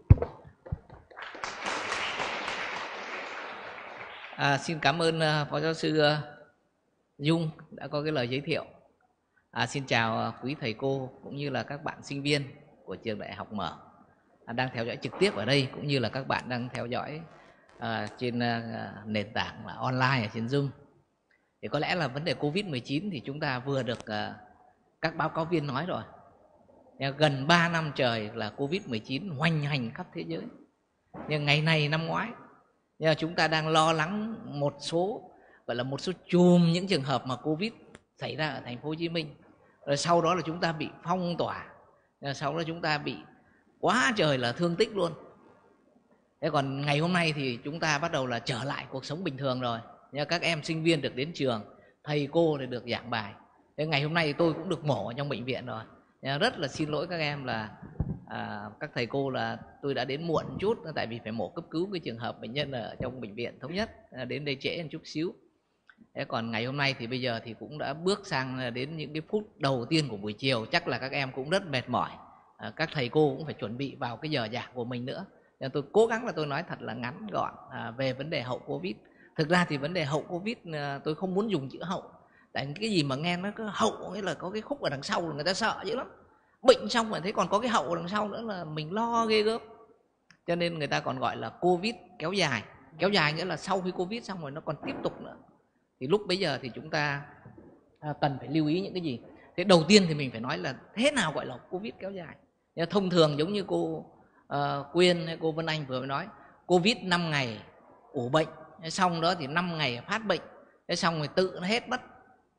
Xin cảm ơn Phó Giáo sư Dung đã có cái lời giới thiệu. Xin chào quý thầy cô cũng như là các bạn sinh viên của trường Đại học Mở đang theo dõi trực tiếp ở đây, cũng như là các bạn đang theo dõi trên nền tảng là online ở trên Zoom. Thì có lẽ là vấn đề Covid-19 thì chúng ta vừa được các báo cáo viên nói rồi. Gần 3 năm trời là Covid-19 hoành hành khắp thế giới. Nhưng ngày này năm ngoái, chúng ta đang lo lắng một số, gọi là một số chùm những trường hợp mà Covid xảy ra ở thành phố Hồ Chí Minh. Rồi sau đó là chúng ta bị phong tỏa, sau đó chúng ta bị quá trời là thương tích luôn. Thế còn ngày hôm nay thì chúng ta bắt đầu là trở lại cuộc sống bình thường rồi. Các em sinh viên được đến trường, thầy cô thì được giảng bài. Thế ngày hôm nay thì tôi cũng được mổ ở trong bệnh viện rồi. Rất là xin lỗi các em là các thầy cô là tôi đã đến muộn chút, tại vì phải mổ cấp cứu cái trường hợp bệnh nhân ở trong bệnh viện Thống Nhất, đến đây trễ một chút xíu. Thế còn ngày hôm nay thì bây giờ thì cũng đã bước sang đến những cái phút đầu tiên của buổi chiều. Chắc là các em cũng rất mệt mỏi, các thầy cô cũng phải chuẩn bị vào cái giờ giảng của mình nữa. Nên tôi cố gắng là tôi nói thật là ngắn gọn về vấn đề hậu Covid. Thực ra thì vấn đề hậu Covid tôi không muốn dùng chữ hậu, tại cái gì mà nghe nó có hậu nghĩa là có cái khúc ở đằng sau là người ta sợ dữ lắm. Bệnh xong rồi thấy còn có cái hậu ở đằng sau nữa là mình lo ghê gớm. Cho nên người ta còn gọi là Covid kéo dài. Kéo dài nghĩa là sau khi Covid xong rồi nó còn tiếp tục nữa. Thì lúc bấy giờ thì chúng ta cần phải lưu ý những cái gì. Thế đầu tiên thì mình phải nói là thế nào gọi là Covid kéo dài. Thông thường giống như cô Quyên hay cô Vân Anh vừa mới nói, Covid 5 ngày ủ bệnh, xong đó thì 5 ngày phát bệnh, thế xong rồi tự nó hết mất.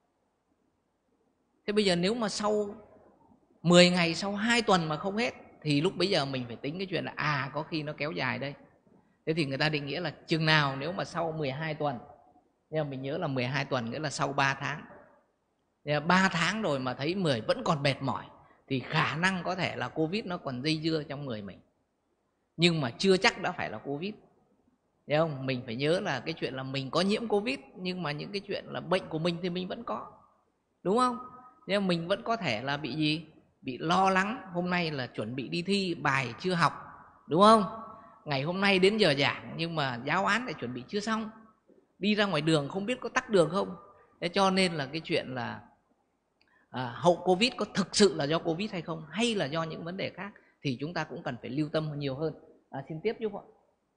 Thế bây giờ nếu mà sau 10 ngày, sau 2 tuần mà không hết, thì lúc bấy giờ mình phải tính cái chuyện là có khi nó kéo dài đây. Thế thì người ta định nghĩa là chừng nào nếu mà sau 12 tuần, nhưng mà mình nhớ là 12 tuần nghĩa là sau 3 tháng. 3 tháng rồi mà thấy người vẫn còn mệt mỏi thì khả năng có thể là Covid nó còn dây dưa trong người mình, nhưng mà chưa chắc đã phải là Covid. Thấy không? Mình phải nhớ là cái chuyện là mình có nhiễm Covid, nhưng mà những cái chuyện là bệnh của mình thì mình vẫn có, đúng không? Nhưng mình vẫn có thể là bị gì? Bị lo lắng, hôm nay là chuẩn bị đi thi, bài chưa học, đúng không? Ngày hôm nay đến giờ giảng nhưng mà giáo án lại chuẩn bị chưa xong, đi ra ngoài đường không biết có tắc đường không. Thế cho nên là cái chuyện là hậu Covid có thực sự là do Covid hay không, hay là do những vấn đề khác, thì chúng ta cũng cần phải lưu tâm nhiều hơn. Xin tiếp giúp ạ.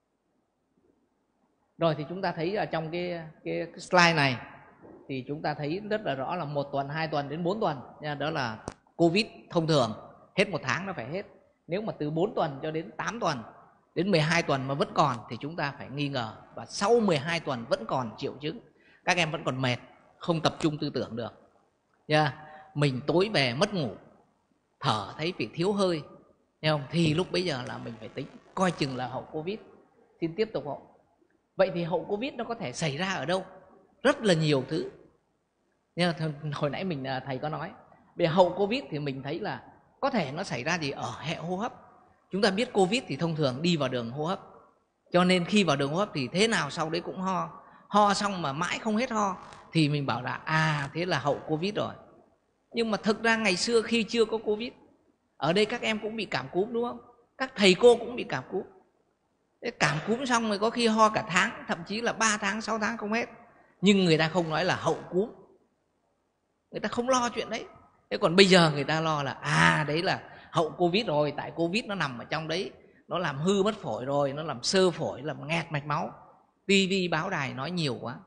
Rồi thì chúng ta thấy ở trong cái slide này thì chúng ta thấy rất là rõ là 1 tuần, 2 tuần đến 4 tuần. Đó là Covid thông thường, hết 1 tháng nó phải hết. Nếu mà từ 4 tuần cho đến 8 tuần, đến 12 tuần mà vẫn còn thì chúng ta phải nghi ngờ. Và sau 12 tuần vẫn còn triệu chứng, các em vẫn còn mệt, không tập trung tư tưởng được. Mình tối về mất ngủ, thở thấy bị thiếu hơi, thì lúc bấy giờ là mình phải tính, coi chừng là hậu Covid. Xin tiếp tục hộ. Vậy thì hậu Covid nó có thể xảy ra ở đâu? Rất là nhiều thứ. Hồi nãy thầy có nói, về hậu Covid thì mình thấy là có thể nó xảy ra gì ở hệ hô hấp. Chúng ta biết Covid thì thông thường đi vào đường hô hấp, cho nên khi vào đường hô hấp thì thế nào sau đấy cũng ho. Ho xong mà mãi không hết ho thì mình bảo là thế là hậu Covid rồi. Nhưng mà thực ra ngày xưa khi chưa có Covid, ở đây các em cũng bị cảm cúm đúng không? Các thầy cô cũng bị cảm cúm. Cảm cúm xong rồi có khi ho cả tháng, thậm chí là 3 tháng, 6 tháng không hết. Nhưng người ta không nói là hậu cúm, người ta không lo chuyện đấy. Thế còn bây giờ người ta lo là đấy là hậu Covid rồi, tại Covid nó nằm ở trong đấy, nó làm hư mất phổi rồi, nó làm xơ phổi, làm nghẹt mạch máu. TV báo đài nói nhiều quá.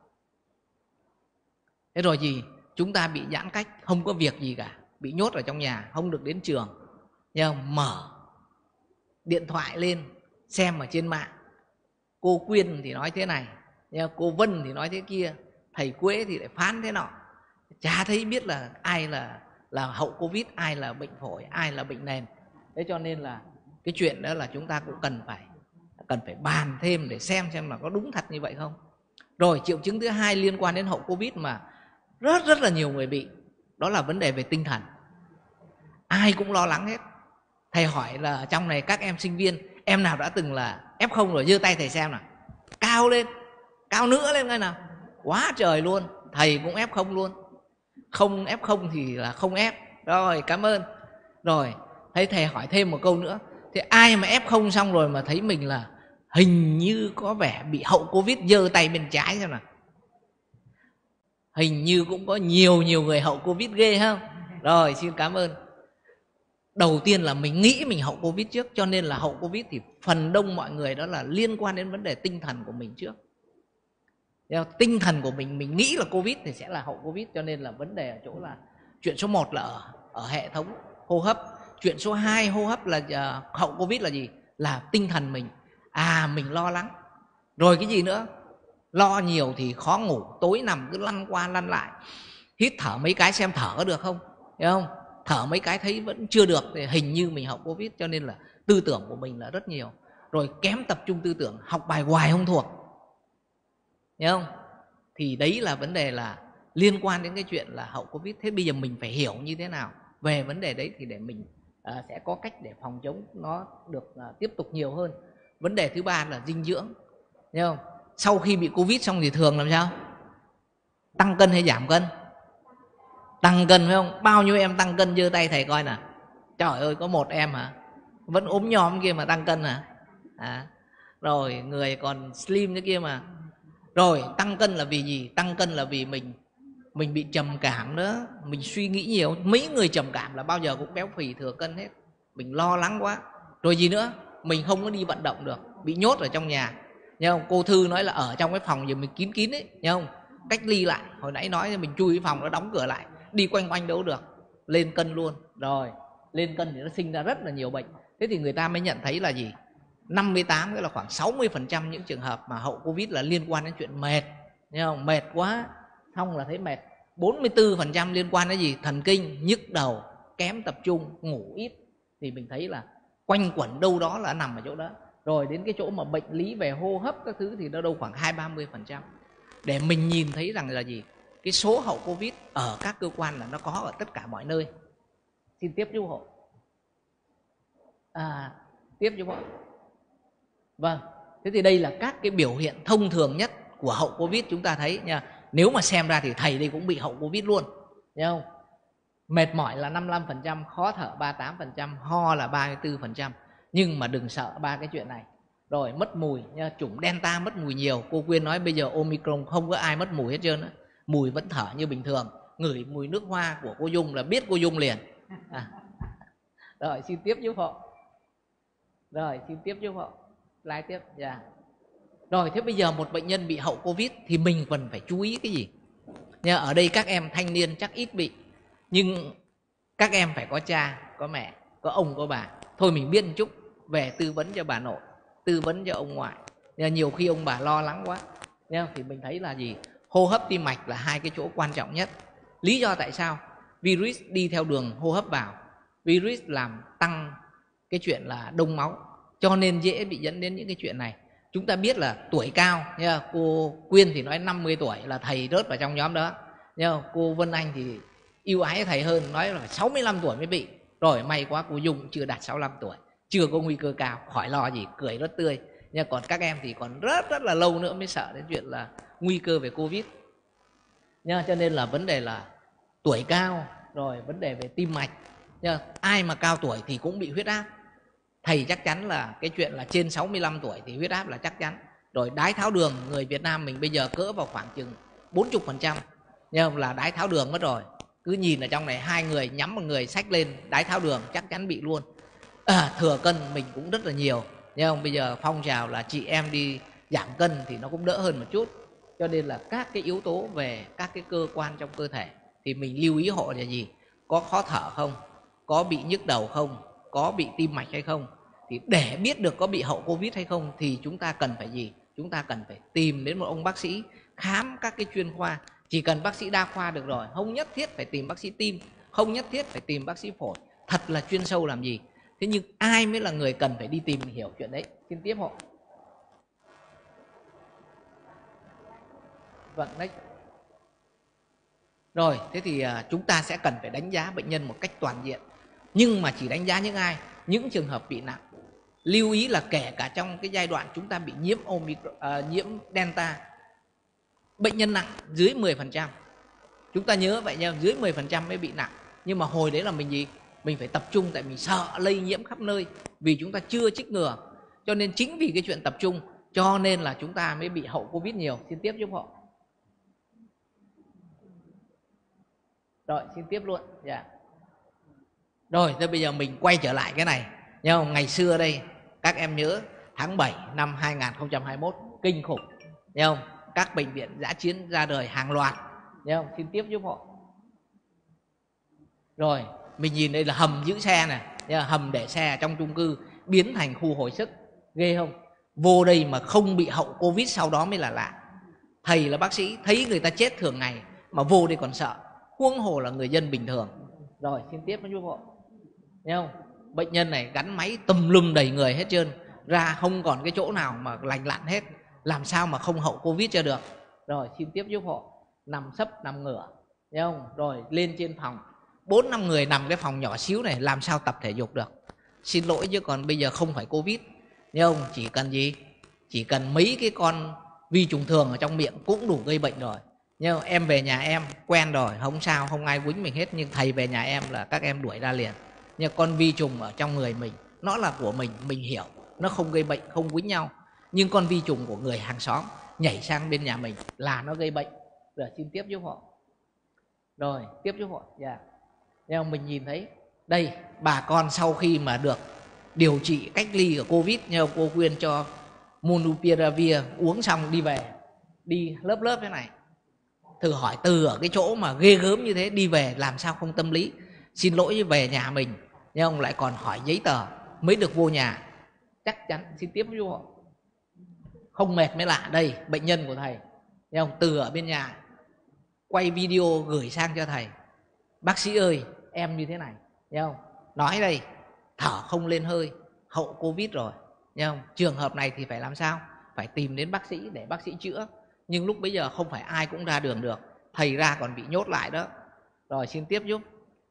Thế rồi gì? Chúng ta bị giãn cách, không có việc gì cả, bị nhốt ở trong nhà, không được đến trường. Mở điện thoại lên xem ở trên mạng, cô Quyên thì nói thế này, cô Vân thì nói thế kia, thầy Quế thì lại phán thế nọ. Chả thấy biết là ai là hậu Covid, ai là bệnh phổi, ai là bệnh nền. Thế cho nên là cái chuyện đó là chúng ta cũng cần phải bàn thêm để xem là có đúng thật như vậy không. Rồi triệu chứng thứ hai liên quan đến hậu Covid mà rất là nhiều người bị, đó là vấn đề về tinh thần. Ai cũng lo lắng hết. Thầy hỏi là trong này các em sinh viên, em nào đã từng là F0 rồi, giơ tay thầy xem nào. Cao lên, cao nữa lên coi nào. Quá trời luôn, thầy cũng F0 luôn. Không F0 thì là không F. Rồi, cảm ơn. Rồi, thấy thầy hỏi thêm một câu nữa. Thế ai mà F0 xong rồi mà thấy mình là hình như có vẻ bị hậu Covid, giơ tay bên trái xem nào. Hình như cũng có nhiều người hậu Covid ghê không? Rồi, xin cảm ơn. Đầu tiên là mình nghĩ mình hậu Covid trước, cho nên là hậu Covid thì phần đông mọi người đó là liên quan đến vấn đề tinh thần của mình trước. Tinh thần của mình nghĩ là Covid thì sẽ là hậu Covid, cho nên là vấn đề ở chỗ là chuyện số 1 là ở hệ thống hô hấp. Chuyện số 2 hô hấp là hậu Covid là gì? Là tinh thần mình. Mình lo lắng. Rồi cái gì nữa? Lo nhiều thì khó ngủ, tối nằm cứ lăn qua lăn lại. Hít thở mấy cái xem thở có được không? Hiểu không? Thở mấy cái thấy vẫn chưa được thì hình như mình hậu Covid, cho nên là tư tưởng của mình là rất nhiều. Rồi kém tập trung tư tưởng, học bài hoài không thuộc. Hiểu không? Thì đấy là vấn đề là liên quan đến cái chuyện là hậu Covid. Thế bây giờ mình phải hiểu như thế nào về vấn đề đấy thì để mình sẽ có cách để phòng chống nó được tiếp tục nhiều hơn. Vấn đề thứ ba là dinh dưỡng. Hiểu không? Sau khi bị Covid xong thì thường làm sao? Tăng cân hay giảm cân? Tăng cân phải không? Bao nhiêu em tăng cân giơ tay thầy coi nào. Trời ơi, có một em hả? Vẫn ốm nhom kia mà tăng cân hả? Rồi người còn slim thế kia mà. Rồi tăng cân là vì gì? Tăng cân là vì mình bị trầm cảm nữa, mình suy nghĩ nhiều. Mấy người trầm cảm là bao giờ cũng béo phì thừa cân hết. Mình lo lắng quá. Rồi gì nữa? Mình không có đi vận động được, bị nhốt ở trong nhà. Nhớ không? Cô Thư nói là ở trong cái phòng giờ mình kín ấy, nhớ không? Cách ly lại. Hồi nãy nói mình chui cái phòng nó đóng cửa lại, đi quanh quanh đâu được, lên cân luôn. Rồi lên cân thì nó sinh ra rất là nhiều bệnh. Thế thì người ta mới nhận thấy là gì? 58 tức là khoảng 60% những trường hợp mà hậu Covid là liên quan đến chuyện mệt. Thấy không? Mệt quá, xong là thấy mệt. 44% liên quan đến gì? Thần kinh, nhức đầu, kém tập trung, ngủ ít. Thì mình thấy là quanh quẩn đâu đó là nằm ở chỗ đó. Rồi đến cái chỗ mà bệnh lý về hô hấp các thứ thì nó đâu khoảng 20-30%. Để mình nhìn thấy rằng là gì? Cái số hậu Covid ở các cơ quan là nó có ở tất cả mọi nơi. Xin tiếp chú hộ. Tiếp chú hộ. Vâng, thế thì đây là các cái biểu hiện thông thường nhất của hậu Covid chúng ta thấy nha. Nếu mà xem ra thì thầy đây cũng bị hậu Covid luôn, thấy không? Mệt mỏi là 55%, khó thở 38%, ho là 34%. Nhưng mà đừng sợ ba cái chuyện này. Rồi mất mùi nha, chủng Delta mất mùi nhiều. Cô Quyên nói bây giờ Omicron không có ai mất mùi hết trơn á. Mùi vẫn thở như bình thường. Ngửi mùi nước hoa của cô Dung là biết cô Dung liền. Rồi xin tiếp giúp họ. Rồi xin tiếp giúp họ. Slide tiếp. Rồi thế bây giờ một bệnh nhân bị hậu Covid thì mình cần phải chú ý cái gì? Nha, ở đây các em thanh niên chắc ít bị, nhưng các em phải có cha, có mẹ, có ông, có bà. thôi mình biết một chút, về tư vấn cho bà nội, tư vấn cho ông ngoại. Nhiều khi ông bà lo lắng quá, thì mình thấy là gì? Hô hấp, tim mạch là hai cái chỗ quan trọng nhất. Lý do tại sao? Virus đi theo đường hô hấp vào, virus làm tăng cái chuyện là đông máu, cho nên dễ bị dẫn đến những cái chuyện này. Chúng ta biết là tuổi cao, cô Quyên thì nói 50 tuổi là thầy rớt vào trong nhóm đó, cô Vân Anh thì yêu ái thầy hơn, nói là 65 tuổi mới bị. Rồi may quá cô Dung chưa đạt 65 tuổi, chưa có nguy cơ cao, khỏi lo gì, cười rất tươi. Còn các em thì còn rất là lâu nữa mới sợ đến chuyện là nguy cơ về Covid. Cho nên là vấn đề là tuổi cao, rồi vấn đề về tim mạch. Ai mà cao tuổi thì cũng bị huyết áp. Thầy chắc chắn là cái chuyện là trên 65 tuổi thì huyết áp là chắc chắn. Rồi đái tháo đường, người Việt Nam mình bây giờ cỡ vào khoảng chừng 40%, là đái tháo đường mất rồi. Cứ nhìn ở trong này, hai người nhắm một người xách lên đái tháo đường chắc chắn bị luôn. Thừa cân mình cũng rất là nhiều, bây giờ phong trào là chị em đi giảm cân thì nó cũng đỡ hơn một chút. Cho nên là các cái yếu tố về các cái cơ quan trong cơ thể thì mình lưu ý họ là gì? Có khó thở không? Có bị nhức đầu không? Có bị tim mạch hay không? Thì để biết được có bị hậu Covid hay không thì chúng ta cần phải gì? Chúng ta cần phải tìm đến một ông bác sĩ khám các cái chuyên khoa. Chỉ cần bác sĩ đa khoa được rồi, không nhất thiết phải tìm bác sĩ tim, không nhất thiết phải tìm bác sĩ phổi. Thật là chuyên sâu làm gì? Thế nhưng ai mới là người cần phải đi tìm hiểu chuyện đấy? Xin tiếp họ. Vâng, đấy. Rồi, thế thì chúng ta sẽ cần phải đánh giá bệnh nhân một cách toàn diện. Nhưng mà chỉ đánh giá những ai? Những trường hợp bị nặng. Lưu ý là kể cả trong cái giai đoạn chúng ta bị nhiễm nhiễm Delta, bệnh nhân nặng dưới 10%. Chúng ta nhớ vậy nha, dưới 10% mới bị nặng. Nhưng mà hồi đấy là mình gì? Mình phải tập trung, tại mình sợ lây nhiễm khắp nơi, vì chúng ta chưa chích ngừa. Cho nên chính vì cái chuyện tập trung cho nên là chúng ta mới bị hậu Covid nhiều. Xin tiếp giúp họ. Rồi, xin tiếp luôn. Rồi, thế bây giờ mình quay trở lại cái này. Ngày xưa đây, các em nhớ tháng 7 năm 2021, kinh khủng. Các bệnh viện dã chiến ra đời hàng loạt. Xin tiếp giúp họ. Rồi, mình nhìn đây là hầm giữ xe này, hầm để xe trong chung cư biến thành khu hồi sức. Ghê không? Vô đây mà không bị hậu Covid sau đó mới là lạ. Thầy là bác sĩ, thấy người ta chết thường ngày mà vô đây còn sợ, huống hồ là người dân bình thường. Rồi, xin tiếp giúp họ. Thấy không? Bệnh nhân này gắn máy tùm lum đầy người hết trơn, ra không còn cái chỗ nào mà lành lặn hết. Làm sao mà không hậu Covid cho được? Rồi, xin tiếp giúp họ. Nằm sấp, nằm ngửa. Thấy không? Rồi, lên trên phòng 4-5 người nằm cái phòng nhỏ xíu này, làm sao tập thể dục được? Xin lỗi chứ còn bây giờ không phải Covid. Thấy không? Chỉ cần gì? Chỉ cần mấy cái con vi trùng thường ở trong miệng cũng đủ gây bệnh rồi. Nhưng em về nhà em quen rồi, không sao, không ai quýnh mình hết. Nhưng thầy về nhà em là các em đuổi ra liền. Nhưng con vi trùng ở trong người mình, nó là của mình hiểu, nó không gây bệnh, không quýnh nhau. Nhưng con vi trùng của người hàng xóm nhảy sang bên nhà mình là nó gây bệnh. Rồi, xin tiếp giúp họ. Rồi, tiếp giúp họ. Nhưng mình nhìn thấy đây, bà con sau khi mà được điều trị cách ly ở Covid, nhờ cô Quyên cho Monupiravir uống xong đi về, đi lớp thế này. Thử hỏi từ ở cái chỗ mà ghê gớm như thế đi về làm sao không tâm lý? Xin lỗi về nhà mình, nhưng ông lại còn hỏi giấy tờ mới được vô nhà. Chắc chắn. Xin tiếp với họ. Không mệt mới lạ. Đây, bệnh nhân của thầy, thấy không? Từ ở bên nhà quay video gửi sang cho thầy. Bác sĩ ơi, em như thế này, thấy không? Nói đây, thở không lên hơi, hậu Covid rồi, thấy không? Trường hợp này thì phải làm sao? Phải tìm đến bác sĩ để bác sĩ chữa. Nhưng lúc bấy giờ không phải ai cũng ra đường được, thầy ra còn bị nhốt lại đó. Rồi, xin tiếp giúp.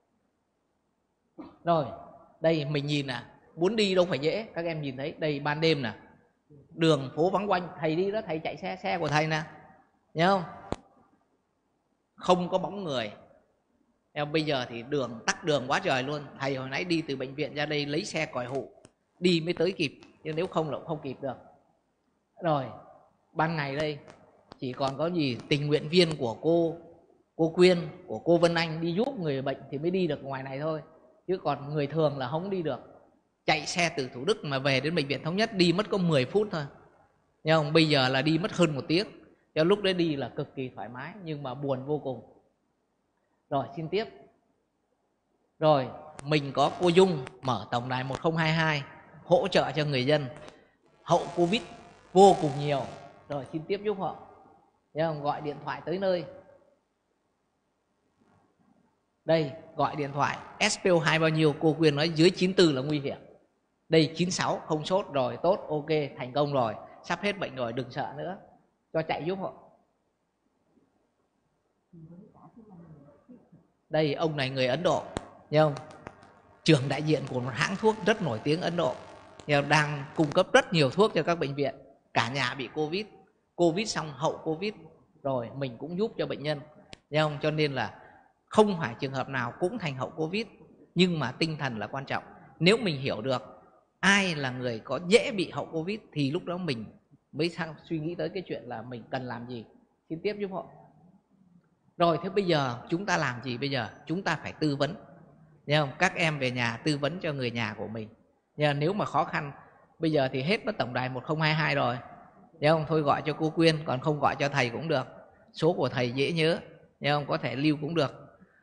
Rồi, đây mình nhìn nè, muốn đi đâu phải dễ. Các em nhìn thấy đây, ban đêm nè, đường phố vắng quanh, thầy đi đó, thầy chạy xe của thầy nè, nhớ không? Không có bóng người. Bây giờ thì đường tắc đường quá trời luôn. Thầy hồi nãy đi từ bệnh viện ra đây lấy xe còi hụ đi mới tới kịp, nhưng nếu không là không kịp được. Rồi, ban ngày đây chỉ còn có gì tình nguyện viên của cô Quyên, của cô Vân Anh đi giúp người bệnh thì mới đi được ngoài này thôi. Chứ còn người thường là không đi được. Chạy xe từ Thủ Đức mà về đến bệnh viện Thống Nhất đi mất có 10 phút thôi. Nhưng không, bây giờ là đi mất hơn 1 tiếng. Cho lúc đấy đi là cực kỳ thoải mái, nhưng mà buồn vô cùng. Rồi, xin tiếp. Rồi mình có cô Dung mở tổng đài 1022 hỗ trợ cho người dân hậu Covid vô cùng nhiều. Rồi xin tiếp giúp họ. Thấy không? Gọi điện thoại tới nơi. Đây, gọi điện thoại SPO2 bao nhiêu, cô Quyên nói dưới 94 là nguy hiểm. Đây 96 không sốt rồi, tốt, ok, thành công rồi, sắp hết bệnh rồi, đừng sợ nữa, cho chạy giúp họ. Đây ông này người Ấn Độ, thấy không? Trưởng đại diện của một hãng thuốc rất nổi tiếng Ấn Độ, đang cung cấp rất nhiều thuốc cho các bệnh viện. Cả nhà bị Covid xong hậu Covid, rồi mình cũng giúp cho bệnh nhân, thấy không? Cho nên là không phải trường hợp nào cũng thành hậu Covid, nhưng mà tinh thần là quan trọng. Nếu mình hiểu được ai là người có dễ bị hậu Covid thì lúc đó mình mới sang suy nghĩ tới cái chuyện là mình cần làm gì. Xin tiếp giúp họ. Rồi thế bây giờ chúng ta làm gì bây giờ? Chúng ta phải tư vấn, thấy không? Các em về nhà tư vấn cho người nhà của mình. Nếu mà khó khăn, bây giờ thì hết mất tổng đài 1022 rồi, thấy không? Thôi gọi cho cô Quyên, còn không gọi cho thầy cũng được. Số của thầy dễ nhớ, thấy không? Có thể lưu cũng được,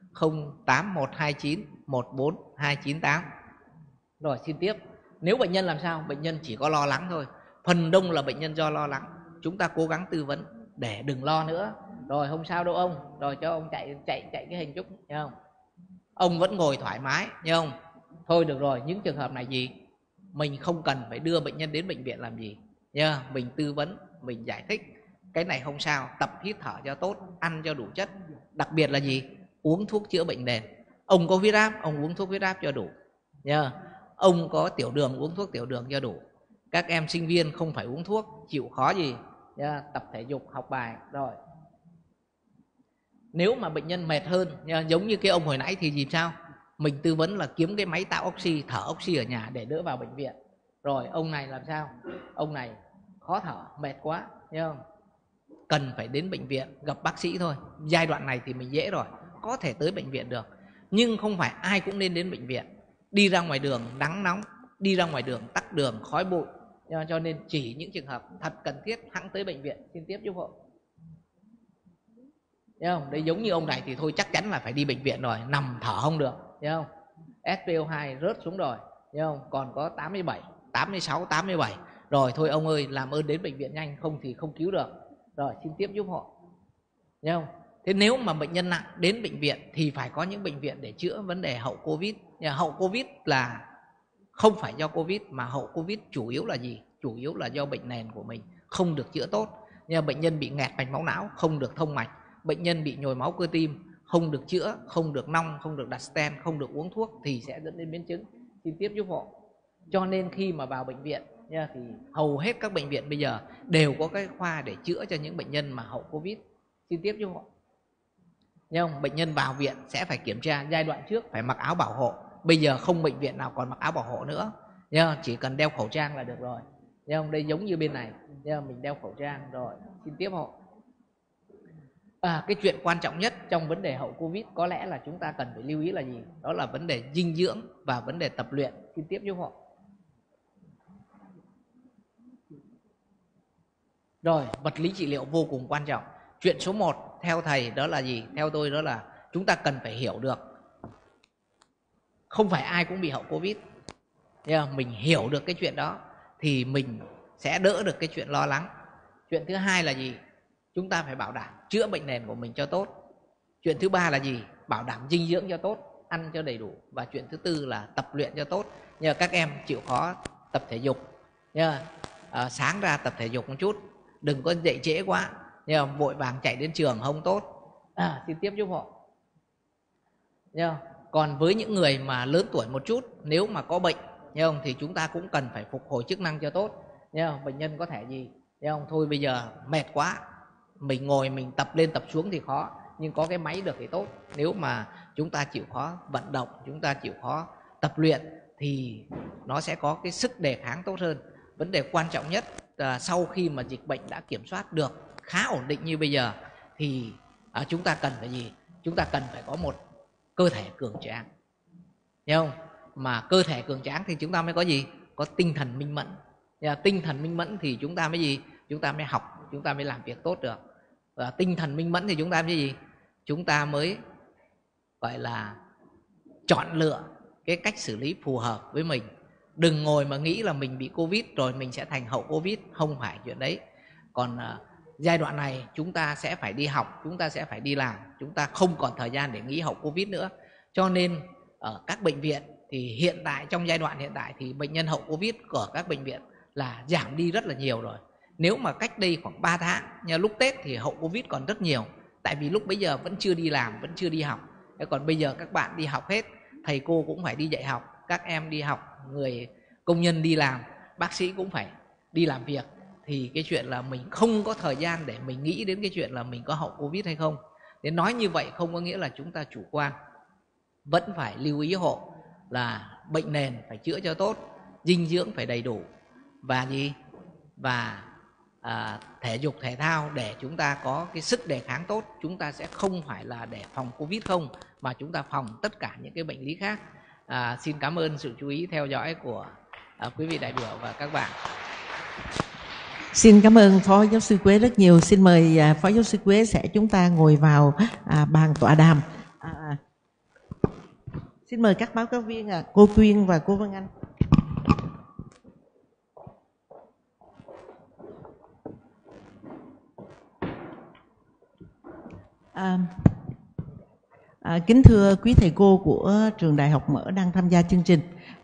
08129 14298. Rồi xin tiếp. Nếu bệnh nhân làm sao? Bệnh nhân chỉ có lo lắng thôi. Phần đông là bệnh nhân do lo lắng. Chúng ta cố gắng tư vấn để đừng lo nữa. Rồi không sao đâu ông. Rồi cho ông chạy cái hình chút, thấy không? Ông vẫn ngồi thoải mái, thấy không? Thôi được rồi, những trường hợp này gì mình không cần phải đưa bệnh nhân đến bệnh viện làm gì nha. Mình tư vấn, mình giải thích cái này không sao, tập hít thở cho tốt, ăn cho đủ chất. Đặc biệt là gì? Uống thuốc chữa bệnh nền. Ông có huyết áp, ông uống thuốc huyết áp cho đủ nha. Ông có tiểu đường, uống thuốc tiểu đường cho đủ. Các em sinh viên không phải uống thuốc, chịu khó gì nha. Tập thể dục, học bài. Rồi nếu mà bệnh nhân mệt hơn nha, giống như cái ông hồi nãy thì gì sao? Mình tư vấn là kiếm cái máy tạo oxy, thở oxy ở nhà để đỡ vào bệnh viện. Rồi ông này làm sao? Ông này khó thở, mệt quá, thấy không? Cần phải đến bệnh viện gặp bác sĩ thôi. Giai đoạn này thì mình dễ rồi, có thể tới bệnh viện được. Nhưng không phải ai cũng nên đến bệnh viện. Đi ra ngoài đường nắng nóng, đi ra ngoài đường tắc đường, khói bụi, cho nên chỉ những trường hợp thật cần thiết hẵng tới bệnh viện. Xin tiếp giúp họ. Thấy không? Đấy, giống như ông này thì thôi chắc chắn là phải đi bệnh viện rồi, nằm thở không được, thấy không? SPO2 rớt xuống rồi, thấy không? Còn có 87, 86, 87. Rồi thôi ông ơi, làm ơn đến bệnh viện nhanh, không thì không cứu được. Rồi xin tiếp giúp họ. Thấy không? Thế nếu mà bệnh nhân nặng đến bệnh viện thì phải có những bệnh viện để chữa vấn đề hậu Covid. Hậu Covid là không phải do Covid, mà hậu Covid chủ yếu là gì? Chủ yếu là do bệnh nền của mình không được chữa tốt. Bệnh nhân bị nghẹt mạch máu não, không được thông mạch. Bệnh nhân bị nhồi máu cơ tim, không được chữa, không được nong, không được đặt stent, không được uống thuốc thì sẽ dẫn đến biến chứng. Xin tiếp giúp họ. Cho nên khi mà vào bệnh viện thì hầu hết các bệnh viện bây giờ đều có cái khoa để chữa cho những bệnh nhân mà hậu Covid. Xin tiếp giúp họ. Nhưng bệnh nhân vào viện sẽ phải kiểm tra. Giai đoạn trước phải mặc áo bảo hộ, bây giờ không bệnh viện nào còn mặc áo bảo hộ nữa, chỉ cần đeo khẩu trang là được rồi. Đây giống như bên này, mình đeo khẩu trang. Rồi xin tiếp họ. Cái chuyện quan trọng nhất trong vấn đề hậu Covid có lẽ là chúng ta cần phải lưu ý là gì? Đó là vấn đề dinh dưỡng và vấn đề tập luyện. Xin tiếp giúp họ. Rồi vật lý trị liệu vô cùng quan trọng. Chuyện số 1 theo thầy đó là gì? Theo tôi đó là chúng ta cần phải hiểu được không phải ai cũng bị hậu Covid. Mình hiểu được cái chuyện đó thì mình sẽ đỡ được cái chuyện lo lắng. Chuyện thứ hai là gì? Chúng ta phải bảo đảm chữa bệnh nền của mình cho tốt. Chuyện thứ ba là gì? Bảo đảm dinh dưỡng cho tốt, ăn cho đầy đủ. Và chuyện thứ tư là tập luyện cho tốt. Nhờ các em chịu khó tập thể dục. Sáng ra tập thể dục một chút, đừng có dậy trễ quá, vội vàng chạy đến trường không tốt. Xin tiếp giúp họ. Còn với những người mà lớn tuổi một chút, nếu mà có bệnh thì chúng ta cũng cần phải phục hồi chức năng cho tốt. Bệnh nhân có thể gì? Thôi bây giờ mệt quá, mình ngồi mình tập lên tập xuống thì khó, nhưng có cái máy được thì tốt. Nếu mà chúng ta chịu khó vận động, chúng ta chịu khó tập luyện thì nó sẽ có cái sức đề kháng tốt hơn. Vấn đề quan trọng nhất sau khi mà dịch bệnh đã kiểm soát được khá ổn định như bây giờ thì chúng ta cần phải gì? Chúng ta cần phải có một cơ thể cường tráng. Thấy không? Mà cơ thể cường tráng thì chúng ta mới có gì? Có tinh thần minh mẫn. Tinh thần minh mẫn thì chúng ta mới gì? Chúng ta mới học, chúng ta mới làm việc tốt được. Và tinh thần minh mẫn thì chúng ta mới gì? Chúng ta mới gọi là chọn lựa cái cách xử lý phù hợp với mình. Đừng ngồi mà nghĩ là mình bị Covid rồi mình sẽ thành hậu Covid, không phải chuyện đấy. Còn giai đoạn này chúng ta sẽ phải đi học, chúng ta sẽ phải đi làm, chúng ta không còn thời gian để nghĩ hậu Covid nữa. Cho nên ở các bệnh viện thì hiện tại, trong giai đoạn hiện tại thì bệnh nhân hậu Covid của các bệnh viện là giảm đi rất là nhiều rồi. Nếu mà cách đây khoảng 3 tháng, như lúc Tết thì hậu Covid còn rất nhiều. Tại vì lúc bấy giờ vẫn chưa đi làm, vẫn chưa đi học. Còn bây giờ các bạn đi học hết, thầy cô cũng phải đi dạy học, các em đi học, người công nhân đi làm, bác sĩ cũng phải đi làm việc. Thì cái chuyện là mình không có thời gian để mình nghĩ đến cái chuyện là mình có hậu Covid hay không. Nên nói như vậy không có nghĩa là chúng ta chủ quan. Vẫn phải lưu ý hộ là bệnh nền phải chữa cho tốt, dinh dưỡng phải đầy đủ, và thể dục thể thao để chúng ta có cái sức đề kháng tốt. Chúng ta sẽ không phải là để phòng Covid không, mà chúng ta phòng tất cả những cái bệnh lý khác. Xin cảm ơn sự chú ý theo dõi của quý vị đại biểu và các bạn. Xin cảm ơn Phó Giáo sư Quế rất nhiều. Xin mời Phó Giáo sư Quế sẽ chúng ta ngồi vào bàn tọa đàm. Xin mời các báo cáo viên cô Quyên và cô Vân Anh. Kính thưa quý thầy cô của trường Đại học Mở đang tham gia chương trình,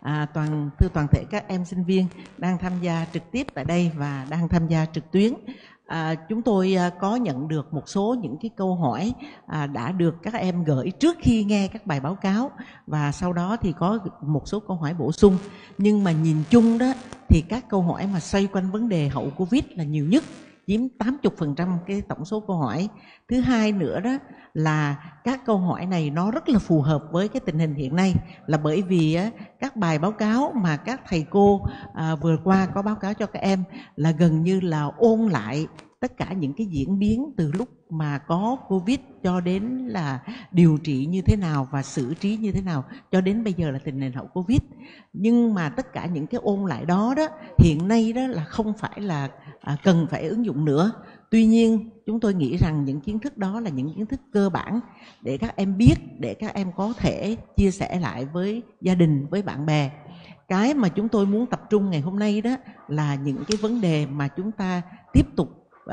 toàn thể các em sinh viên đang tham gia trực tiếp tại đây và đang tham gia trực tuyến. Chúng tôi có nhận được một số những cái câu hỏi đã được các em gửi trước khi nghe các bài báo cáo, và sau đó thì có một số câu hỏi bổ sung. Nhưng mà nhìn chung đó thì các câu hỏi mà xoay quanh vấn đề hậu Covid là nhiều nhất, chiếm 80% cái tổng số câu hỏi. Thứ hai nữa đó là các câu hỏi này nó rất là phù hợp với cái tình hình hiện nay, là bởi vì các bài báo cáo mà các thầy cô vừa qua có báo cáo cho các em là gần như là ôn lại tất cả những cái diễn biến từ lúc mà có Covid cho đến là điều trị như thế nào và xử trí như thế nào cho đến bây giờ là tình hình hậu Covid. Nhưng mà tất cả những cái ôn lại đó hiện nay đó là không phải là cần phải ứng dụng nữa. Tuy nhiên chúng tôi nghĩ rằng những kiến thức đó là những kiến thức cơ bản để các em biết, để các em có thể chia sẻ lại với gia đình, với bạn bè. Cái mà chúng tôi muốn tập trung ngày hôm nay đó là những cái vấn đề mà chúng ta tiếp tục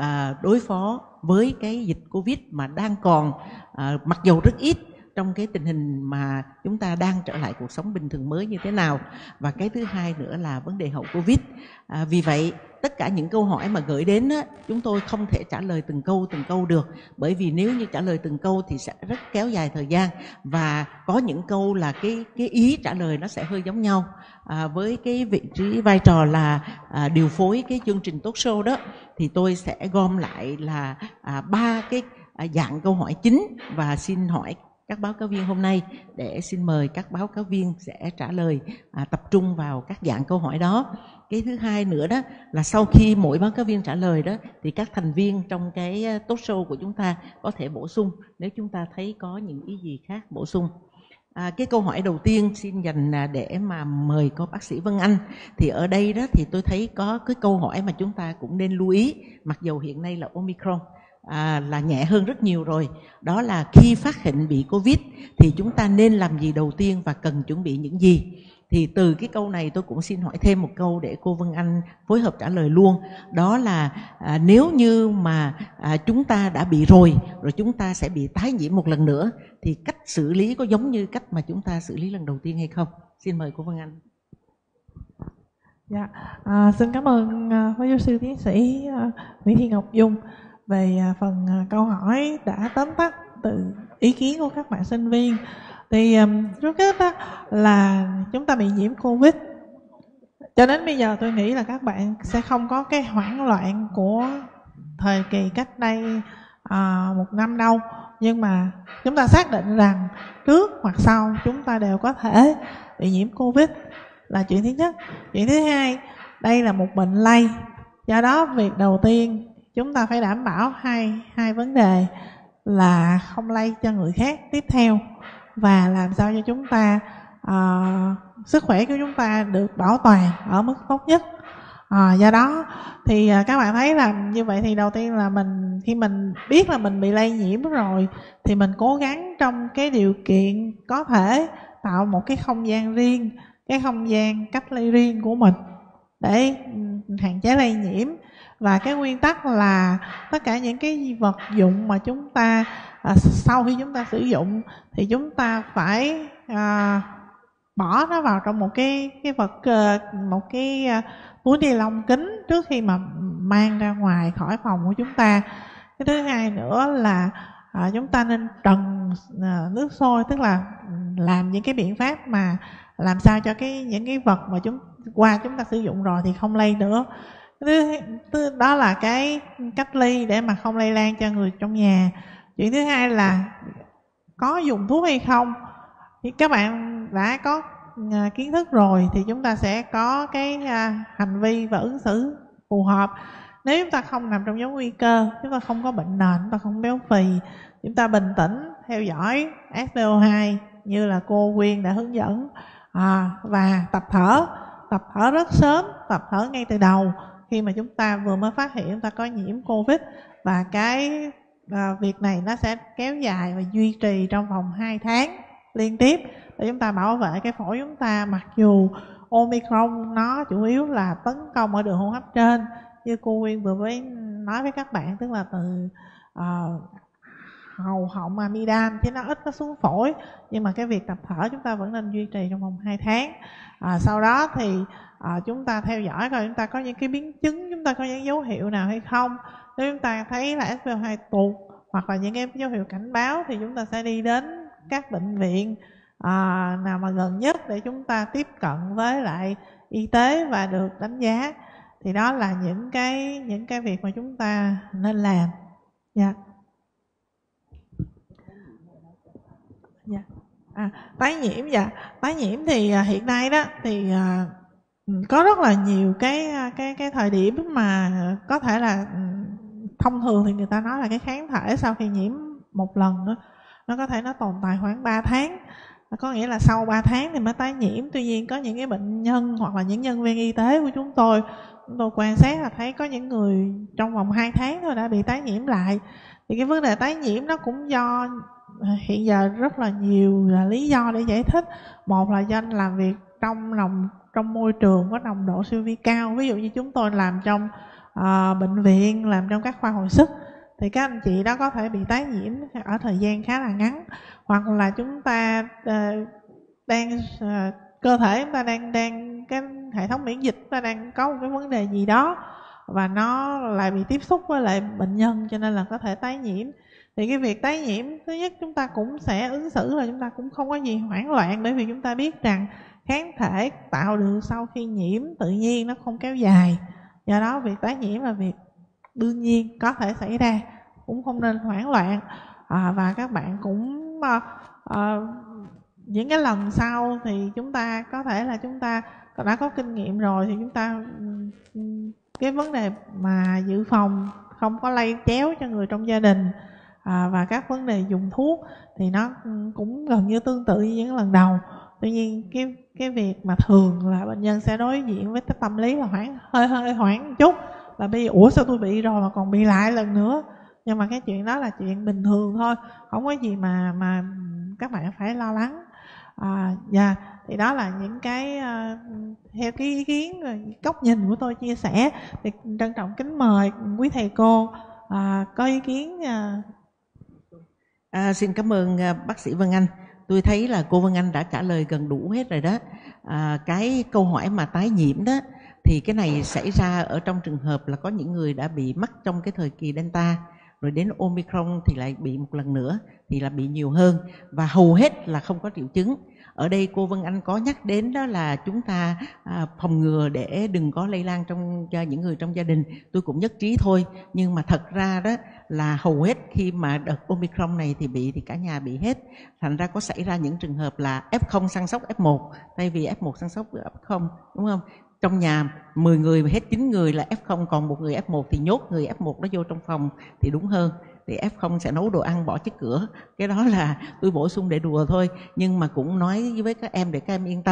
đối phó với cái dịch Covid mà đang còn, mặc dầu rất ít, trong cái tình hình mà chúng ta đang trở lại cuộc sống bình thường mới như thế nào. Và cái thứ hai nữa là vấn đề hậu Covid. Vì vậy tất cả những câu hỏi mà gửi đến chúng tôi không thể trả lời từng câu được, bởi vì nếu như trả lời từng câu thì sẽ rất kéo dài thời gian, và có những câu là cái ý trả lời nó sẽ hơi giống nhau. Với cái vị trí vai trò là điều phối cái chương trình talk show đó, thì tôi sẽ gom lại là 3 cái dạng câu hỏi chính và xin hỏi các báo cáo viên hôm nay, để xin mời các báo cáo viên sẽ trả lời tập trung vào các dạng câu hỏi đó. Cái thứ hai nữa đó là sau khi mỗi báo cáo viên trả lời đó thì các thành viên trong cái talk show của chúng ta có thể bổ sung nếu chúng ta thấy có những ý gì khác bổ sung. Cái câu hỏi đầu tiên xin dành để mà mời có bác sĩ Vân Anh. Thì ở đây đó thì tôi thấy có cái câu hỏi mà chúng ta cũng nên lưu ý, mặc dầu hiện nay là Omicron là nhẹ hơn rất nhiều rồi. Đó là khi phát hiện bị Covid thì chúng ta nên làm gì đầu tiên và cần chuẩn bị những gì. Thì từ cái câu này tôi cũng xin hỏi thêm một câu để cô Vân Anh phối hợp trả lời luôn. Đó là nếu như mà chúng ta đã bị rồi chúng ta sẽ bị tái nhiễm một lần nữa, thì cách xử lý có giống như cách mà chúng ta xử lý lần đầu tiên hay không? Xin mời cô Vân Anh. Dạ, xin cảm ơn Phó Giáo sư Tiến sĩ Nguyễn Thị Ngọc Dung về phần câu hỏi đã tóm tắt từ ý kiến của các bạn sinh viên. Thì trước hết đó là chúng ta bị nhiễm Covid, cho đến bây giờ tôi nghĩ là các bạn sẽ không có cái hoảng loạn của thời kỳ cách đây 1 năm đâu. Nhưng mà chúng ta xác định rằng trước hoặc sau chúng ta đều có thể bị nhiễm Covid là chuyện thứ nhất. Chuyện thứ hai, đây là một bệnh lây, do đó việc đầu tiên chúng ta phải đảm bảo hai vấn đề là không lây cho người khác tiếp theo, và làm sao cho chúng ta sức khỏe của chúng ta được bảo toàn ở mức tốt nhất. Do đó thì các bạn thấy là như vậy thì đầu tiên là mình khi mình biết là mình bị lây nhiễm rồi thì mình cố gắng trong cái điều kiện có thể tạo một cái không gian riêng, cái không gian cách ly riêng của mình để hạn chế lây nhiễm. Và cái nguyên tắc là tất cả những cái vật dụng mà chúng ta sau khi chúng ta sử dụng thì chúng ta phải bỏ nó vào trong một cái túi ni lông kín trước khi mà mang ra ngoài khỏi phòng của chúng ta. Cái thứ hai nữa là chúng ta nên trần nước sôi, tức là làm những cái biện pháp mà làm sao cho những cái vật mà chúng ta sử dụng rồi thì không lây nữa. Đó là cái cách ly để mà không lây lan cho người trong nhà. Chuyện thứ hai là có dùng thuốc hay không. Thì các bạn đã có kiến thức rồi thì chúng ta sẽ có cái hành vi và ứng xử phù hợp. Nếu chúng ta không nằm trong nhóm nguy cơ, chúng ta không có bệnh nền, chúng ta không béo phì, chúng ta bình tĩnh theo dõi SpO2 như là cô Quyên đã hướng dẫn, và tập thở rất sớm, tập thở ngay từ đầu khi mà chúng ta vừa mới phát hiện chúng ta có nhiễm Covid. Và cái việc này nó sẽ kéo dài và duy trì trong vòng 2 tháng liên tiếp để chúng ta bảo vệ cái phổi chúng ta. Mặc dù Omicron nó chủ yếu là tấn công ở đường hô hấp trên như cô Quyên vừa mới nói với các bạn, tức là từ hầu họng amidan chứ nó ít có xuống phổi. Nhưng mà cái việc tập thở chúng ta vẫn nên duy trì trong vòng 2 tháng. Sau đó thì chúng ta theo dõi coi chúng ta có những cái biến chứng, chúng ta có những dấu hiệu nào hay không. Nếu chúng ta thấy là SpO2 tụt hoặc là những cái dấu hiệu cảnh báo thì chúng ta sẽ đi đến các bệnh viện nào mà gần nhất để chúng ta tiếp cận với lại y tế và được đánh giá. Thì đó là những cái việc mà chúng ta nên làm. Tái nhiễm. Tái nhiễm thì hiện nay đó thì có rất là nhiều cái thời điểm mà có thể là thông thường thì người ta nói là cái kháng thể sau khi nhiễm một lần đó, nó có thể nó tồn tại khoảng 3 tháng. Có nghĩa là sau 3 tháng thì mới tái nhiễm. Tuy nhiên có những cái bệnh nhân hoặc là những nhân viên y tế của chúng tôi quan sát là thấy có những người trong vòng 2 tháng thôi đã bị tái nhiễm lại. Thì cái vấn đề tái nhiễm nó cũng do hiện giờ rất là nhiều lý do để giải thích. Một là do làm việc trong môi trường có nồng độ siêu vi cao. Ví dụ như chúng tôi làm trong bệnh viện, làm trong các khoa hồi sức thì các anh chị đó có thể bị tái nhiễm ở thời gian khá là ngắn. Hoặc là chúng ta cơ thể chúng ta đang cái hệ thống miễn dịch chúng ta đang có một cái vấn đề gì đó và nó lại bị tiếp xúc với lại bệnh nhân, cho nên là có thể tái nhiễm. Thì cái việc tái nhiễm thứ nhất chúng ta cũng sẽ ứng xử là chúng ta cũng không có gì hoảng loạn, bởi vì chúng ta biết rằng kháng thể tạo được sau khi nhiễm tự nhiên nó không kéo dài. Do đó việc tái nhiễm là việc đương nhiên có thể xảy ra, cũng không nên hoảng loạn. Và các bạn cũng những cái lần sau thì chúng ta có thể là chúng ta đã có kinh nghiệm rồi thì chúng ta cái vấn đề mà dự phòng không có lây chéo cho người trong gia đình và các vấn đề dùng thuốc thì nó cũng gần như tương tự như những lần đầu. Tuy nhiên cái việc mà thường là bệnh nhân sẽ đối diện với cái tâm lý là hơi hoảng một chút, là bây giờ ủa sao tôi bị rồi mà còn bị lại lần nữa. Nhưng mà cái chuyện đó là chuyện bình thường thôi, không có gì mà các bạn phải lo lắng. Thì đó là những cái theo cái ý kiến góc nhìn của tôi chia sẻ. Thì trân trọng kính mời quý thầy cô có ý kiến. Xin cảm ơn bác sĩ Vân Anh. Tôi thấy là cô Vân Anh đã trả lời gần đủ hết rồi đó. Cái câu hỏi mà tái nhiễm đó thì cái này xảy ra ở trong trường hợp là có những người đã bị mắc trong cái thời kỳ Delta, rồi đến Omicron thì lại bị một lần nữa thì là bị nhiều hơn, và hầu hết là không có triệu chứng. Ở đây cô Vân Anh có nhắc đến đó là chúng ta phòng ngừa để đừng có lây lan cho những người trong gia đình. Tôi cũng nhất trí thôi, nhưng mà thật ra đó là hầu hết khi mà đợt Omicron này thì cả nhà bị hết. Thành ra có xảy ra những trường hợp là F0 săn sóc F1 thay vì F1 săn sóc F0, đúng không? Trong nhà 10 người mà hết 9 người là F0, còn một người F1 thì nhốt người F1 đó vô trong phòng thì đúng hơn. Thì F0 sẽ nấu đồ ăn bỏ trước cửa. Cái đó là tôi bổ sung để đùa thôi, nhưng mà cũng nói với các em để các em yên tâm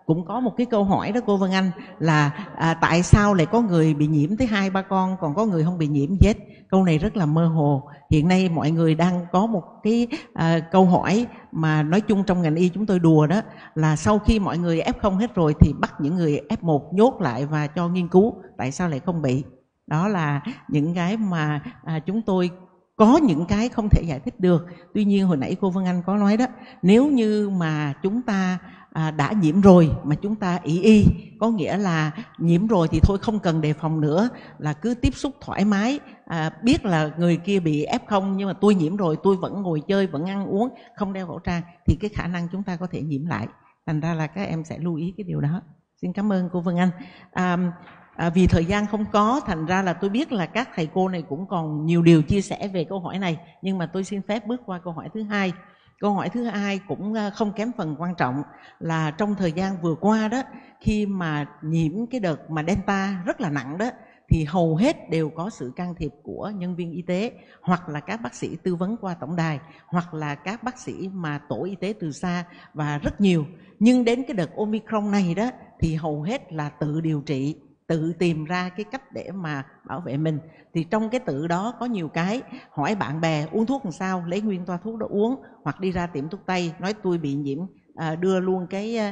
cũng có một cái câu hỏi đó cô Vân Anh là tại sao lại có người bị nhiễm tới 2-3 con còn có người không bị nhiễm chết? Câu này rất là mơ hồ. Hiện nay mọi người đang có một cái câu hỏi mà nói chung trong ngành y chúng tôi đùa đó là sau khi mọi người F0 hết rồi thì bắt những người F1 nhốt lại và cho nghiên cứu tại sao lại không bị. Đó là những cái mà chúng tôi có những cái không thể giải thích được. Tuy nhiên hồi nãy cô Vân Anh có nói đó, nếu như mà chúng ta đã nhiễm rồi mà chúng ta y, có nghĩa là nhiễm rồi thì thôi không cần đề phòng nữa, là cứ tiếp xúc thoải mái, biết là người kia bị F0 nhưng mà tôi nhiễm rồi tôi vẫn ngồi chơi, vẫn ăn uống, không đeo khẩu trang thì cái khả năng chúng ta có thể nhiễm lại. Thành ra là các em sẽ lưu ý cái điều đó. Xin cảm ơn cô Vân Anh. Vì thời gian không có, thành ra là tôi biết là các thầy cô này cũng còn nhiều điều chia sẻ về câu hỏi này, nhưng mà tôi xin phép bước qua câu hỏi thứ hai. Câu hỏi thứ hai cũng không kém phần quan trọng là trong thời gian vừa qua đó, khi mà nhiễm cái đợt mà Delta rất là nặng đó, thì hầu hết đều có sự can thiệp của nhân viên y tế, hoặc là các bác sĩ tư vấn qua tổng đài, hoặc là các bác sĩ mà tổ y tế từ xa và rất nhiều. Nhưng đến cái đợt Omicron này đó thì hầu hết là tự điều trị, tự tìm ra cái cách để mà bảo vệ mình. Thì trong cái tự đó có nhiều cái, hỏi bạn bè uống thuốc làm sao, lấy nguyên toa thuốc đó uống, hoặc đi ra tiệm thuốc tây nói tôi bị nhiễm, đưa luôn cái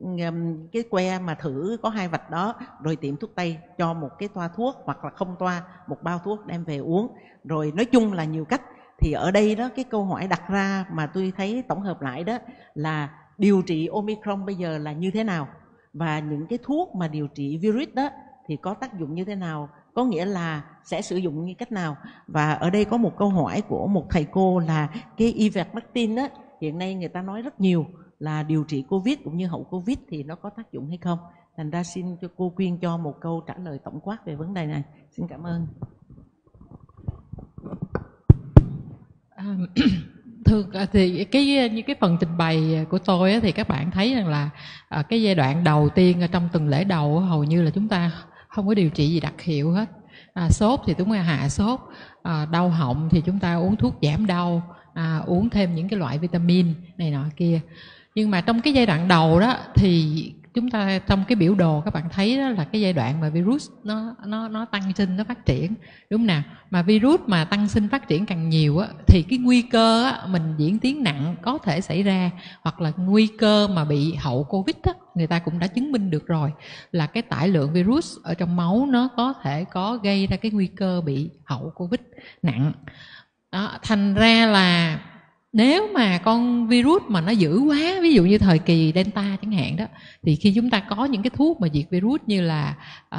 que mà thử có 2 vạch đó, rồi tiệm thuốc tây cho một cái toa thuốc hoặc là không toa, một bao thuốc đem về uống. Rồi nói chung là nhiều cách. Thì ở đây đó cái câu hỏi đặt ra mà tôi thấy tổng hợp lại đó là điều trị Omicron bây giờ là như thế nào, và những cái thuốc mà điều trị virus đó thì có tác dụng như thế nào, có nghĩa là sẽ sử dụng như cách nào. Và ở đây có một câu hỏi của một thầy cô là cái Ivermectin đó, hiện nay người ta nói rất nhiều là điều trị Covid cũng như hậu Covid thì nó có tác dụng hay không. Thành ra xin cho cô Quyên cho một câu trả lời tổng quát về vấn đề này. Xin cảm ơn. Thưa thì như cái phần trình bày của tôi thì các bạn thấy rằng là cái giai đoạn đầu tiên trong tuần lễ đầu hầu như là chúng ta không có điều trị gì đặc hiệu hết. Sốt thì chúng ta hạ sốt, đau họng thì chúng ta uống thuốc giảm đau, uống thêm những cái loại vitamin này nọ kia. Nhưng mà trong cái giai đoạn đầu đó thì chúng ta trong cái biểu đồ các bạn thấy đó là cái giai đoạn mà virus nó tăng sinh, nó phát triển, đúng nào? Mà virus mà tăng sinh phát triển càng nhiều á, thì cái nguy cơ á, mình diễn tiến nặng có thể xảy ra, hoặc là nguy cơ mà bị hậu Covid á, người ta cũng đã chứng minh được rồi là cái tải lượng virus ở trong máu nó có thể có gây ra cái nguy cơ bị hậu Covid nặng. Đó, thành ra là nếu mà con virus mà nó dữ quá, ví dụ như thời kỳ Delta chẳng hạn đó, thì khi chúng ta có những cái thuốc mà diệt virus như là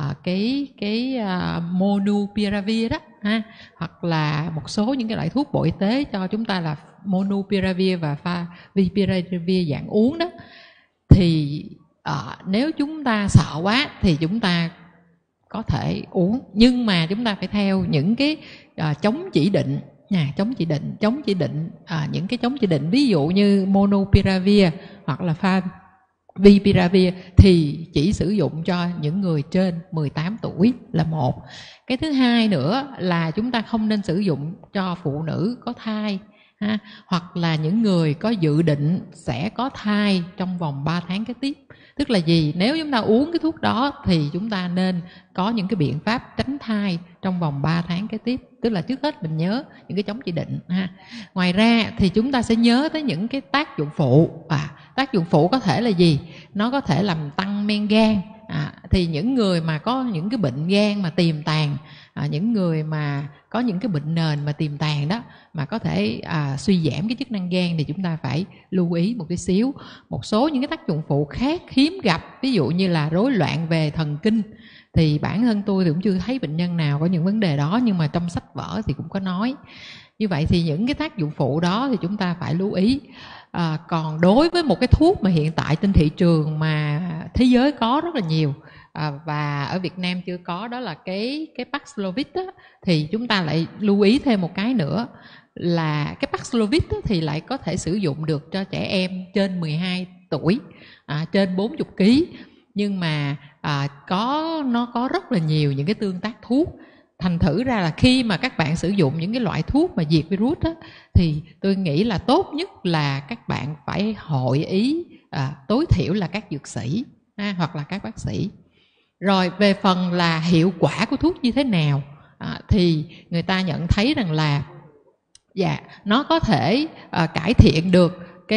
Monopiravir đó ha, hoặc là một số những cái loại thuốc Bộ Y tế cho chúng ta là Monopiravir và Favipiravir dạng uống đó, thì nếu chúng ta sợ quá thì chúng ta có thể uống, nhưng mà chúng ta phải theo những cái chống chỉ định. Chống chỉ định những cái chống chỉ định ví dụ như Monopiravir hoặc là Favipiravir thì chỉ sử dụng cho những người trên 18 tuổi là một. Cái thứ hai nữa là chúng ta không nên sử dụng cho phụ nữ có thai ha, hoặc là những người có dự định sẽ có thai trong vòng 3 tháng kế tiếp. Tức là gì? Nếu chúng ta uống cái thuốc đó thì chúng ta nên có những cái biện pháp tránh thai trong vòng 3 tháng kế tiếp. Tức là trước hết mình nhớ những cái chống chỉ định ha. Ngoài ra thì chúng ta sẽ nhớ tới những cái tác dụng phụ. Tác dụng phụ có thể là gì? Nó có thể làm tăng men gan. Thì những người mà có những cái bệnh gan mà tiềm tàng, những người mà có những cái bệnh nền mà tiềm tàng đó, mà có thể suy giảm cái chức năng gan thì chúng ta phải lưu ý một tí xíu. Một số những cái tác dụng phụ khác hiếm gặp, ví dụ như là rối loạn về thần kinh, thì bản thân tôi thì cũng chưa thấy bệnh nhân nào có những vấn đề đó, nhưng mà trong sách vở thì cũng có nói. Như vậy thì những cái tác dụng phụ đó thì chúng ta phải lưu ý. Còn đối với một cái thuốc mà hiện tại trên thị trường mà thế giới có rất là nhiều, và ở Việt Nam chưa có, đó là cái Paxlovid á, thì chúng ta lại lưu ý thêm một cái nữa là cái Paxlovid á, thì lại có thể sử dụng được cho trẻ em trên 12 tuổi, trên 40 kg. Nhưng mà nó có rất là nhiều những cái tương tác thuốc. Thành thử ra là khi mà các bạn sử dụng những cái loại thuốc mà diệt virus á, thì tôi nghĩ là tốt nhất là các bạn phải hội ý tối thiểu là các dược sĩ hoặc là các bác sĩ. Rồi về phần là hiệu quả của thuốc như thế nào, thì người ta nhận thấy rằng là nó có thể cải thiện được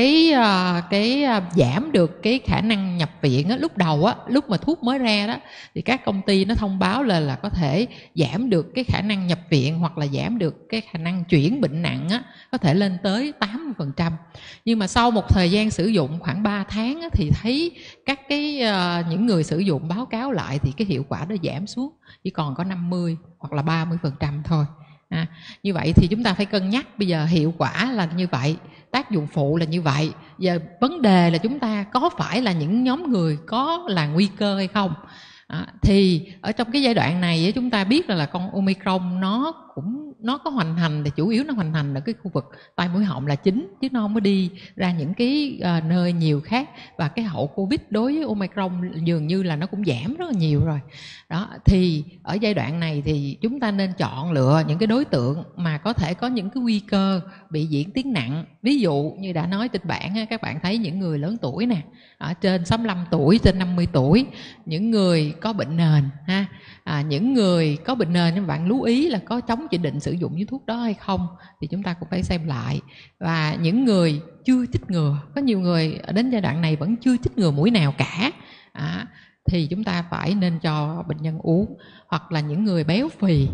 cái giảm được cái khả năng nhập viện á. Lúc đầu á, lúc mà thuốc mới ra đó thì các công ty nó thông báo là có thể giảm được cái khả năng nhập viện hoặc là giảm được cái khả năng chuyển bệnh nặng á, có thể lên tới 80%. Nhưng mà sau một thời gian sử dụng khoảng 3 tháng á, thì thấy các những người sử dụng báo cáo lại thì cái hiệu quả nó giảm xuống chỉ còn có 50 hoặc là 30% thôi. Như vậy thì chúng ta phải cân nhắc, bây giờ hiệu quả là như vậy, tác dụng phụ là như vậy, giờ vấn đề là chúng ta có phải là những nhóm người có là nguy cơ hay không. Thì ở trong cái giai đoạn này chúng ta biết là con Omicron nó có hoành hành, thì chủ yếu nó hoành hành ở cái khu vực tai mũi họng là chính, chứ nó không có đi ra những cái nơi nhiều khác. Và cái hậu Covid đối với Omicron dường như là nó cũng giảm rất là nhiều rồi. Đó, thì ở giai đoạn này thì chúng ta nên chọn lựa những cái đối tượng mà có thể có những cái nguy cơ bị diễn tiến nặng. Ví dụ như đã nói trên bảng, các bạn thấy những người lớn tuổi nè, trên 65 tuổi, trên 50 tuổi, những người có bệnh nền những người có bệnh nền, nhưng bạn lưu ý là có chống chỉ định sử dụng những thuốc đó hay không thì chúng ta cũng phải xem lại. Và những người chưa chích ngừa, có nhiều người đến giai đoạn này vẫn chưa chích ngừa mũi nào cả, thì chúng ta phải nên cho bệnh nhân uống. Hoặc là những người béo phì,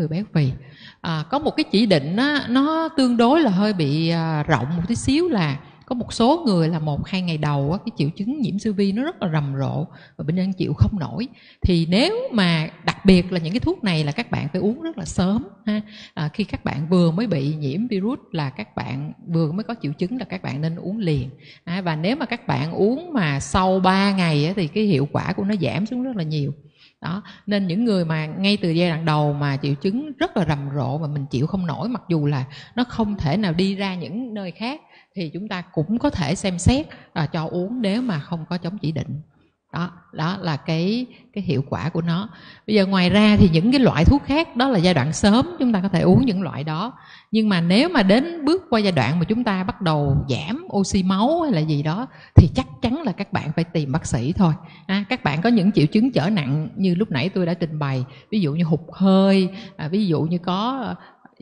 có một cái chỉ định nó tương đối là hơi bị rộng một tí xíu, là có một số người là 1-2 ngày đầu cái triệu chứng nhiễm siêu vi nó rất là rầm rộ và bệnh nhân chịu không nổi. Thì nếu mà đặc biệt là những cái thuốc này là các bạn phải uống rất là sớm khi các bạn vừa mới bị nhiễm virus, là các bạn vừa mới có triệu chứng là các bạn nên uống liền. Và nếu mà các bạn uống mà sau 3 ngày thì cái hiệu quả của nó giảm xuống rất là nhiều. Đó, nên những người mà ngay từ giai đoạn đầu mà triệu chứng rất là rầm rộ mà mình chịu không nổi, mặc dù là nó không thể nào đi ra những nơi khác, thì chúng ta cũng có thể xem xét cho uống nếu mà không có chống chỉ định. Đó là cái hiệu quả của nó. Bây giờ ngoài ra thì những cái loại thuốc khác đó là giai đoạn sớm chúng ta có thể uống những loại đó. Nhưng mà nếu mà đến bước qua giai đoạn mà chúng ta bắt đầu giảm oxy máu hay là gì đó thì chắc chắn là các bạn phải tìm bác sĩ thôi. Các bạn có những triệu chứng trở nặng như lúc nãy tôi đã trình bày, ví dụ như hụt hơi, ví dụ như có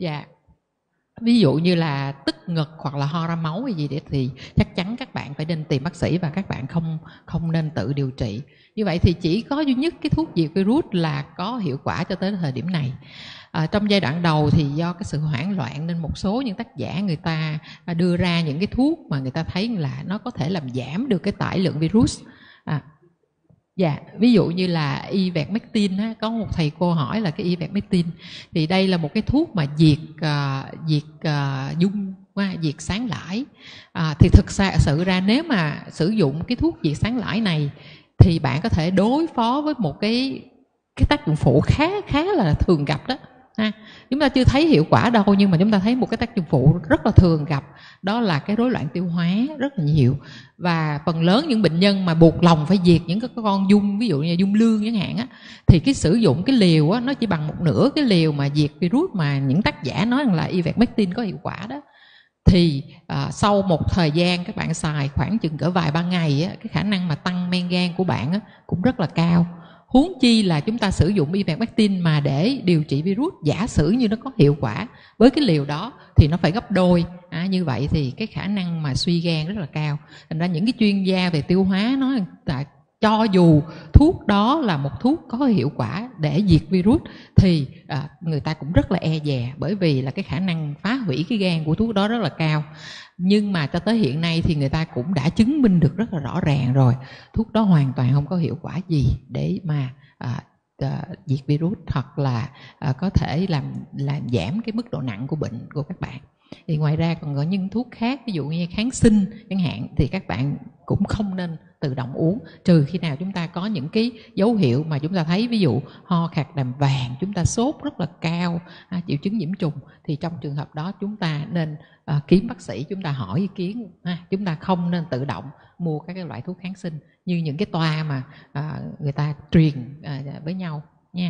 ví dụ như là tức ngực hoặc là ho ra máu hay gì đấy, thì chắc chắn các bạn phải nên tìm bác sĩ và các bạn không nên tự điều trị. Như vậy thì chỉ có duy nhất cái thuốc diệt virus là có hiệu quả cho tới thời điểm này. Trong giai đoạn đầu thì do cái sự hoảng loạn nên một số những tác giả người ta đưa ra những cái thuốc mà người ta thấy là nó có thể làm giảm được cái tải lượng virus. Ví dụ như là ivermectin, có một thầy cô hỏi là cái ivermectin thì đây là một cái thuốc mà diệt sáng lãi. Thì thực sự ra nếu mà sử dụng cái thuốc diệt sáng lãi này thì bạn có thể đối phó với một cái tác dụng phụ khá là thường gặp đó. Chúng ta chưa thấy hiệu quả đâu, nhưng mà chúng ta thấy một cái tác dụng phụ rất là thường gặp, đó là cái rối loạn tiêu hóa rất là nhiều. Và phần lớn những bệnh nhân mà buộc lòng phải diệt những cái con giun, ví dụ như giun lương chẳng hạn thì cái sử dụng cái liều nó chỉ bằng một nửa cái liều mà diệt virus mà những tác giả nói rằng là ivermectin có hiệu quả đó. Thì sau một thời gian các bạn xài khoảng chừng cỡ vài ba ngày cái khả năng mà tăng men gan của bạn cũng rất là cao. Huống chi là chúng ta sử dụng ivermectin mà để điều trị virus, giả sử như nó có hiệu quả với cái liều đó thì nó phải gấp đôi. Như vậy thì cái khả năng mà suy gan rất là cao. Thành ra những cái chuyên gia về tiêu hóa nói là cho dù thuốc đó là một thuốc có hiệu quả để diệt virus thì người ta cũng rất là e dè, bởi vì là cái khả năng phá hủy cái gan của thuốc đó rất là cao. Nhưng mà cho tới hiện nay thì người ta cũng đã chứng minh được rất là rõ ràng rồi, thuốc đó hoàn toàn không có hiệu quả gì để mà diệt virus hoặc là có thể làm giảm cái mức độ nặng của bệnh của các bạn. Thì ngoài ra còn có những thuốc khác, ví dụ như kháng sinh chẳng hạn, thì các bạn cũng không nên tự động uống, trừ khi nào chúng ta có những cái dấu hiệu mà chúng ta thấy, ví dụ ho khạc đàm vàng, chúng ta sốt rất là cao, triệu chứng nhiễm trùng, thì trong trường hợp đó chúng ta nên kiếm bác sĩ, chúng ta hỏi ý kiến. Chúng ta không nên tự động mua các cái loại thuốc kháng sinh như những cái toa mà người ta truyền với nhau nha.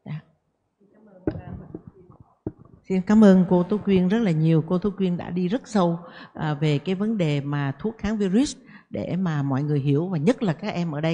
Xin cảm ơn cô Tố Quyên rất là nhiều. Cô Tố Quyên đã đi rất sâu về cái vấn đề mà thuốc kháng virus để mà mọi người hiểu, và nhất là các em ở đây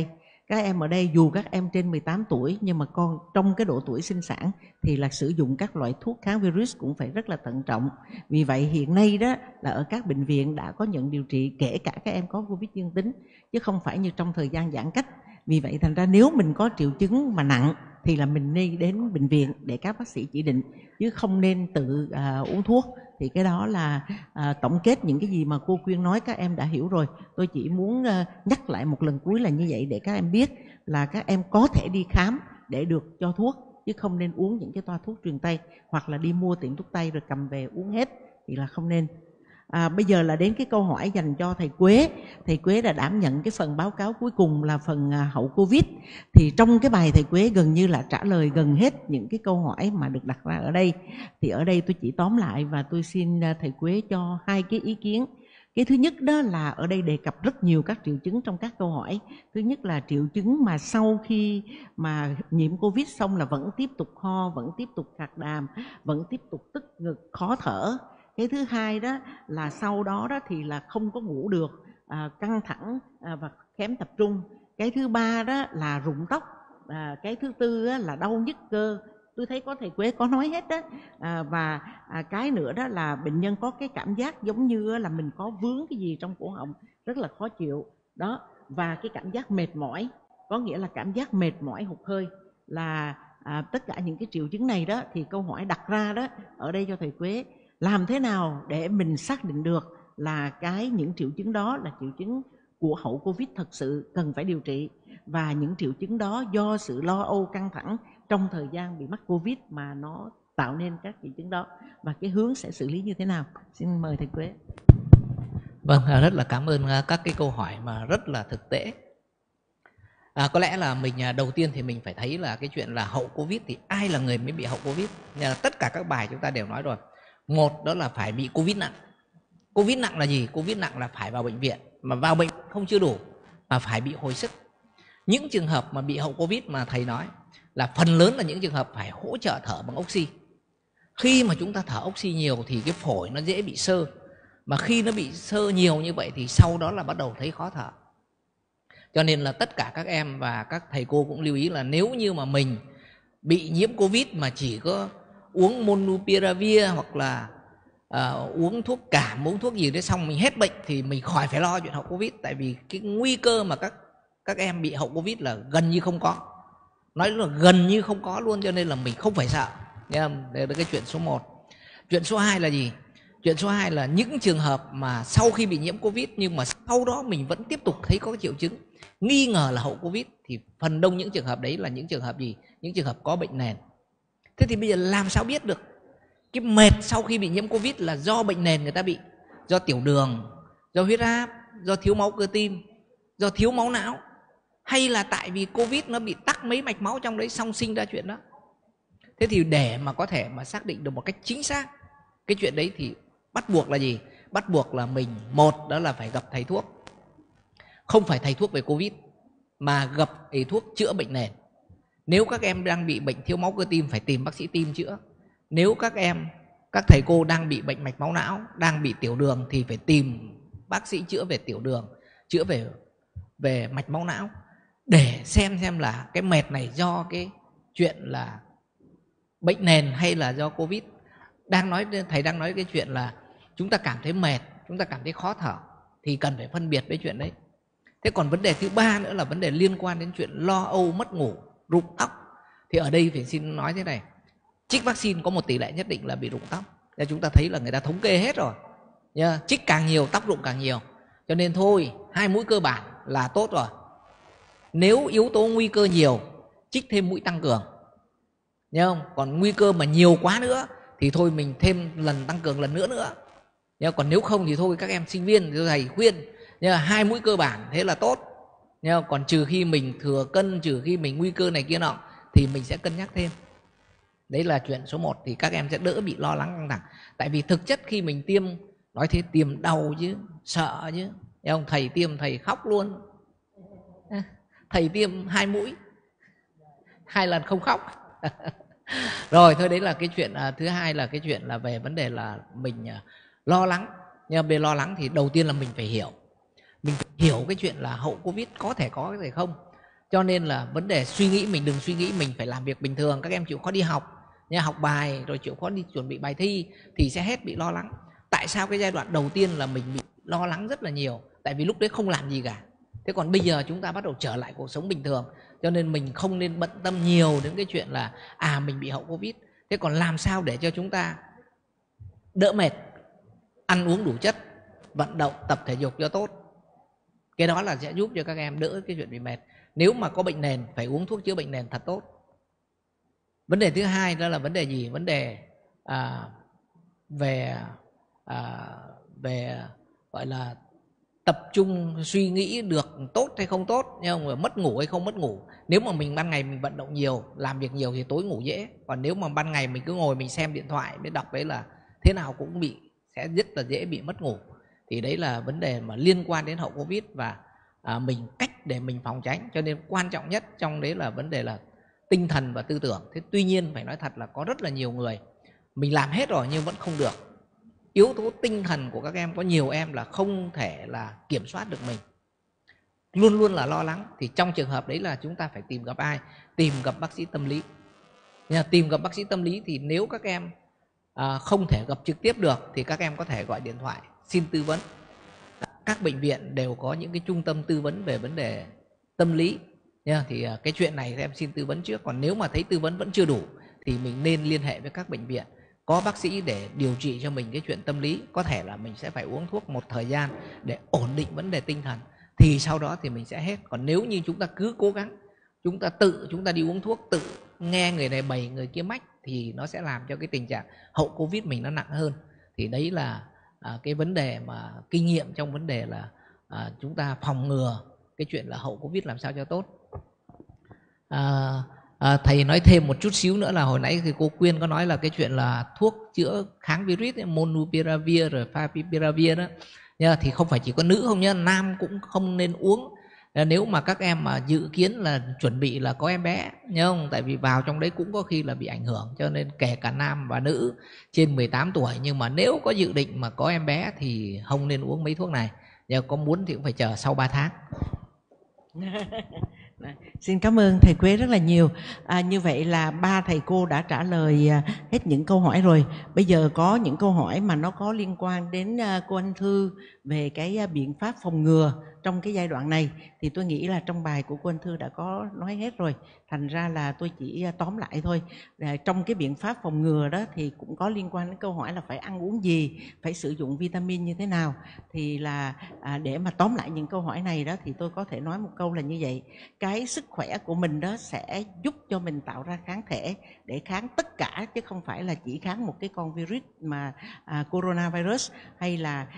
Các em ở đây dù các em trên 18 tuổi nhưng mà con trong cái độ tuổi sinh sản thì là sử dụng các loại thuốc kháng virus cũng phải rất là thận trọng. Vì vậy hiện nay đó là ở các bệnh viện đã có nhận điều trị kể cả các em có Covid dương tính, chứ không phải như trong thời gian giãn cách. Vì vậy thành ra nếu mình có triệu chứng mà nặng thì là mình nên đến bệnh viện để các bác sĩ chỉ định, chứ không nên tự uống thuốc. Thì cái đó là tổng kết những cái gì mà cô Quyên nói các em đã hiểu rồi. Tôi chỉ muốn nhắc lại một lần cuối là như vậy để các em biết là các em có thể đi khám để được cho thuốc, chứ không nên uống những cái toa thuốc truyền tay hoặc là đi mua tiệm thuốc tây rồi cầm về uống hết thì là không nên. Bây giờ là đến cái câu hỏi dành cho thầy Quế. Thầy Quế đã đảm nhận cái phần báo cáo cuối cùng là phần hậu Covid. Thì trong cái bài thầy Quế gần như là trả lời gần hết những cái câu hỏi mà được đặt ra ở đây. Thì ở đây tôi chỉ tóm lại và tôi xin thầy Quế cho 2 cái ý kiến. Cái thứ nhất đó là ở đây đề cập rất nhiều các triệu chứng trong các câu hỏi. Thứ nhất là triệu chứng mà sau khi mà nhiễm Covid xong là vẫn tiếp tục ho, vẫn tiếp tục khạc đàm, vẫn tiếp tục tức ngực, khó thở. Cái thứ hai đó là sau đó đó thì là không có ngủ được, căng thẳng và kém tập trung. Cái thứ ba đó là rụng tóc. Cái thứ tư đó là đau nhức cơ. Tôi thấy có thầy Quế có nói hết đó. Và cái nữa đó là bệnh nhân có cái cảm giác giống như là mình có vướng cái gì trong cổ họng, rất là khó chịu đó. Và cái cảm giác mệt mỏi, có nghĩa là cảm giác mệt mỏi hụt hơi. Là tất cả những cái triệu chứng này đó thì câu hỏi đặt ra đó ở đây cho thầy Quế, làm thế nào để mình xác định được là những triệu chứng đó là triệu chứng của hậu Covid thật sự cần phải điều trị, và những triệu chứng đó do sự lo âu căng thẳng trong thời gian bị mắc Covid mà nó tạo nên các triệu chứng đó, và cái hướng sẽ xử lý như thế nào. Xin mời thầy Quế. Vâng, rất là cảm ơn các cái câu hỏi mà rất là thực tế. Có lẽ là mình đầu tiên thì mình phải thấy là cái chuyện là hậu Covid thì ai là người mới bị hậu Covid. Tất cả các bài chúng ta đều nói rồi. Một đó là phải bị Covid nặng. Covid nặng là gì? Covid nặng là phải vào bệnh viện, mà vào bệnh không chưa đủ mà phải bị hồi sức. Những trường hợp mà bị hậu Covid mà thầy nói là phần lớn là những trường hợp phải hỗ trợ thở bằng oxy. Khi mà chúng ta thở oxy nhiều thì cái phổi nó dễ bị xơ, mà khi nó bị xơ nhiều như vậy thì sau đó là bắt đầu thấy khó thở. Cho nên là tất cả các em và các thầy cô cũng lưu ý là nếu như mà mình bị nhiễm Covid mà chỉ có uống Monupiravir hoặc là uống thuốc cảm, uống thuốc gì đấy xong mình hết bệnh thì mình khỏi phải lo chuyện hậu Covid. Tại vì cái nguy cơ mà các em bị hậu Covid là gần như không có. Nói là gần như không có luôn, cho nên là mình không phải sợ. Đây là cái chuyện số 1. Chuyện số 2 là gì? Chuyện số 2 là những trường hợp mà sau khi bị nhiễm Covid nhưng mà sau đó mình vẫn tiếp tục thấy có triệu chứng nghi ngờ là hậu Covid, thì phần đông những trường hợp đấy là những trường hợp gì? Những trường hợp có bệnh nền. Thế thì bây giờ làm sao biết được cái mệt sau khi bị nhiễm Covid là do bệnh nền người ta bị, do tiểu đường, do huyết áp, do thiếu máu cơ tim, do thiếu máu não, hay là tại vì Covid nó bị tắc mấy mạch máu trong đấy xong sinh ra chuyện đó? Thế thì để mà có thể mà xác định được một cách chính xác cái chuyện đấy thì bắt buộc là gì? Bắt buộc là mình, một đó là phải gặp thầy thuốc. Không phải thầy thuốc về Covid mà gặp thầy thuốc chữa bệnh nền. Nếu các em đang bị bệnh thiếu máu cơ tim phải tìm bác sĩ tim chữa. Nếu các thầy cô đang bị bệnh mạch máu não, đang bị tiểu đường thì phải tìm bác sĩ chữa về tiểu đường, chữa về mạch máu não, để xem là cái mệt này do cái chuyện là bệnh nền hay là do Covid. Thầy đang nói cái chuyện là chúng ta cảm thấy mệt, chúng ta cảm thấy khó thở thì cần phải phân biệt với chuyện đấy. Thế còn vấn đề thứ ba nữa là vấn đề liên quan đến chuyện lo âu, mất ngủ, rụng tóc. Thì ở đây phải xin nói thế này, chích vaccine có một tỷ lệ nhất định là bị rụng tóc. Nên chúng ta thấy là người ta thống kê hết rồi. Chích càng nhiều tóc rụng càng nhiều. Cho nên thôi, 2 mũi cơ bản là tốt rồi. Nếu yếu tố nguy cơ nhiều, chích thêm mũi tăng cường. Nhớ không? Còn nguy cơ mà nhiều quá nữa thì thôi mình thêm lần tăng cường lần nữa. Còn nếu không thì thôi các em sinh viên thì thầy khuyên 2 mũi cơ bản thế là tốt. Còn trừ khi mình thừa cân, trừ khi mình nguy cơ này kia nọ thì mình sẽ cân nhắc thêm. Đấy là chuyện số 1, thì các em sẽ đỡ bị lo lắng căng thẳng. Tại vì thực chất khi mình tiêm, nói thế tiêm đau chứ, sợ chứ. Không? Thầy tiêm thầy khóc luôn. Thầy tiêm 2 mũi, 2 lần không khóc. Rồi thôi, đấy là cái chuyện thứ hai, là cái chuyện là về vấn đề là mình lo lắng. Nhưng về lo lắng thì đầu tiên là mình phải hiểu. Mình phải hiểu cái chuyện là hậu Covid có thể có cái gì không. Cho nên là vấn đề suy nghĩ, mình đừng suy nghĩ mình phải làm việc bình thường. Các em chịu khó đi học nha, học bài rồi chịu khó đi chuẩn bị bài thi thì sẽ hết bị lo lắng. Tại sao cái giai đoạn đầu tiên là mình bị lo lắng rất là nhiều? Tại vì lúc đấy không làm gì cả. Thế còn bây giờ chúng ta bắt đầu trở lại cuộc sống bình thường, cho nên mình không nên bận tâm nhiều đến cái chuyện là mình bị hậu Covid. Thế còn làm sao để cho chúng ta đỡ mệt, ăn uống đủ chất, vận động, tập thể dục cho tốt. Cái đó là sẽ giúp cho các em đỡ cái chuyện bị mệt. Nếu mà có bệnh nền phải uống thuốc chữa bệnh nền thật tốt. Vấn đề thứ hai đó là vấn đề gì? Vấn đề về gọi là tập trung suy nghĩ được tốt hay không tốt, nhưng mà mất ngủ hay không mất ngủ. Nếu mà mình ban ngày mình vận động nhiều, làm việc nhiều thì tối ngủ dễ. Còn nếu mà ban ngày mình cứ ngồi mình xem điện thoại mới đọc đấy là thế nào cũng sẽ rất là dễ bị mất ngủ. Thì đấy là vấn đề mà liên quan đến hậu Covid và mình cách để mình phòng tránh. Cho nên quan trọng nhất trong đấy là vấn đề là tinh thần và tư tưởng. Thế tuy nhiên phải nói thật là có rất là nhiều người mình làm hết rồi nhưng vẫn không được. Yếu tố tinh thần của các em, có nhiều em là không thể là kiểm soát được mình, luôn luôn là lo lắng. Thì trong trường hợp đấy là chúng ta phải tìm gặp ai? Tìm gặp bác sĩ tâm lý. Tìm gặp bác sĩ tâm lý thì nếu các em không thể gặp trực tiếp được thì các em có thể gọi điện thoại xin tư vấn. Các bệnh viện đều có những cái trung tâm tư vấn về vấn đề tâm lý. Thì cái chuyện này em xin tư vấn trước. Còn nếu mà thấy tư vấn vẫn chưa đủ thì mình nên liên hệ với các bệnh viện có bác sĩ để điều trị cho mình cái chuyện tâm lý. Có thể là mình sẽ phải uống thuốc một thời gian để ổn định vấn đề tinh thần, thì sau đó thì mình sẽ hết. Còn nếu như chúng ta cứ cố gắng, chúng ta đi uống thuốc, tự nghe người này bày người kia mách, thì nó sẽ làm cho cái tình trạng hậu Covid mình nó nặng hơn. Thì đấy là cái vấn đề mà kinh nghiệm trong vấn đề là chúng ta phòng ngừa cái chuyện là hậu Covid làm sao cho tốt. Thầy nói thêm một chút xíu nữa là hồi nãy thì cô Quyên có nói là cái chuyện là thuốc chữa kháng virus Monupiravir rồi Favipiravir đó. Thì không phải chỉ có nữ không nhá, nam cũng không nên uống. Nếu mà các em mà dự kiến là chuẩn bị là có em bé, nhớ không? Tại vì vào trong đấy cũng có khi là bị ảnh hưởng. Cho nên kể cả nam và nữ trên 18 tuổi, nhưng mà nếu có dự định mà có em bé thì không nên uống mấy thuốc này. Nếu có muốn thì cũng phải chờ sau 3 tháng. Xin cảm ơn thầy Quế rất là nhiều. Như vậy là 3 thầy cô đã trả lời hết những câu hỏi rồi. Bây giờ có những câu hỏi mà nó có liên quan đến cô Anh Thư về cái biện pháp phòng ngừa trong cái giai đoạn này. Thì tôi nghĩ là trong bài của cô Anh Thư đã có nói hết rồi. Thành ra là tôi chỉ tóm lại thôi. Trong cái biện pháp phòng ngừa đó thì cũng có liên quan đến câu hỏi là phải ăn uống gì, phải sử dụng vitamin như thế nào. Thì là để mà tóm lại những câu hỏi này đó thì tôi có thể nói một câu là như vậy. Cái sức khỏe của mình đó sẽ giúp cho mình tạo ra kháng thể để kháng tất cả, chứ không phải là chỉ kháng một cái con virus mà coronavirus hay là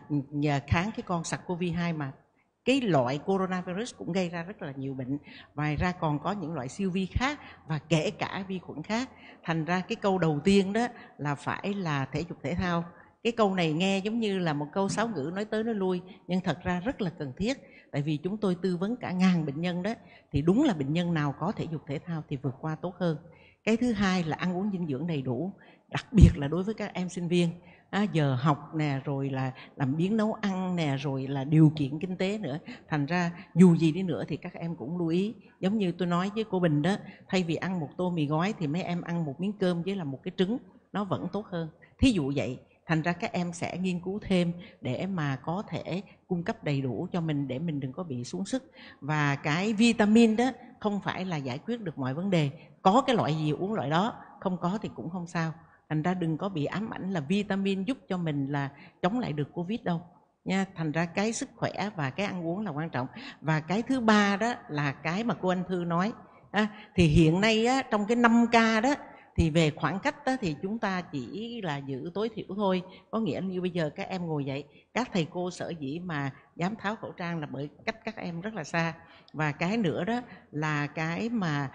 kháng cái con SARS-CoV-2, mà cái loại coronavirus cũng gây ra rất là nhiều bệnh. Ngoài ra còn có những loại siêu vi khác và kể cả vi khuẩn khác. Thành ra cái câu đầu tiên đó là phải là thể dục thể thao. Cái câu này nghe giống như là một câu sáo ngữ nói tới nói lui, nhưng thật ra rất là cần thiết. Tại vì chúng tôi tư vấn cả ngàn bệnh nhân đó, thì đúng là bệnh nhân nào có thể dục thể thao thì vượt qua tốt hơn. Cái thứ hai là ăn uống dinh dưỡng đầy đủ, đặc biệt là đối với các em sinh viên. Giờ học nè, rồi là làm biếng nấu ăn nè, rồi là điều kiện kinh tế nữa. Thành ra dù gì đi nữa thì các em cũng lưu ý. Giống như tôi nói với cô Bình đó, thay vì ăn một tô mì gói thì mấy em ăn một miếng cơm với là một cái trứng, nó vẫn tốt hơn. Thí dụ vậy. Thành ra các em sẽ nghiên cứu thêm để mà có thể cung cấp đầy đủ cho mình để mình đừng có bị xuống sức. Và cái vitamin đó không phải là giải quyết được mọi vấn đề. Có cái loại gì uống loại đó, không có thì cũng không sao. Thành ra đừng có bị ám ảnh là vitamin giúp cho mình là chống lại được Covid đâu nha. Thành ra cái sức khỏe và cái ăn uống là quan trọng. Và cái thứ ba đó là cái mà cô Anh Thư nói. Thì hiện nay á, trong cái 5K đó thì về khoảng cách đó, thì chúng ta chỉ là giữ tối thiểu thôi. Có nghĩa như bây giờ các em ngồi dậy, các thầy cô sở dĩ mà dám tháo khẩu trang là bởi cách các em rất là xa. Và cái nữa đó là cái mà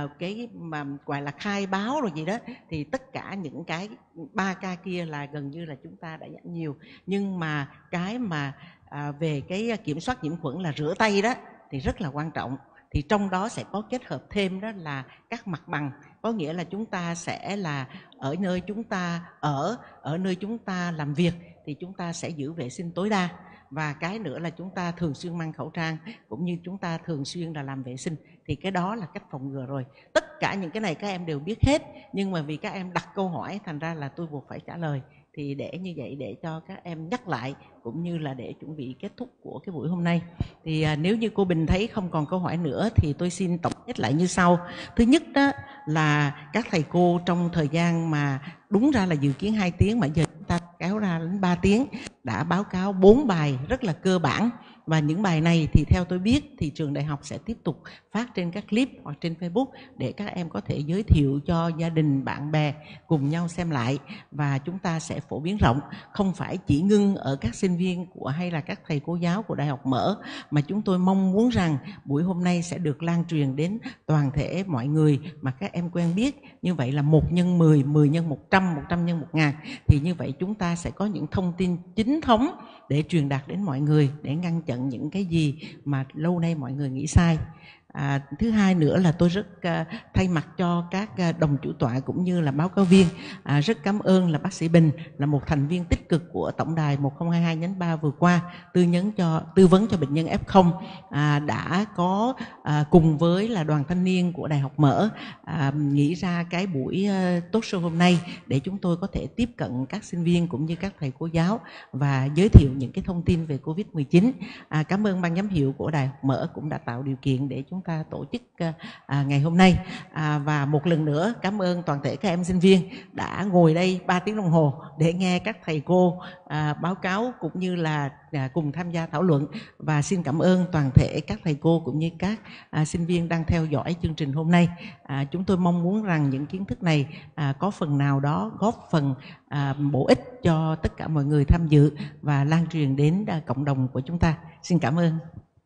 gọi là khai báo rồi gì đó, thì tất cả những cái 3K kia là gần như là chúng ta đã giảm nhiều. Nhưng mà cái mà về cái kiểm soát nhiễm khuẩn là rửa tay đó thì rất là quan trọng. Thì trong đó sẽ có kết hợp thêm đó là các mặt bằng. Có nghĩa là chúng ta sẽ là ở nơi chúng ta ở nơi chúng ta làm việc thì chúng ta sẽ giữ vệ sinh tối đa. và cái nữa là chúng ta thường xuyên mang khẩu trang, cũng như chúng ta thường xuyên là làm vệ sinh, thì cái đó là cách phòng ngừa rồi. Tất cả những cái này các em đều biết hết, nhưng mà vì các em đặt câu hỏi thành ra là tôi buộc phải trả lời. Thì để như vậy để cho các em nhắc lại, cũng như là để chuẩn bị kết thúc của cái buổi hôm nay. Thì nếu như cô Bình thấy không còn câu hỏi nữa thì tôi xin tổng kết lại như sau. Thứ nhất đó là các thầy cô trong thời gian mà đúng ra là dự kiến 2 tiếng mà giờ chúng ta kéo ra đến 3 tiếng đã báo cáo 4 bài rất là cơ bản. Và những bài này thì theo tôi biết thì trường đại học sẽ tiếp tục phát trên các clip hoặc trên Facebook để các em có thể giới thiệu cho gia đình, bạn bè cùng nhau xem lại, và chúng ta sẽ phổ biến rộng, không phải chỉ ngưng ở các sinh viên của hay là các thầy cô giáo của Đại học Mở, mà chúng tôi mong muốn rằng buổi hôm nay sẽ được lan truyền đến toàn thể mọi người mà các em quen biết. Như vậy là 1 x 10, 10 x 100, 100 x 1000, thì như vậy chúng ta sẽ có những thông tin chính thống để truyền đạt đến mọi người, để ngăn chặn những cái gì mà lâu nay mọi người nghĩ sai. Thứ hai nữa là tôi rất thay mặt cho các đồng chủ tọa cũng như là báo cáo viên rất cảm ơn là bác sĩ Bình là một thành viên tích cực của tổng đài 1022-3 vừa qua tư vấn cho bệnh nhân F0, đã có cùng với là đoàn thanh niên của Đại học Mở nghĩ ra cái buổi talk show hôm nay để chúng tôi có thể tiếp cận các sinh viên cũng như các thầy cô giáo và giới thiệu những cái thông tin về Covid-19. Cảm ơn ban giám hiệu của Đại học Mở cũng đã tạo điều kiện để chúng ta tổ chức ngày hôm nay, và một lần nữa cảm ơn toàn thể các em sinh viên đã ngồi đây 3 tiếng đồng hồ để nghe các thầy cô báo cáo cũng như là cùng tham gia thảo luận, và xin cảm ơn toàn thể các thầy cô cũng như các sinh viên đang theo dõi chương trình hôm nay. Chúng tôi mong muốn rằng những kiến thức này có phần nào đó góp phần bổ ích cho tất cả mọi người tham dự và lan truyền đến cộng đồng của chúng ta. Xin cảm ơn.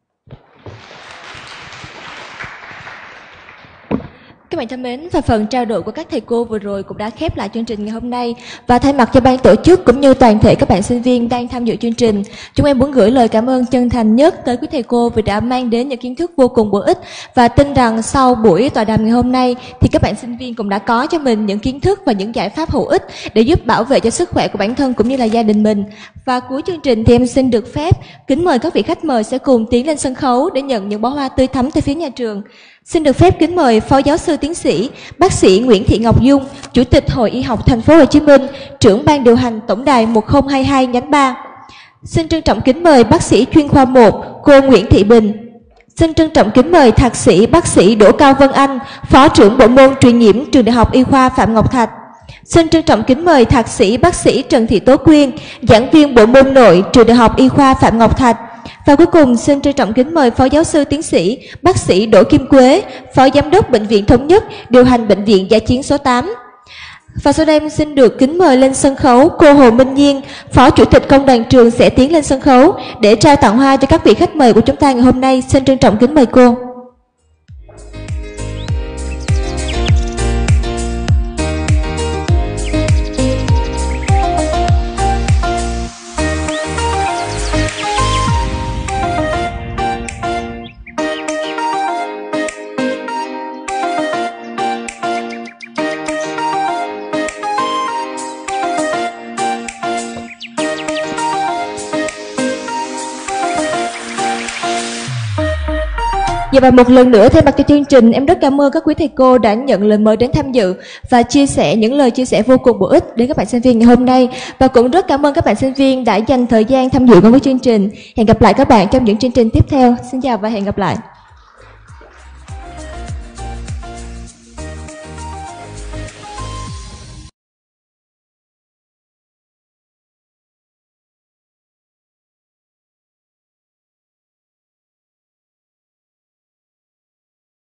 Các bạn thân mến, và phần trao đổi của các thầy cô vừa rồi cũng đã khép lại chương trình ngày hôm nay. Và thay mặt cho ban tổ chức cũng như toàn thể các bạn sinh viên đang tham dự chương trình, chúng em muốn gửi lời cảm ơn chân thành nhất tới quý thầy cô vì đã mang đến những kiến thức vô cùng bổ ích, và tin rằng sau buổi tọa đàm ngày hôm nay thì các bạn sinh viên cũng đã có cho mình những kiến thức và những giải pháp hữu ích để giúp bảo vệ cho sức khỏe của bản thân cũng như là gia đình mình. Và cuối chương trình thì em xin được phép kính mời các vị khách mời sẽ cùng tiến lên sân khấu để nhận những bó hoa tươi thắm từ phía nhà trường. Xin được phép kính mời Phó Giáo sư Tiến sĩ Bác sĩ Nguyễn Thị Ngọc Dung, Chủ tịch Hội Y học Thành phố Hồ Chí Minh, trưởng ban điều hành tổng đài 1022-3. Xin trân trọng kính mời Bác sĩ chuyên khoa 1 cô Nguyễn Thị Bình. Xin trân trọng kính mời Thạc sĩ Bác sĩ Đỗ Cao Vân Anh, Phó trưởng Bộ môn Truyền nhiễm Trường Đại học Y khoa Phạm Ngọc Thạch. Xin trân trọng kính mời Thạc sĩ Bác sĩ Trần Thị Tố Quyên, giảng viên Bộ môn Nội Trường Đại học Y khoa Phạm Ngọc Thạch. Và cuối cùng xin trân trọng kính mời Phó Giáo sư Tiến sĩ Bác sĩ Đỗ Kim Quế, Phó Giám đốc Bệnh viện Thống nhất, điều hành Bệnh viện Dã chiến số 8. Và sau đây em xin được kính mời lên sân khấu cô Hồ Minh Nhiên, Phó Chủ tịch Công đoàn trường sẽ tiến lên sân khấu để trao tặng hoa cho các vị khách mời của chúng ta ngày hôm nay. Xin trân trọng kính mời cô. Và một lần nữa thay mặt cho chương trình, em rất cảm ơn các quý thầy cô đã nhận lời mời đến tham dự và chia sẻ những lời chia sẻ vô cùng bổ ích đến các bạn sinh viên ngày hôm nay. Và cũng rất cảm ơn các bạn sinh viên đã dành thời gian tham dự vào chương trình. Hẹn gặp lại các bạn trong những chương trình tiếp theo. Xin chào và hẹn gặp lại.